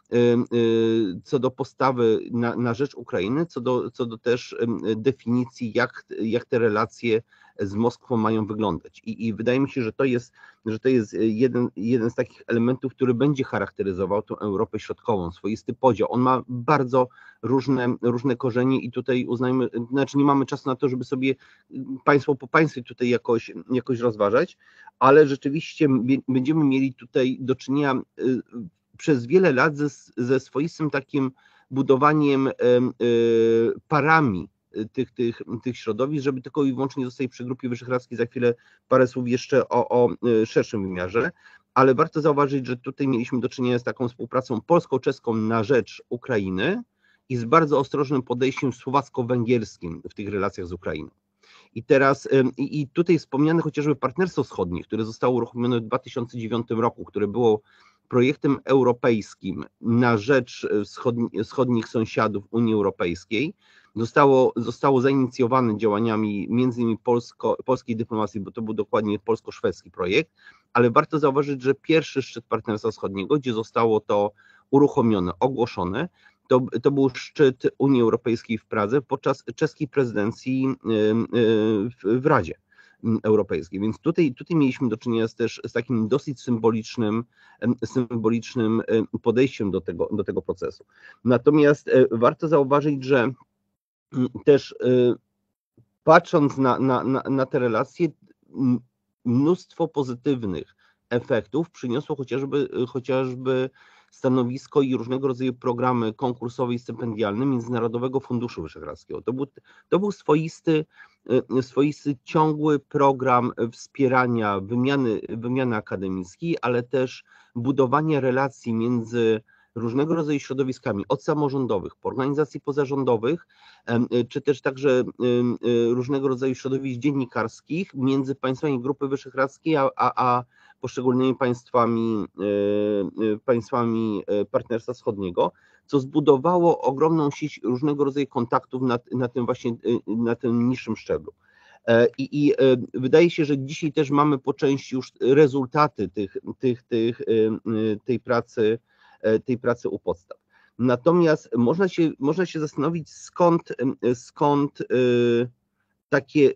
co do postawy na, na rzecz Ukrainy, co do, co do też definicji, jak, jak te relacje z Moskwą mają wyglądać. I, i wydaje mi się, że to jest, że to jest jeden, jeden z takich elementów, który będzie charakteryzował tą Europę Środkową, swoisty podział. On ma bardzo różne, różne korzenie i tutaj uznajmy, znaczy nie mamy czasu na to, żeby sobie państwo po państwie tutaj jakoś, jakoś rozważać, ale rzeczywiście będziemy mieli tutaj do czynienia przez wiele lat ze, ze swoistym takim budowaniem y, y, parami tych, tych, tych środowisk, żeby tylko i wyłącznie zostać przy Grupie Wyszehradzkiej. Za chwilę parę słów jeszcze o, o szerszym wymiarze, ale warto zauważyć, że tutaj mieliśmy do czynienia z taką współpracą polsko-czeską na rzecz Ukrainy i z bardzo ostrożnym podejściem słowacko-węgierskim w tych relacjach z Ukrainą. I teraz, i, i tutaj wspomniane chociażby Partnerstwo Wschodnie, które zostało uruchomione w dwa tysiące dziewiątym roku, które było projektem europejskim na rzecz wschodni, wschodnich sąsiadów Unii Europejskiej, zostało, zostało zainicjowane działaniami między innymi polsko, polskiej dyplomacji, bo to był dokładnie polsko-szwedzki projekt, ale warto zauważyć, że pierwszy szczyt Partnerstwa Wschodniego, gdzie zostało to uruchomione, ogłoszone, to, to był szczyt Unii Europejskiej w Pradze podczas czeskiej prezydencji w, w Radzie Europejskiej. Więc tutaj, tutaj mieliśmy do czynienia z, też z takim dosyć symbolicznym, symbolicznym podejściem do tego, do tego procesu. Natomiast warto zauważyć, że też patrząc na, na, na, na te relacje, mnóstwo pozytywnych efektów przyniosło chociażby, chociażby stanowisko i różnego rodzaju programy konkursowe i stypendialne Międzynarodowego Funduszu Wyszehradzkiego. To był, to był swoisty, swoisty ciągły program wspierania wymiany, wymiany akademickiej, ale też budowania relacji między różnego rodzaju środowiskami, od samorządowych, po organizacji pozarządowych, czy też także różnego rodzaju środowisk dziennikarskich między państwami Grupy Wyszehradzkiej, a, a, a poszczególnymi państwami, państwami Partnerstwa Wschodniego, co zbudowało ogromną sieć różnego rodzaju kontaktów na, na tym właśnie, na tym niższym szczeblu. I, I wydaje się, że dzisiaj też mamy po części już rezultaty tych, tych, tych, tej pracy, tej pracy u podstaw. Natomiast można się, można się zastanowić, skąd, skąd takie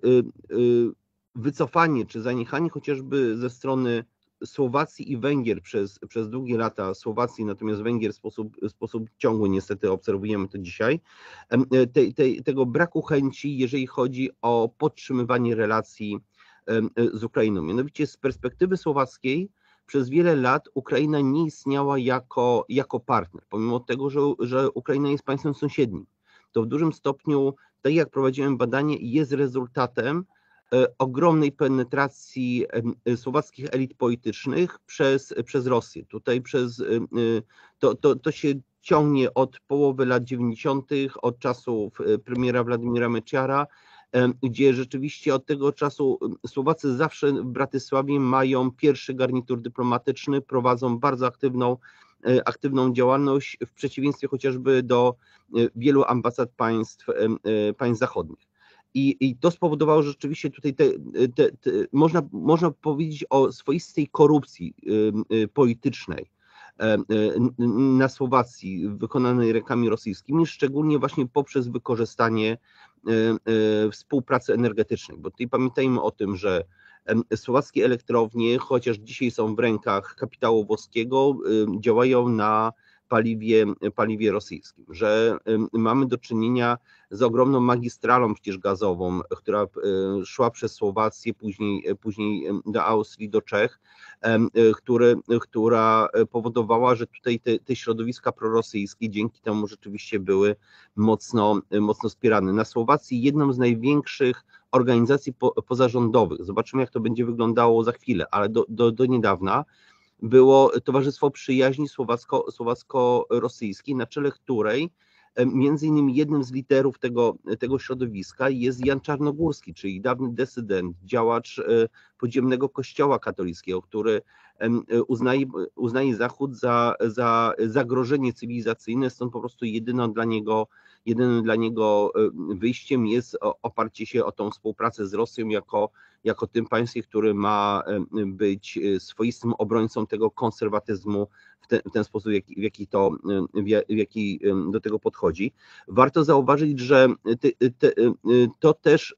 wycofanie czy zaniechanie chociażby ze strony Słowacji i Węgier przez, przez długie lata, Słowacji natomiast Węgier w sposób, w sposób ciągły niestety obserwujemy to dzisiaj, te, te, tego braku chęci, jeżeli chodzi o podtrzymywanie relacji z Ukrainą. Mianowicie z perspektywy słowackiej przez wiele lat Ukraina nie istniała jako, jako partner, pomimo tego, że, że Ukraina jest państwem sąsiednim. To w dużym stopniu, tak jak prowadziłem badanie, jest rezultatem ogromnej penetracji słowackich elit politycznych przez, przez Rosję. Tutaj przez, to, to, to się ciągnie od połowy lat dziewięćdziesiątych, od czasów premiera Władimira Mečiara, gdzie rzeczywiście od tego czasu Słowacy zawsze w Bratysławie mają pierwszy garnitur dyplomatyczny, prowadzą bardzo aktywną, aktywną działalność w przeciwieństwie chociażby do wielu ambasad państw, państw zachodnich. I, I to spowodowało, że rzeczywiście tutaj te, te, te, można, można powiedzieć o swoistej korupcji politycznej na Słowacji wykonanej rękami rosyjskimi, szczególnie właśnie poprzez wykorzystanie współpracy energetycznej, bo tutaj pamiętajmy o tym, że słowackie elektrownie, chociaż dzisiaj są w rękach kapitału włoskiego, działają na paliwie, paliwie rosyjskim, że mamy do czynienia z ogromną magistralą przecież gazową, która szła przez Słowację, później, później do Austrii, do Czech, który, która powodowała, że tutaj te, te środowiska prorosyjskie dzięki temu rzeczywiście były mocno, mocno wspierane. Na Słowacji jedną z największych organizacji po, pozarządowych, zobaczymy jak to będzie wyglądało za chwilę, ale do, do, do niedawna, było Towarzystwo Przyjaźni Słowacko, Słowacko-Rosyjskiej, na czele której między innymi jednym z liderów tego, tego środowiska jest Jan Czarnogórski, czyli dawny dysydent, działacz podziemnego kościoła katolickiego, który uznaje, uznaje Zachód za, za zagrożenie cywilizacyjne, stąd po prostu jedyną dla niego, jedynym dla niego wyjściem jest oparcie się o tą współpracę z Rosją jako, jako tym państwie, który ma być swoistym obrońcą tego konserwatyzmu w ten, w ten sposób, w jaki, w jaki to, w jaki do tego podchodzi. Warto zauważyć, że te, te, to też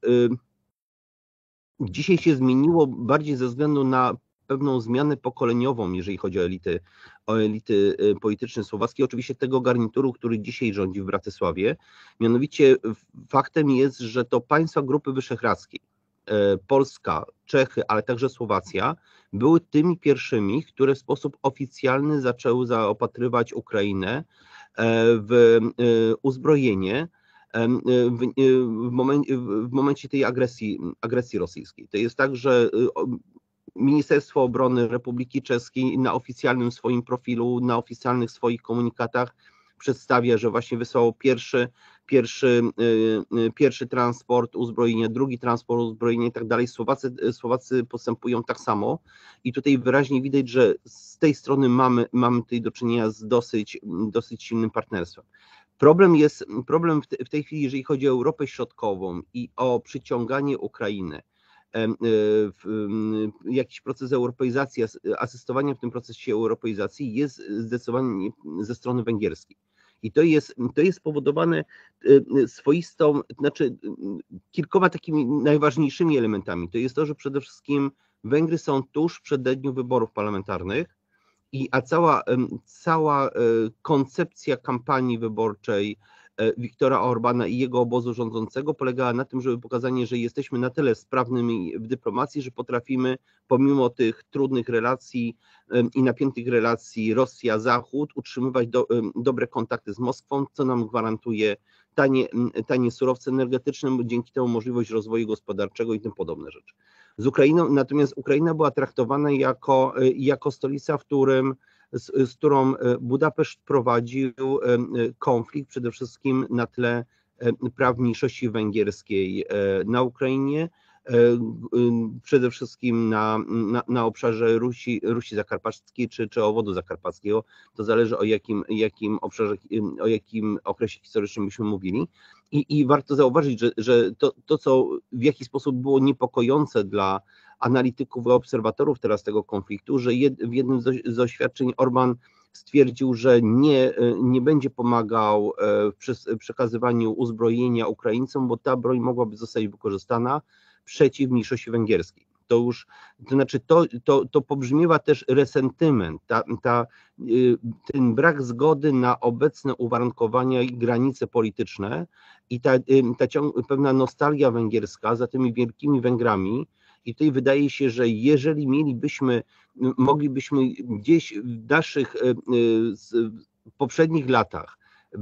dzisiaj się zmieniło bardziej ze względu na pewną zmianę pokoleniową, jeżeli chodzi o elity, o elity polityczne słowackie, oczywiście tego garnituru, który dzisiaj rządzi w Bratysławie. Mianowicie faktem jest, że to państwa Grupy Wyszehradzkiej, Polska, Czechy, ale także Słowacja, były tymi pierwszymi, które w sposób oficjalny zaczęły zaopatrywać Ukrainę w uzbrojenie w, w, momencie, w momencie tej agresji, agresji rosyjskiej. To jest tak, że Ministerstwo Obrony Republiki Czeskiej na oficjalnym swoim profilu, na oficjalnych swoich komunikatach przedstawia, że właśnie wysłało pierwszy, pierwszy, pierwszy transport uzbrojenia, drugi transport uzbrojenia i tak dalej. Słowacy, Słowacy postępują tak samo i tutaj wyraźnie widać, że z tej strony mamy, mamy tutaj do czynienia z dosyć, dosyć silnym partnerstwem. Problem jest, problem w tej chwili, jeżeli chodzi o Europę Środkową i o przyciąganie Ukrainy jakiś proces europeizacji, asystowania w tym procesie europeizacji jest zdecydowanie ze strony węgierskiej. I to jest, to jest spowodowane swoistą, znaczy kilkoma takimi najważniejszymi elementami. To jest to, że przede wszystkim Węgry są tuż przed dniem wyborów parlamentarnych, i, a cała, cała koncepcja kampanii wyborczej Viktora Orbana i jego obozu rządzącego polegała na tym, żeby pokazanie, że jesteśmy na tyle sprawnymi w dyplomacji, że potrafimy pomimo tych trudnych relacji i napiętych relacji Rosja-Zachód utrzymywać do, dobre kontakty z Moskwą, co nam gwarantuje tanie, tanie surowce energetyczne, dzięki temu możliwość rozwoju gospodarczego i tym podobne rzeczy. Z Ukrainą, natomiast Ukraina była traktowana jako, jako stolica, w którym Z, z którą Budapeszt prowadził konflikt przede wszystkim na tle praw mniejszości węgierskiej na Ukrainie, przede wszystkim na, na, na obszarze Rusi, Rusi Zakarpackiej czy, czy Owodu Zakarpackiego. To zależy o jakim, jakim obszarze, o jakim okresie historycznym byśmy mówili. I, i warto zauważyć, że, że to, to, co w jakiś sposób było niepokojące dla analityków i obserwatorów teraz tego konfliktu, że jed, w jednym z, z oświadczeń Orban stwierdził, że nie, nie będzie pomagał w przekazywaniu uzbrojenia Ukraińcom, bo ta broń mogłaby zostać wykorzystana przeciw mniejszości węgierskiej. To już, to znaczy to, to, to pobrzmiewa też resentyment, ta, ta, ten brak zgody na obecne uwarunkowania i granice polityczne i ta, ta ciąg, pewna nostalgia węgierska za tymi wielkimi Węgrami. I tutaj wydaje się, że jeżeli mielibyśmy, moglibyśmy gdzieś w naszych poprzednich latach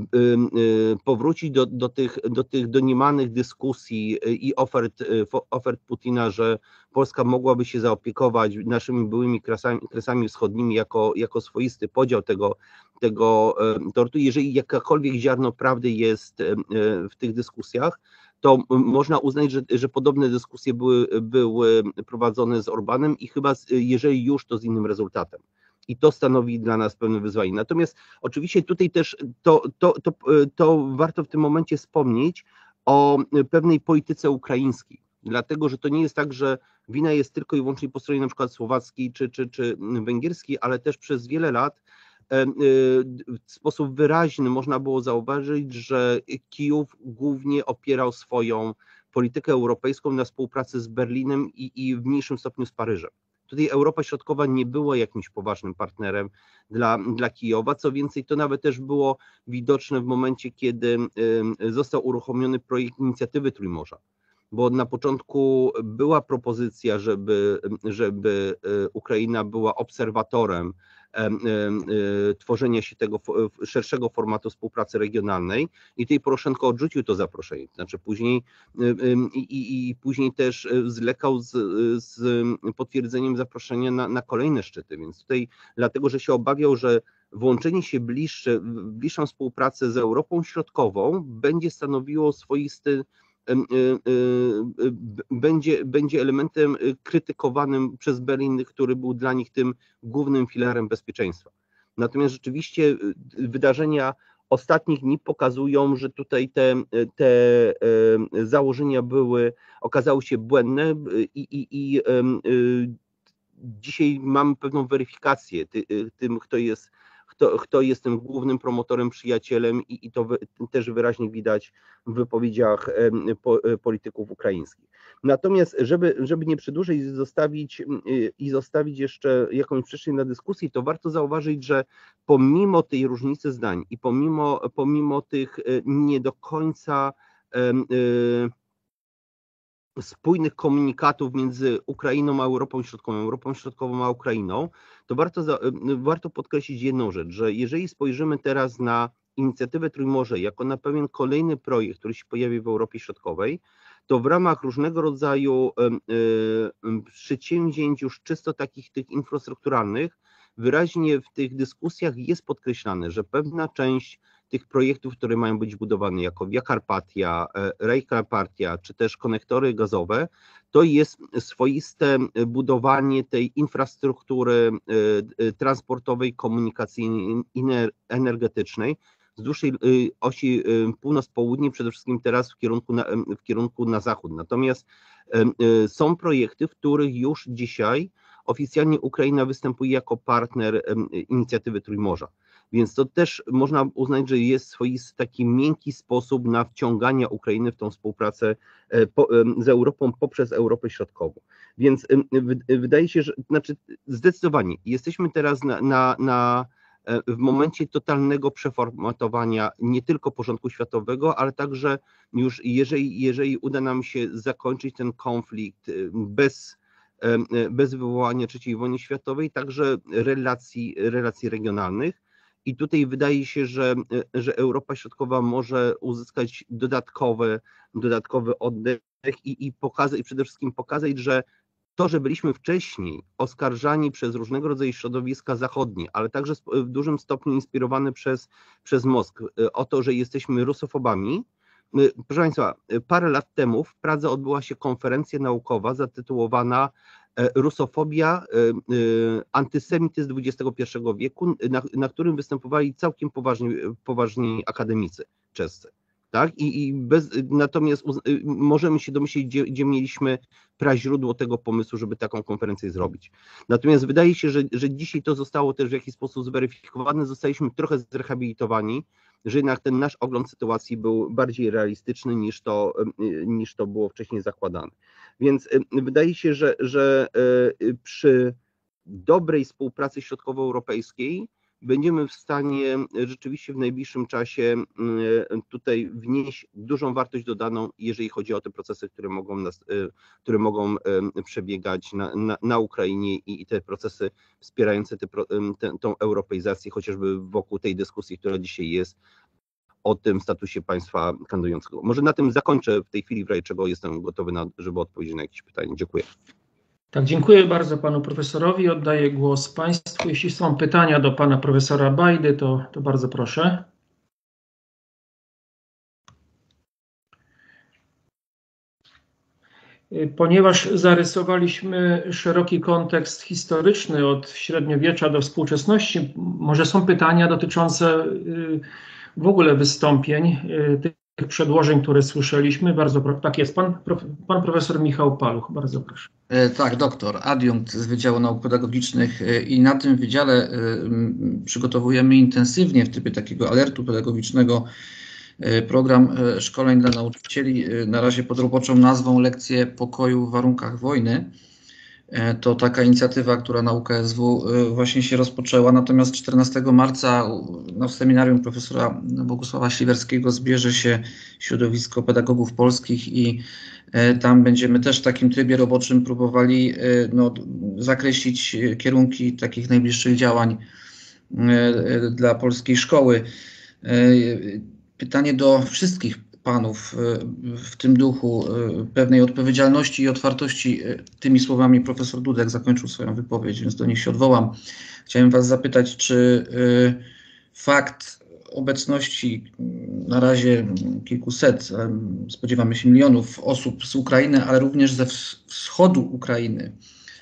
powrócić do, do, tych, do tych doniemanych dyskusji i ofert, ofert Putina, że Polska mogłaby się zaopiekować naszymi byłymi kresami, kresami wschodnimi jako, jako swoisty podział tego, tego tortu. Jeżeli jakakolwiek ziarno prawdy jest w tych dyskusjach, to można uznać, że, że podobne dyskusje były, były prowadzone z Orbanem i chyba jeżeli już, to z innym rezultatem. I to stanowi dla nas pewne wyzwanie. Natomiast oczywiście tutaj też to, to, to, to warto w tym momencie wspomnieć o pewnej polityce ukraińskiej, dlatego że to nie jest tak, że wina jest tylko i wyłącznie po stronie na przykład słowackiej czy, czy, czy węgierskiej, ale też przez wiele lat w sposób wyraźny można było zauważyć, że Kijów głównie opierał swoją politykę europejską na współpracy z Berlinem i, i w mniejszym stopniu z Paryżem. Tutaj Europa Środkowa nie była jakimś poważnym partnerem dla, dla Kijowa, co więcej to nawet też było widoczne w momencie, kiedy został uruchomiony projekt inicjatywy Trójmorza, bo na początku była propozycja, żeby, żeby Ukraina była obserwatorem tworzenia się tego szerszego formatu współpracy regionalnej i tutaj Poroszenko odrzucił to zaproszenie, znaczy później i, i, i później też zlekał z, z potwierdzeniem zaproszenia na, na kolejne szczyty, więc tutaj dlatego, że się obawiał, że włączenie się bliższe, w bliższą współpracę z Europą Środkową będzie stanowiło swoisty Będzie, będzie elementem krytykowanym przez Berlin, który był dla nich tym głównym filarem bezpieczeństwa. Natomiast rzeczywiście wydarzenia ostatnich dni pokazują, że tutaj te, te założenia były, okazały się błędne i, i, i dzisiaj mamy pewną weryfikację ty, tym, kto jest Kto, kto jest tym głównym promotorem, przyjacielem i, i to wy, też wyraźnie widać w wypowiedziach po, polityków ukraińskich. Natomiast, żeby, żeby nie przedłużyć i zostawić, i zostawić jeszcze jakąś przestrzeń na dyskusję, to warto zauważyć, że pomimo tej różnicy zdań i pomimo, pomimo tych nie do końca y, spójnych komunikatów między Ukrainą a Europą Środkową, Europą Środkową a Ukrainą, to warto, za, warto podkreślić jedną rzecz, że jeżeli spojrzymy teraz na inicjatywę Trójmorze jako na pewien kolejny projekt, który się pojawi w Europie Środkowej, to w ramach różnego rodzaju y, y, przedsięwzięć już czysto takich tych infrastrukturalnych, wyraźnie w tych dyskusjach jest podkreślane, że pewna część tych projektów, które mają być budowane jako Via Carpatia, Rail Carpatia, czy też konektory gazowe, to jest swoiste budowanie tej infrastruktury transportowej, komunikacyjnej, energetycznej wzdłuż tej osi północ-południe, przede wszystkim teraz w kierunku na, w kierunku na zachód. Natomiast są projekty, w których już dzisiaj oficjalnie Ukraina występuje jako partner inicjatywy Trójmorza. Więc to też można uznać, że jest swoisty taki miękki sposób na wciąganie Ukrainy w tą współpracę z Europą poprzez Europę Środkową. Więc wydaje się, że znaczy zdecydowanie jesteśmy teraz na, na, na w momencie totalnego przeformatowania nie tylko porządku światowego, ale także już jeżeli, jeżeli uda nam się zakończyć ten konflikt bez, bez wywołania trzeciej wojny światowej, także relacji, relacji regionalnych. I tutaj wydaje się, że, że Europa Środkowa może uzyskać dodatkowy, dodatkowy oddech i, i, pokazać, i przede wszystkim pokazać, że to, że byliśmy wcześniej oskarżani przez różnego rodzaju środowiska zachodnie, ale także w dużym stopniu inspirowane przez, przez Moskwę, o to, że jesteśmy rusofobami. Proszę Państwa, parę lat temu w Pradze odbyła się konferencja naukowa zatytułowana Rusofobia, antysemityzm dwudziestego pierwszego wieku, na, na którym występowali całkiem poważni, poważni akademicy czescy. Tak? I, i bez, natomiast uz, możemy się domyślić, gdzie, gdzie mieliśmy praźródło tego pomysłu, żeby taką konferencję zrobić. Natomiast wydaje się, że, że dzisiaj to zostało też w jakiś sposób zweryfikowane, zostaliśmy trochę zrehabilitowani, że jednak ten nasz ogląd sytuacji był bardziej realistyczny niż to, niż to było wcześniej zakładane. Więc wydaje się, że, że przy dobrej współpracy środkowoeuropejskiej będziemy w stanie rzeczywiście w najbliższym czasie tutaj wnieść dużą wartość dodaną, jeżeli chodzi o te procesy, które mogą, nas, które mogą przebiegać na, na, na Ukrainie i, i te procesy wspierające te, te, tą europeizację, chociażby wokół tej dyskusji, która dzisiaj jest o tym statusie państwa kandydującego. Może na tym zakończę w tej chwili, w razie czego jestem gotowy, na, żeby odpowiedzieć na jakieś pytanie. Dziękuję. Tak, dziękuję bardzo panu profesorowi. Oddaję głos państwu. Jeśli są pytania do pana profesora Bajdy, to, to bardzo proszę. Ponieważ zarysowaliśmy szeroki kontekst historyczny od średniowiecza do współczesności, może są pytania dotyczące w ogóle wystąpień tych przedłożeń, które słyszeliśmy. Bardzo tak jest. Pan, pan profesor Michał Paluch, bardzo proszę. Tak, doktor, adiunkt z Wydziału Nauk Pedagogicznych i na tym wydziale przygotowujemy intensywnie w trybie takiego alertu pedagogicznego program szkoleń dla nauczycieli, na razie pod roboczą nazwą Lekcje pokoju w warunkach wojny. To taka inicjatywa, która na U K S W właśnie się rozpoczęła, natomiast czternastego marca na seminarium profesora Bogusława Śliwerskiego zbierze się środowisko pedagogów polskich i tam będziemy też w takim trybie roboczym próbowali no, zakreślić kierunki takich najbliższych działań dla polskiej szkoły. Pytanie do wszystkich panów w tym duchu pewnej odpowiedzialności i otwartości. Tymi słowami profesor Dudek zakończył swoją wypowiedź, więc do nich się odwołam. Chciałem was zapytać, czy fakt obecności na razie kilkuset, spodziewamy się milionów osób z Ukrainy, ale również ze wschodu Ukrainy,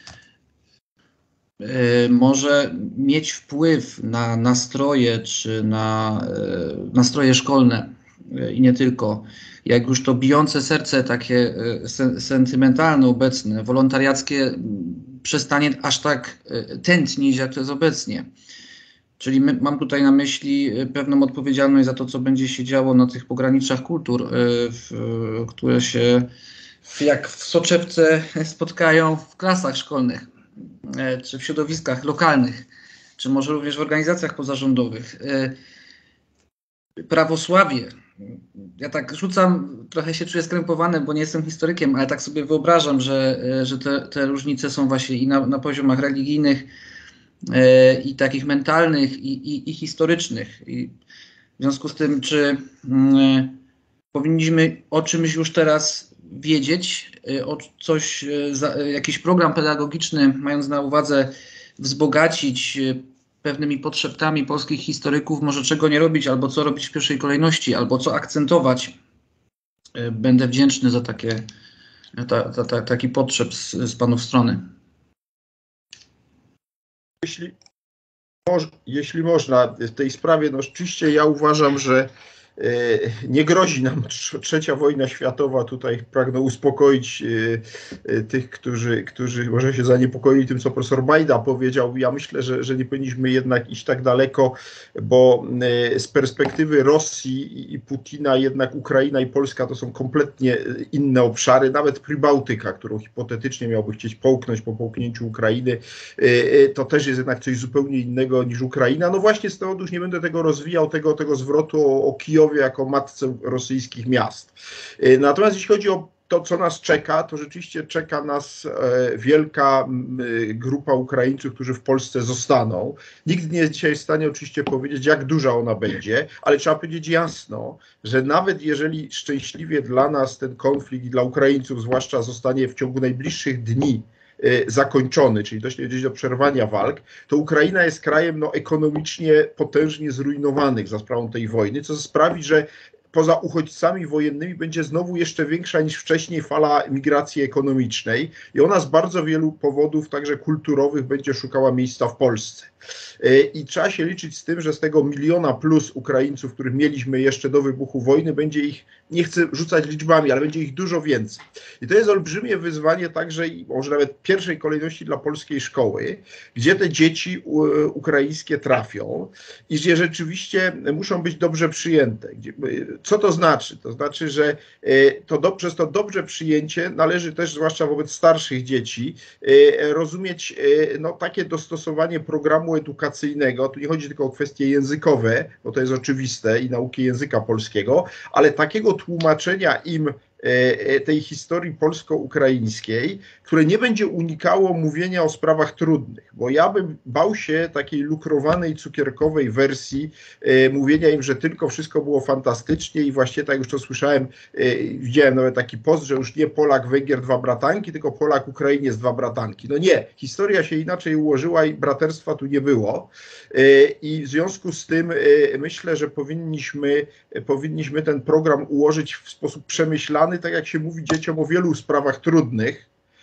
może mieć wpływ na nastroje czy na nastroje szkolne i nie tylko. Jak już to bijące serce takie sentymentalne, obecne, wolontariackie przestanie aż tak tętnić, jak to jest obecnie. Czyli my, mam tutaj na myśli pewną odpowiedzialność za to, co będzie się działo na tych pograniczach kultur, w, które się jak w soczewce spotkają w klasach szkolnych, czy w środowiskach lokalnych, czy może również w organizacjach pozarządowych. Prawosławie. Ja tak rzucam, trochę się czuję skrępowany, bo nie jestem historykiem, ale tak sobie wyobrażam, że, że te, te różnice są właśnie i na, na poziomach religijnych, e, i takich mentalnych, i, i, i historycznych. I w związku z tym, czy e, powinniśmy o czymś już teraz wiedzieć, e, o coś, e, za, jakiś program pedagogiczny, mając na uwadze wzbogacić e, pewnymi podszeptami polskich historyków, może czego nie robić, albo co robić w pierwszej kolejności, albo co akcentować. Będę wdzięczny za takie, ta, ta, ta, taki podszep z, z panów strony. Jeśli moż, jeśli można, w tej sprawie, no oczywiście ja uważam, że nie grozi nam trzecia wojna światowa. Tutaj pragnę uspokoić tych, którzy, którzy może się zaniepokoili tym, co profesor Majda powiedział. Ja myślę, że, że nie powinniśmy jednak iść tak daleko, bo z perspektywy Rosji i Putina jednak Ukraina i Polska to są kompletnie inne obszary. Nawet Prybałtyka, którą hipotetycznie miałby chcieć połknąć po połknięciu Ukrainy, to też jest jednak coś zupełnie innego niż Ukraina. No właśnie z tego już nie będę tego rozwijał, tego, tego zwrotu o, o Kijowie jako matce rosyjskich miast. Natomiast jeśli chodzi o to, co nas czeka, to rzeczywiście czeka nas wielka grupa Ukraińców, którzy w Polsce zostaną. Nikt nie jest dzisiaj w stanie oczywiście powiedzieć, jak duża ona będzie, ale trzeba powiedzieć jasno, że nawet jeżeli szczęśliwie dla nas ten konflikt i dla Ukraińców zwłaszcza zostanie w ciągu najbliższych dni zakończony, czyli dojdzie do przerwania walk, to Ukraina jest krajem no, ekonomicznie potężnie zrujnowanych za sprawą tej wojny, co sprawi, że poza uchodźcami wojennymi będzie znowu jeszcze większa niż wcześniej fala migracji ekonomicznej i ona z bardzo wielu powodów, także kulturowych, będzie szukała miejsca w Polsce. I trzeba się liczyć z tym, że z tego miliona plus Ukraińców, których mieliśmy jeszcze do wybuchu wojny, będzie ich, nie chcę rzucać liczbami, ale będzie ich dużo więcej. I to jest olbrzymie wyzwanie także i może nawet w pierwszej kolejności dla polskiej szkoły, gdzie te dzieci ukraińskie trafią i gdzie rzeczywiście muszą być dobrze przyjęte. Co to znaczy? To znaczy, że to do, przez to dobrze przyjęcie należy też, zwłaszcza wobec starszych dzieci, rozumieć no, takie dostosowanie programu edukacyjnego. Tu nie chodzi tylko o kwestie językowe, bo to jest oczywiste i nauki języka polskiego, ale takiego tłumaczenia im tej historii polsko-ukraińskiej, które nie będzie unikało mówienia o sprawach trudnych, bo ja bym bał się takiej lukrowanej, cukierkowej wersji e, mówienia im, że tylko wszystko było fantastycznie i właśnie tak już to słyszałem, e, widziałem nawet taki post, że już nie Polak, Węgier, dwa bratanki, tylko Polak, Ukrainiec, dwa bratanki. No nie, historia się inaczej ułożyła i braterstwa tu nie było e, i w związku z tym e, myślę, że powinniśmy, e, powinniśmy ten program ułożyć w sposób przemyślany, tak jak się mówi dzieciom o wielu sprawach trudnych,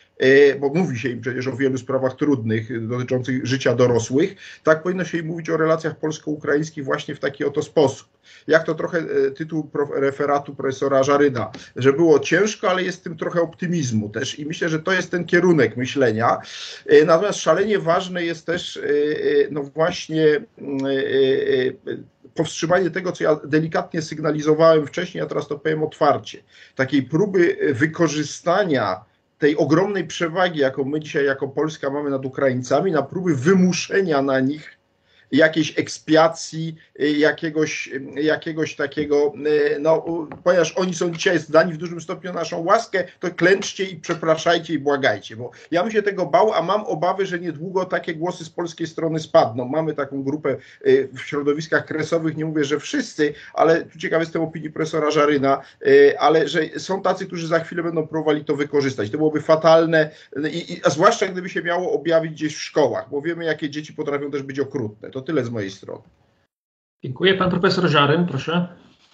bo mówi się im przecież o wielu sprawach trudnych dotyczących życia dorosłych, tak powinno się im mówić o relacjach polsko-ukraińskich właśnie w taki oto sposób. Jak to trochę tytuł referatu profesora Żaryna, że było ciężko, ale jest w tym trochę optymizmu też i myślę, że to jest ten kierunek myślenia. Natomiast szalenie ważne jest też no właśnie powstrzymanie tego, co ja delikatnie sygnalizowałem wcześniej, a teraz to powiem otwarcie. Takiej próby wykorzystania tej ogromnej przewagi, jaką my dzisiaj jako Polska mamy nad Ukraińcami, na próby wymuszenia na nich jakiejś ekspiacji, jakiegoś, jakiegoś takiego, no ponieważ oni są dzisiaj zdani w dużym stopniu na naszą łaskę, to klęczcie i przepraszajcie i błagajcie, bo ja bym się tego bał, a mam obawy, że niedługo takie głosy z polskiej strony spadną. Mamy taką grupę w środowiskach kresowych, nie mówię, że wszyscy, ale tu ciekawy jestem opinii profesora Żaryna, ale że są tacy, którzy za chwilę będą próbowali to wykorzystać. To byłoby fatalne, i, i, a zwłaszcza gdyby się miało objawić gdzieś w szkołach, bo wiemy, jakie dzieci potrafią też być okrutne. To tyle z mojej strony. Dziękuję. Pan profesor Żaryn, proszę.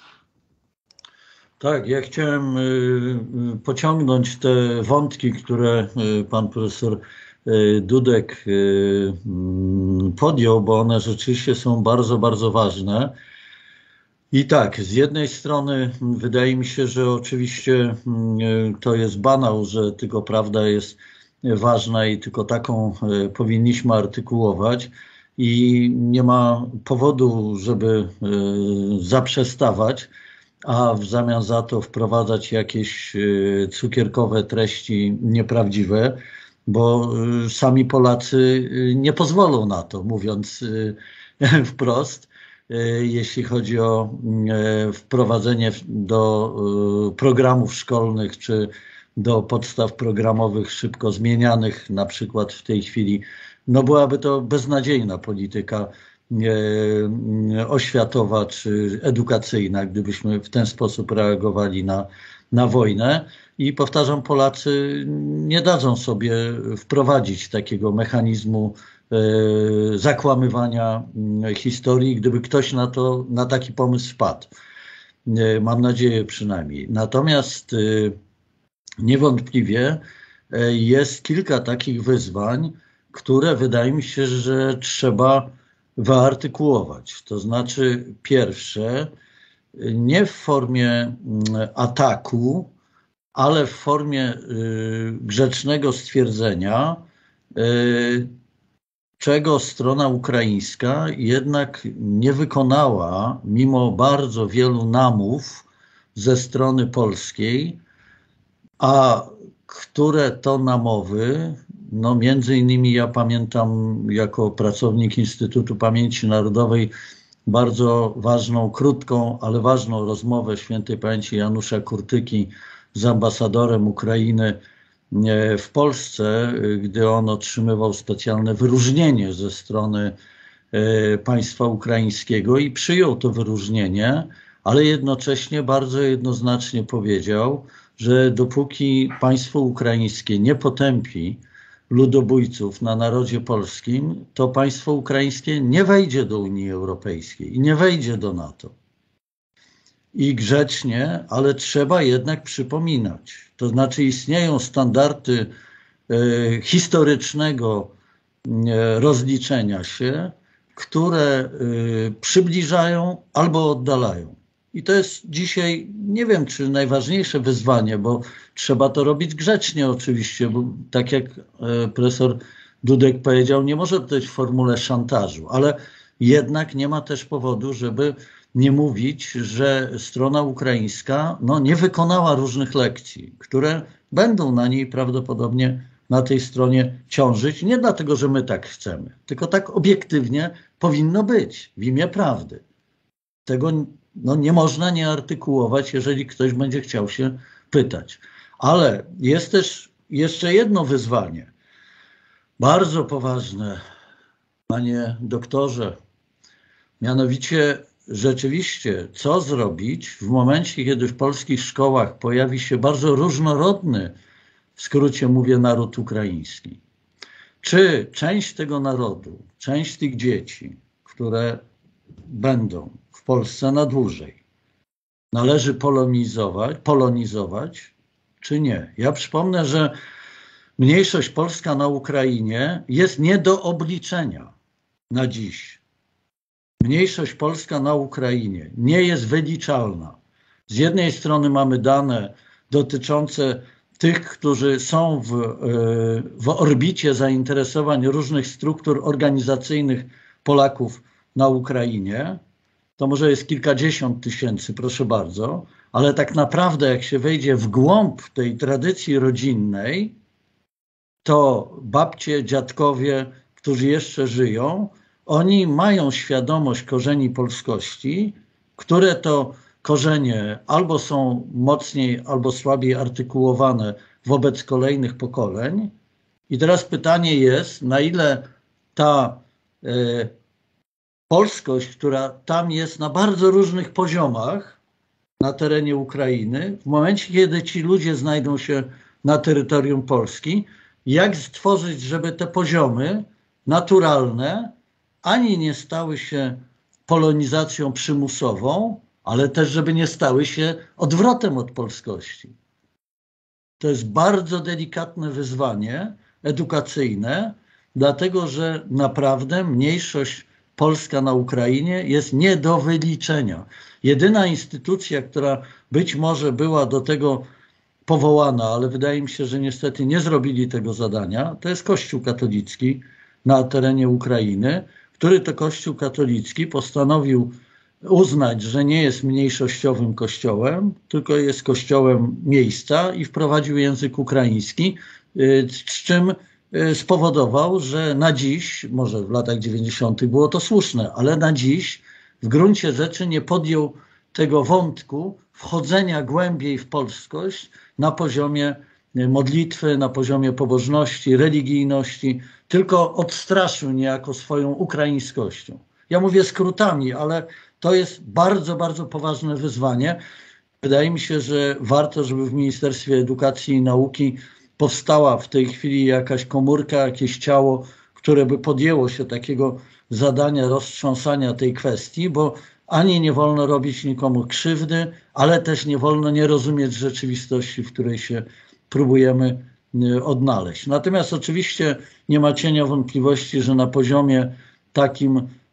Tak, ja chciałem y, pociągnąć te wątki, które y, pan profesor y, Dudek y, podjął, bo one rzeczywiście są bardzo, bardzo ważne. I tak, z jednej strony wydaje mi się, że oczywiście y, to jest banał, że tylko prawda jest ważna i tylko taką y, powinniśmy artykułować. I nie ma powodu, żeby y, zaprzestawać, a w zamian za to wprowadzać jakieś y, cukierkowe treści nieprawdziwe, bo y, sami Polacy y, nie pozwolą na to, mówiąc y, wprost, y, jeśli chodzi o y, wprowadzenie do y, programów szkolnych czy do podstaw programowych szybko zmienianych, na przykład w tej chwili. No byłaby to beznadziejna polityka e, oświatowa czy edukacyjna, gdybyśmy w ten sposób reagowali na, na wojnę. I powtarzam, Polacy nie dadzą sobie wprowadzić takiego mechanizmu e, zakłamywania historii, gdyby ktoś na to, na taki pomysł wpadł. E, mam nadzieję przynajmniej. Natomiast e, niewątpliwie jest kilka takich wyzwań, które wydaje mi się, że trzeba wyartykułować. To znaczy, pierwsze, nie w formie ataku, ale w formie grzecznego stwierdzenia, czego strona ukraińska jednak nie wykonała, mimo bardzo wielu namów ze strony polskiej, a które to namowy, no między innymi ja pamiętam jako pracownik Instytutu Pamięci Narodowej bardzo ważną, krótką, ale ważną rozmowę świętej pamięci Janusza Kurtyki z ambasadorem Ukrainy w Polsce, gdy on otrzymywał specjalne wyróżnienie ze strony państwa ukraińskiego i przyjął to wyróżnienie, ale jednocześnie bardzo jednoznacznie powiedział, że dopóki państwo ukraińskie nie potępi ludobójców na narodzie polskim, to państwo ukraińskie nie wejdzie do Unii Europejskiej i nie wejdzie do NATO. I grzecznie, ale trzeba jednak przypominać. To znaczy istnieją standardy e, historycznego e, rozliczenia się, które e, przybliżają albo oddalają. I to jest dzisiaj, nie wiem, czy najważniejsze wyzwanie, bo trzeba to robić grzecznie oczywiście, bo tak jak e, profesor Dudek powiedział, nie może to być w formule szantażu, ale jednak nie ma też powodu, żeby nie mówić, że strona ukraińska no, nie wykonała różnych lekcji, które będą na niej prawdopodobnie na tej stronie ciążyć. Nie dlatego, że my tak chcemy, tylko tak obiektywnie powinno być w imię prawdy. Tego no, nie można nie artykułować, jeżeli ktoś będzie chciał się pytać. Ale jest też jeszcze jedno wyzwanie, bardzo poważne, panie doktorze, mianowicie rzeczywiście, co zrobić w momencie, kiedy w polskich szkołach pojawi się bardzo różnorodny, w skrócie mówię, naród ukraiński. Czy część tego narodu, część tych dzieci, które będą w Polsce na dłużej, należy polonizować, polonizować, czy nie? Ja przypomnę, że mniejszość polska na Ukrainie jest nie do obliczenia na dziś. Mniejszość polska na Ukrainie nie jest wyliczalna. Z jednej strony mamy dane dotyczące tych, którzy są w, w orbicie zainteresowań różnych struktur organizacyjnych Polaków na Ukrainie. To może jest kilkadziesiąt tysięcy, proszę bardzo, ale tak naprawdę jak się wejdzie w głąb tej tradycji rodzinnej, to babcie, dziadkowie, którzy jeszcze żyją, oni mają świadomość korzeni polskości, które to korzenie albo są mocniej, albo słabiej artykułowane wobec kolejnych pokoleń. I teraz pytanie jest, na ile ta y, polskość, która tam jest na bardzo różnych poziomach na terenie Ukrainy, w momencie, kiedy ci ludzie znajdą się na terytorium Polski, jak stworzyć, żeby te poziomy naturalne ani nie stały się polonizacją przymusową, ale też, żeby nie stały się odwrotem od polskości. To jest bardzo delikatne wyzwanie edukacyjne, dlatego że naprawdę mniejszość polska na Ukrainie jest nie do wyliczenia. Jedyna instytucja, która być może była do tego powołana, ale wydaje mi się, że niestety nie zrobili tego zadania, to jest Kościół katolicki na terenie Ukrainy, który to Kościół katolicki postanowił uznać, że nie jest mniejszościowym kościołem, tylko jest kościołem miejsca i wprowadził język ukraiński, z czym spowodował, że na dziś, może w latach dziewięćdziesiątych było to słuszne, ale na dziś w gruncie rzeczy nie podjął tego wątku wchodzenia głębiej w polskość na poziomie modlitwy, na poziomie pobożności, religijności, tylko odstraszył niejako swoją ukraińskością. Ja mówię skrótami, ale to jest bardzo, bardzo poważne wyzwanie. Wydaje mi się, że warto, żeby w Ministerstwie Edukacji i Nauki powstała w tej chwili jakaś komórka, jakieś ciało, które by podjęło się takiego zadania roztrząsania tej kwestii, bo ani nie wolno robić nikomu krzywdy, ale też nie wolno nie rozumieć rzeczywistości, w której się próbujemy odnaleźć. Natomiast oczywiście nie ma cienia wątpliwości, że na poziomie takim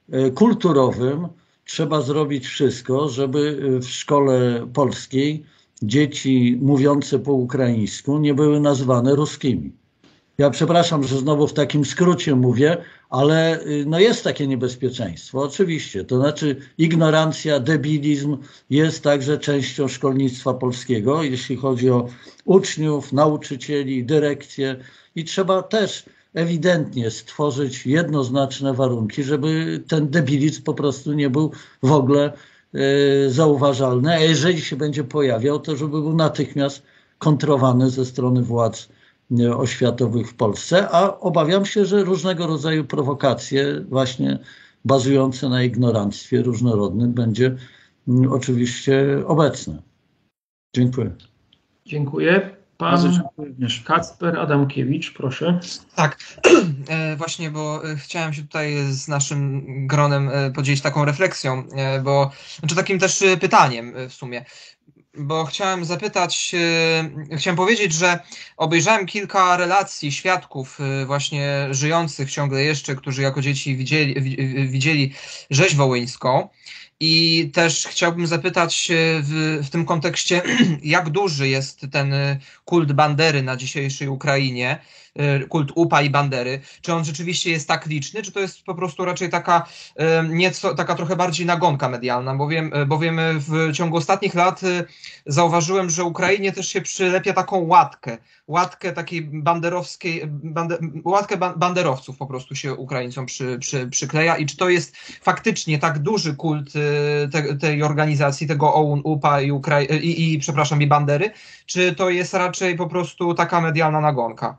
kulturowym trzeba zrobić wszystko, żeby w szkole polskiej dzieci mówiące po ukraińsku nie były nazwane ruskimi. Ja przepraszam, że znowu w takim skrócie mówię, ale no jest takie niebezpieczeństwo, oczywiście. To znaczy ignorancja, debilizm jest także częścią szkolnictwa polskiego, jeśli chodzi o uczniów, nauczycieli, dyrekcję i trzeba też ewidentnie stworzyć jednoznaczne warunki, żeby ten debilizm po prostu nie był w ogóle y, zauważalny, a jeżeli się będzie pojawiał, to żeby był natychmiast kontrowany ze strony władz oświatowych w Polsce, a obawiam się, że różnego rodzaju prowokacje właśnie bazujące na ignoranstwie różnorodnym będzie oczywiście obecne. Dziękuję. Dziękuję. Pan Kacper Adamkiewicz, proszę. Tak, właśnie, bo chciałem się tutaj z naszym gronem podzielić taką refleksją, bo znaczy takim też pytaniem w sumie. Bo chciałem zapytać, chciałem powiedzieć, że obejrzałem kilka relacji świadków właśnie żyjących ciągle jeszcze, którzy jako dzieci widzieli, widzieli rzeź wołyńską i też chciałbym zapytać w, w tym kontekście, jak duży jest ten kult Bandery na dzisiejszej Ukrainie, kult U P A i Bandery, czy on rzeczywiście jest tak liczny, czy to jest po prostu raczej taka nieco, taka trochę bardziej nagonka medialna, bowiem, bowiem w ciągu ostatnich lat zauważyłem, że Ukrainie też się przylepia taką łatkę, łatkę takiej banderowskiej, bande, łatkę banderowców po prostu się Ukraińcom przy, przy, przykleja i czy to jest faktycznie tak duży kult te, tej organizacji, tego O U N, U P A i, Ukrai- i, i przepraszam, i Bandery, czy to jest raczej po prostu taka medialna nagonka?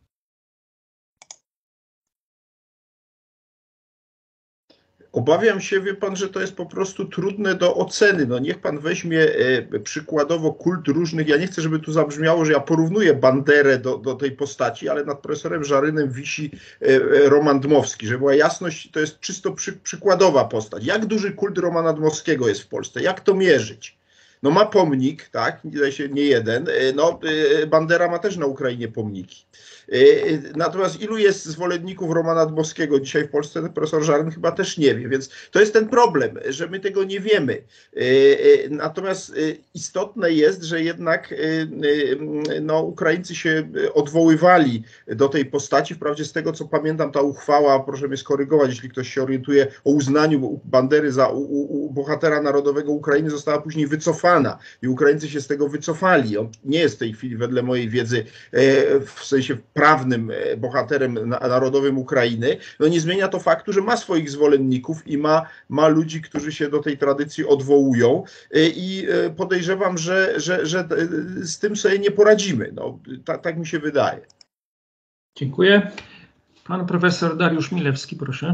Obawiam się, wie pan, że to jest po prostu trudne do oceny. No niech pan weźmie e, przykładowo kult różnych, ja nie chcę, żeby tu zabrzmiało, że ja porównuję Banderę do, do tej postaci, ale nad profesorem Żarynem wisi e, Roman Dmowski. Żeby była jasność, to jest czysto przy, przykładowa postać. Jak duży kult Romana Dmowskiego jest w Polsce? Jak to mierzyć? No ma pomnik, tak, nie, się nie jeden, no Bandera ma też na Ukrainie pomniki. Natomiast ilu jest zwolenników Romana Dmowskiego dzisiaj w Polsce, ten profesor Żaryn chyba też nie wie, więc to jest ten problem, że my tego nie wiemy. Natomiast istotne jest, że jednak no, Ukraińcy się odwoływali do tej postaci. Wprawdzie z tego, co pamiętam, ta uchwała, proszę mnie skorygować, jeśli ktoś się orientuje, o uznaniu Bandery za u, u, bohatera narodowego Ukrainy została później wycofana i Ukraińcy się z tego wycofali. On nie jest w tej chwili, wedle mojej wiedzy, w sensie prawnym bohaterem narodowym Ukrainy. No nie zmienia to faktu, że ma swoich zwolenników i ma, ma ludzi, którzy się do tej tradycji odwołują i podejrzewam, że, że, że z tym sobie nie poradzimy. No, tak, tak mi się wydaje. Dziękuję. Pan profesor Dariusz Milewski, proszę.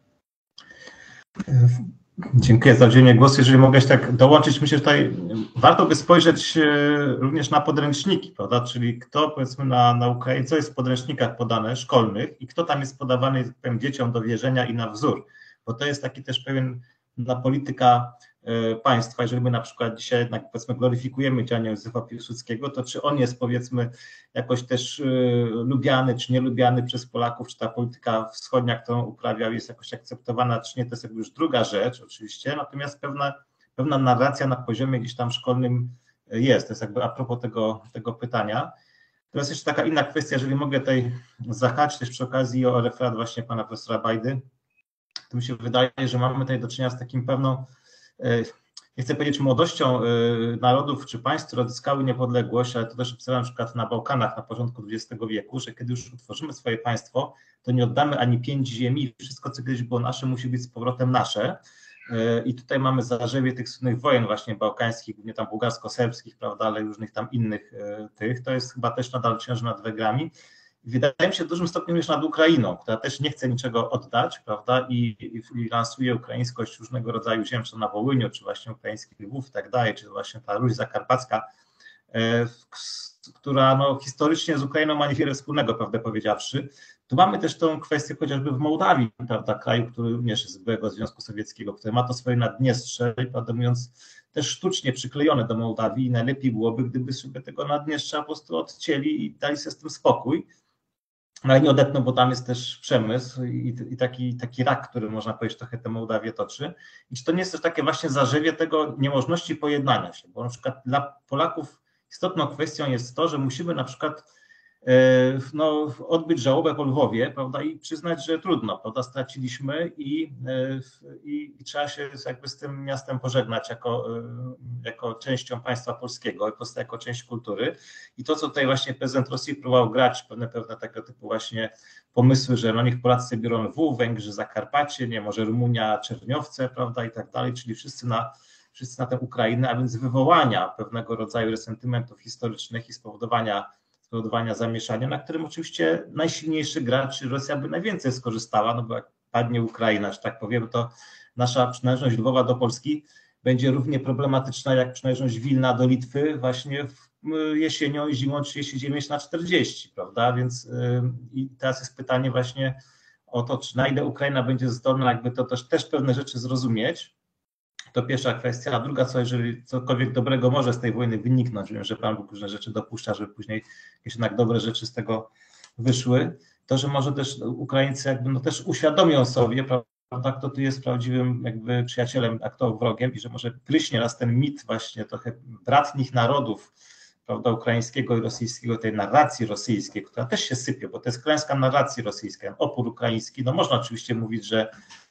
Dziękuję za udzielenie głosu. Jeżeli mogę się tak dołączyć, myślę, że tutaj warto by spojrzeć również na podręczniki, prawda? Czyli kto, powiedzmy, na, na Ukrainie, co jest w podręcznikach podane, szkolnych i kto tam jest podawany, tak powiem, dzieciom do wierzenia i na wzór, bo to jest taki też pewien na polityka państwa. Jeżeli my na przykład dzisiaj jednak, powiedzmy, gloryfikujemy działania Józefa Piłsudskiego, to czy on jest, powiedzmy, jakoś też y, lubiany, czy nielubiany przez Polaków, czy ta polityka wschodnia, którą uprawiał, jest jakoś akceptowana, czy nie, to jest jakby już druga rzecz oczywiście, natomiast pewna, pewna narracja na poziomie gdzieś tam szkolnym jest. To jest jakby a propos tego, tego pytania. Teraz jeszcze taka inna kwestia, jeżeli mogę tutaj zahaczyć też przy okazji o referat właśnie pana profesora Bajdy, to mi się wydaje, że mamy tutaj do czynienia z takim pewną, nie chcę powiedzieć młodością narodów czy państw, które odzyskały niepodległość, ale to też obserwujemy na przykład na Bałkanach na początku dwudziestego wieku, że kiedy już utworzymy swoje państwo, to nie oddamy ani pięć ziemi, wszystko co kiedyś było nasze musi być z powrotem nasze. I tutaj mamy zarzewie tych słynnych wojen właśnie bałkańskich, głównie tam bułgarsko-serbskich, prawda, ale różnych tam innych tych, to jest chyba też nadal ciąży nad Węgrami. Wydaje mi się w dużym stopniu już nad Ukrainą, która też nie chce niczego oddać, prawda, i, i, i lansuje ukraińskość różnego rodzaju ziem, czy na Wołyniu, czy właśnie ukraiński Lwów i tak dalej, czy właśnie ta Ruś Zakarpacka, e, która no, historycznie z Ukrainą ma niewiele wspólnego, prawdę powiedziawszy. Tu mamy też tą kwestię chociażby w Mołdawii, prawda, kraju, który również jest z byłego Związku Sowieckiego, który ma to swoje Naddniestrze, prawdę mówiąc, też sztucznie przyklejone do Mołdawii i najlepiej byłoby, gdyby sobie tego Naddniestrza po prostu odcięli i dali sobie z tym spokój. no ale nie odetną, bo tam jest też przemysł i, i taki, taki rak, który można powiedzieć trochę tę Mołdawię toczy. I czy to nie jest też takie właśnie zarzewie tego niemożności pojednania się, bo na przykład dla Polaków istotną kwestią jest to, że musimy na przykład no, odbyć żałobę po Lwowie, prawda, i przyznać, że trudno, prawda, straciliśmy i, i, i trzeba się jakby z tym miastem pożegnać jako, jako częścią państwa polskiego, po prostu jako część kultury. I to, co tutaj właśnie prezydent Rosji próbował grać, pewne, pewne tego typu właśnie pomysły, że no niech Polacy biorą Lwów, Węgrzy Zakarpacie, nie, może Rumunia Czerniowce, prawda, i tak dalej, czyli wszyscy na wszyscy na tę Ukrainę, a więc wywołania pewnego rodzaju resentymentów historycznych i spowodowania spowodowania zamieszania, na którym oczywiście najsilniejszy gracz, czyli Rosja by najwięcej skorzystała, no bo jak padnie Ukraina, że tak powiem, to nasza przynależność Lwowa do Polski będzie równie problematyczna jak przynależność Wilna do Litwy właśnie jesienią i zimą trzydzieści dziewięć na czterdzieści, prawda, więc i teraz jest pytanie właśnie o to, czy na ile Ukraina będzie zdolna jakby to też, też pewne rzeczy zrozumieć. To pierwsza kwestia, a druga, co jeżeli cokolwiek dobrego może z tej wojny wyniknąć, wiem, że Pan Bóg różne rzeczy dopuszcza, żeby później jakieś jednak dobre rzeczy z tego wyszły, to, że może też Ukraińcy jakby no też uświadomią sobie, prawda, kto tu jest prawdziwym jakby przyjacielem, a kto wrogiem i że może pryśnie raz ten mit właśnie trochę bratnich narodów, prawda, ukraińskiego i rosyjskiego, tej narracji rosyjskiej, która też się sypie, bo to jest klęska narracji rosyjskiej, opór ukraiński, no można oczywiście mówić, że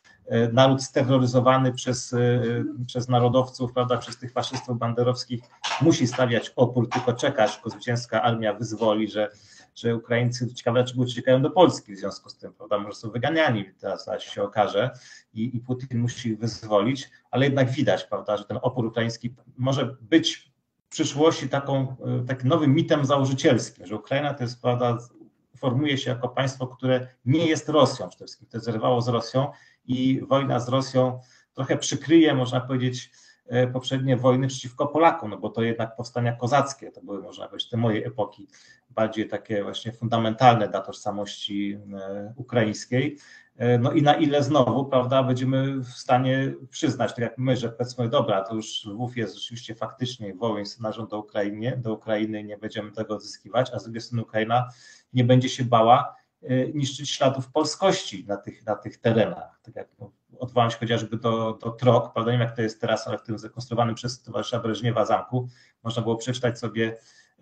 naród steroryzowany przez, przez narodowców, prawda, przez tych faszystów banderowskich musi stawiać opór, tylko czekać, tylko zwycięska armia wyzwoli, że, że Ukraińcy ciekawe dlaczego uciekają do Polski w związku z tym, prawda, może są wyganiani, teraz się okaże i, i Putin musi ich wyzwolić, ale jednak widać, prawda, że ten opór ukraiński może być w przyszłości taką, takim nowym mitem założycielskim, że Ukraina to jest, prawda, formuje się jako państwo, które nie jest Rosją, przede wszystkim to zerwało z Rosją i wojna z Rosją trochę przykryje, można powiedzieć, poprzednie wojny przeciwko Polakom, no bo to jednak powstania kozackie, to były, można powiedzieć, te moje epoki, bardziej takie właśnie fundamentalne dla tożsamości ukraińskiej. No i na ile znowu, prawda, będziemy w stanie przyznać, tak jak my, że powiedzmy, dobra, to już Lwów jest rzeczywiście faktycznie Wołyń należą do Ukrainy, do Ukrainy nie będziemy tego odzyskiwać, a z drugiej strony Ukraina nie będzie się bała niszczyć śladów polskości na tych, na tych terenach. Tak jak no, odwołam się chociażby do, do Trok, prawda, nie wiem jak to jest teraz, ale w tym zrekonstruowanym przez towarzysza Breżniewa zamku można było przeczytać sobie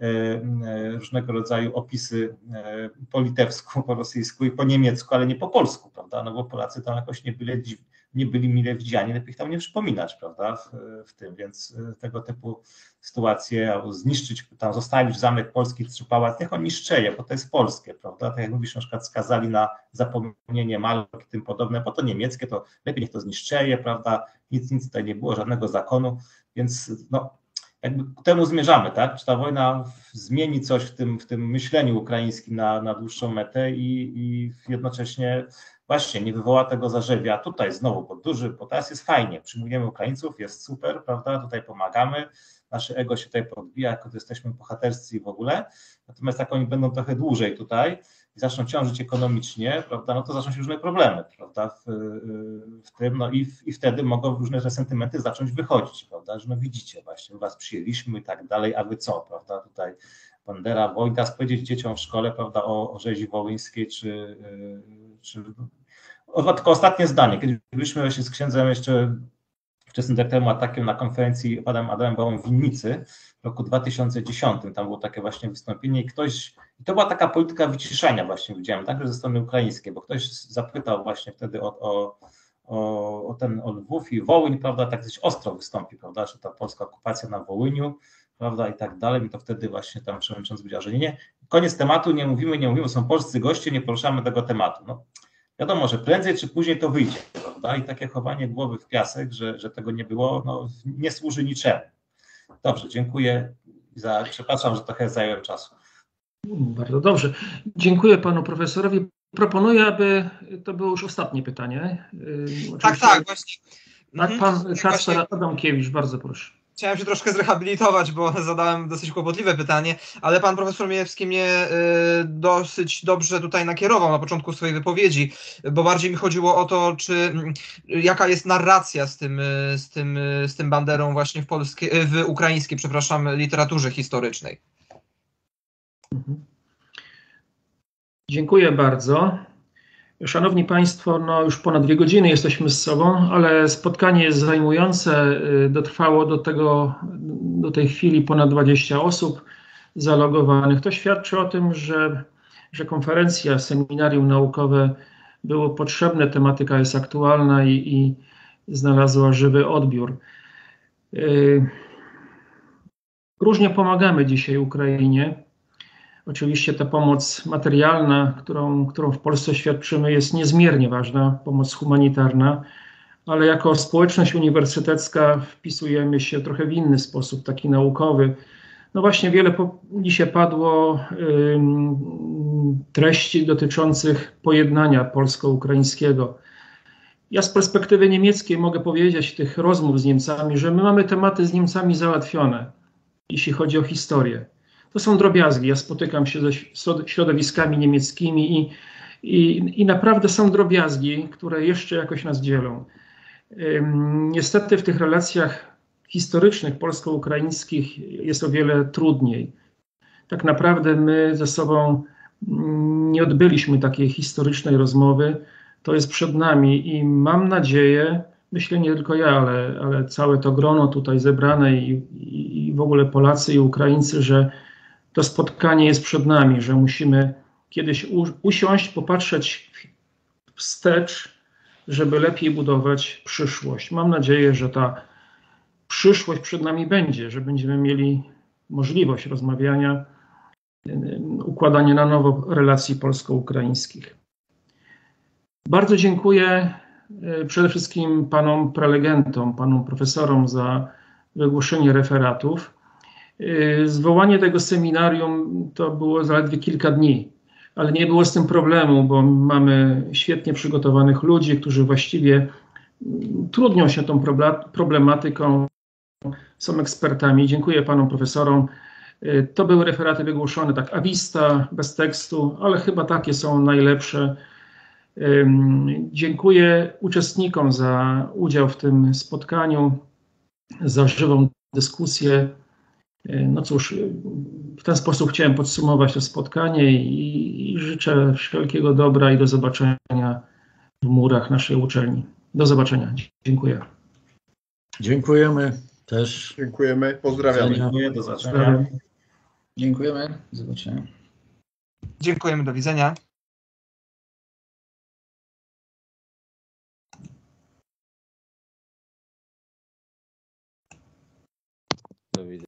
różnego rodzaju opisy po litewsku, po rosyjsku i po niemiecku, ale nie po polsku, prawda, no bo Polacy tam jakoś nie byli, nie byli mile widziani, lepiej tam nie przypominać, prawda, w, w tym, więc tego typu sytuacje, albo zniszczyć, tam zostawić zamek polski czy pałac, niech on niszczeje, bo to jest polskie, prawda, tak jak mówisz, na przykład skazali na zapomnienie Malok i tym podobne, bo to niemieckie, to lepiej niech to zniszczeje, prawda, nic, nic tutaj nie było, żadnego zakonu, więc no, jakby ku temu zmierzamy, tak? Czy ta wojna zmieni coś w tym, w tym myśleniu ukraińskim na, na dłuższą metę i, i jednocześnie właśnie nie wywoła tego zarzewia. Tutaj znowu, bo duży, bo teraz jest fajnie, przyjmujemy Ukraińców, jest super, prawda? Tutaj pomagamy, nasze ego się tutaj podbija, jako to jesteśmy bohaterscy w ogóle, natomiast jak oni będą trochę dłużej tutaj i zaczną ciążyć ekonomicznie, prawda, no to zaczną się różne problemy, prawda, w, w tym, no i, w, i wtedy mogą różne resentymenty zacząć wychodzić, prawda, że no widzicie właśnie, was przyjęliśmy i tak dalej, a wy co, prawda, tutaj Bandera, Wojna, teraz powiedzieć dzieciom w szkole, prawda, o, o rzezi wołyńskiej, czy, czy o, tylko ostatnie zdanie, kiedy byliśmy właśnie z księdzem jeszcze wczesnym dyrektorem atakiem na konferencji Adamem Adamem Bałą w Winnicy w roku dwa tysiące dziesiątym, tam było takie właśnie wystąpienie i ktoś, i to była taka polityka wyciszenia właśnie, widziałem, także ze strony ukraińskiej, bo ktoś zapytał właśnie wtedy o, o, o, o ten o Lwów i Wołyń, prawda, tak dość ostro wystąpi, prawda, że ta polska okupacja na Wołyniu, prawda, i tak dalej, i to wtedy właśnie tam przewodniczący powiedział, że nie, nie, koniec tematu, nie mówimy, nie mówimy, są polscy goście, nie poruszamy tego tematu. No, wiadomo, że prędzej czy później to wyjdzie, prawda, i takie chowanie głowy w piasek, że, że tego nie było, no, nie służy niczemu. Dobrze, dziękuję za, przepraszam, że trochę zająłem czasu. Bardzo dobrze. Dziękuję panu profesorowi. Proponuję, aby to było już ostatnie pytanie. Tak, tak, właśnie. Tak, pan Kacper Adamkiewicz, bardzo proszę. Chciałem się troszkę zrehabilitować, bo zadałem dosyć kłopotliwe pytanie, ale pan profesor Milewski mnie y, dosyć dobrze tutaj nakierował na początku swojej wypowiedzi, bo bardziej mi chodziło o to, czy y, jaka jest narracja z tym, y, z tym, y, z tym Banderą właśnie w polskiej, y, w ukraińskiej, przepraszam, literaturze historycznej. Dziękuję bardzo. Szanowni Państwo, no już ponad dwie godziny jesteśmy z sobą, ale spotkanie jest zajmujące. Dotrwało do tego, do tej chwili ponad dwadzieścia osób zalogowanych. To świadczy o tym, że, że konferencja, seminarium naukowe było potrzebne, tematyka jest aktualna i, i znalazła żywy odbiór. Różnie pomagamy dzisiaj Ukrainie. Oczywiście ta pomoc materialna, którą, którą w Polsce świadczymy, jest niezmiernie ważna, pomoc humanitarna, ale jako społeczność uniwersytecka wpisujemy się trochę w inny sposób, taki naukowy. No właśnie wiele po, dzisiaj padło ym, treści dotyczących pojednania polsko-ukraińskiego. Ja z perspektywy niemieckiej mogę powiedzieć tych rozmów z Niemcami, że my mamy tematy z Niemcami załatwione, jeśli chodzi o historię. To są drobiazgi. Ja spotykam się ze środowiskami niemieckimi i, i, i naprawdę są drobiazgi, które jeszcze jakoś nas dzielą. Niestety w tych relacjach historycznych polsko-ukraińskich jest o wiele trudniej. Tak naprawdę my ze sobą nie odbyliśmy takiej historycznej rozmowy. To jest przed nami i mam nadzieję, myślę nie tylko ja, ale, ale całe to grono tutaj zebrane i, i, i w ogóle Polacy i Ukraińcy, że to spotkanie jest przed nami, że musimy kiedyś u, usiąść, popatrzeć wstecz, żeby lepiej budować przyszłość. Mam nadzieję, że ta przyszłość przed nami będzie, że będziemy mieli możliwość rozmawiania, układania na nowo relacji polsko-ukraińskich. Bardzo dziękuję przede wszystkim panom prelegentom, panom profesorom za wygłoszenie referatów. Zwołanie tego seminarium to było zaledwie kilka dni, ale nie było z tym problemu, bo mamy świetnie przygotowanych ludzi, którzy właściwie trudnią się tą problematyką, są ekspertami. Dziękuję panom profesorom. To były referaty wygłoszone tak a vista, bez tekstu, ale chyba takie są najlepsze. Dziękuję uczestnikom za udział w tym spotkaniu, za żywą dyskusję. No cóż, w ten sposób chciałem podsumować to spotkanie i, i życzę wszelkiego dobra i do zobaczenia w murach naszej uczelni. Do zobaczenia. Dziękuję. Dziękujemy też. Dziękujemy. Pozdrawiamy. Dziękuję, do zobaczenia. Dziękujemy. Do zobaczenia. Dziękujemy, do widzenia. Do widzenia.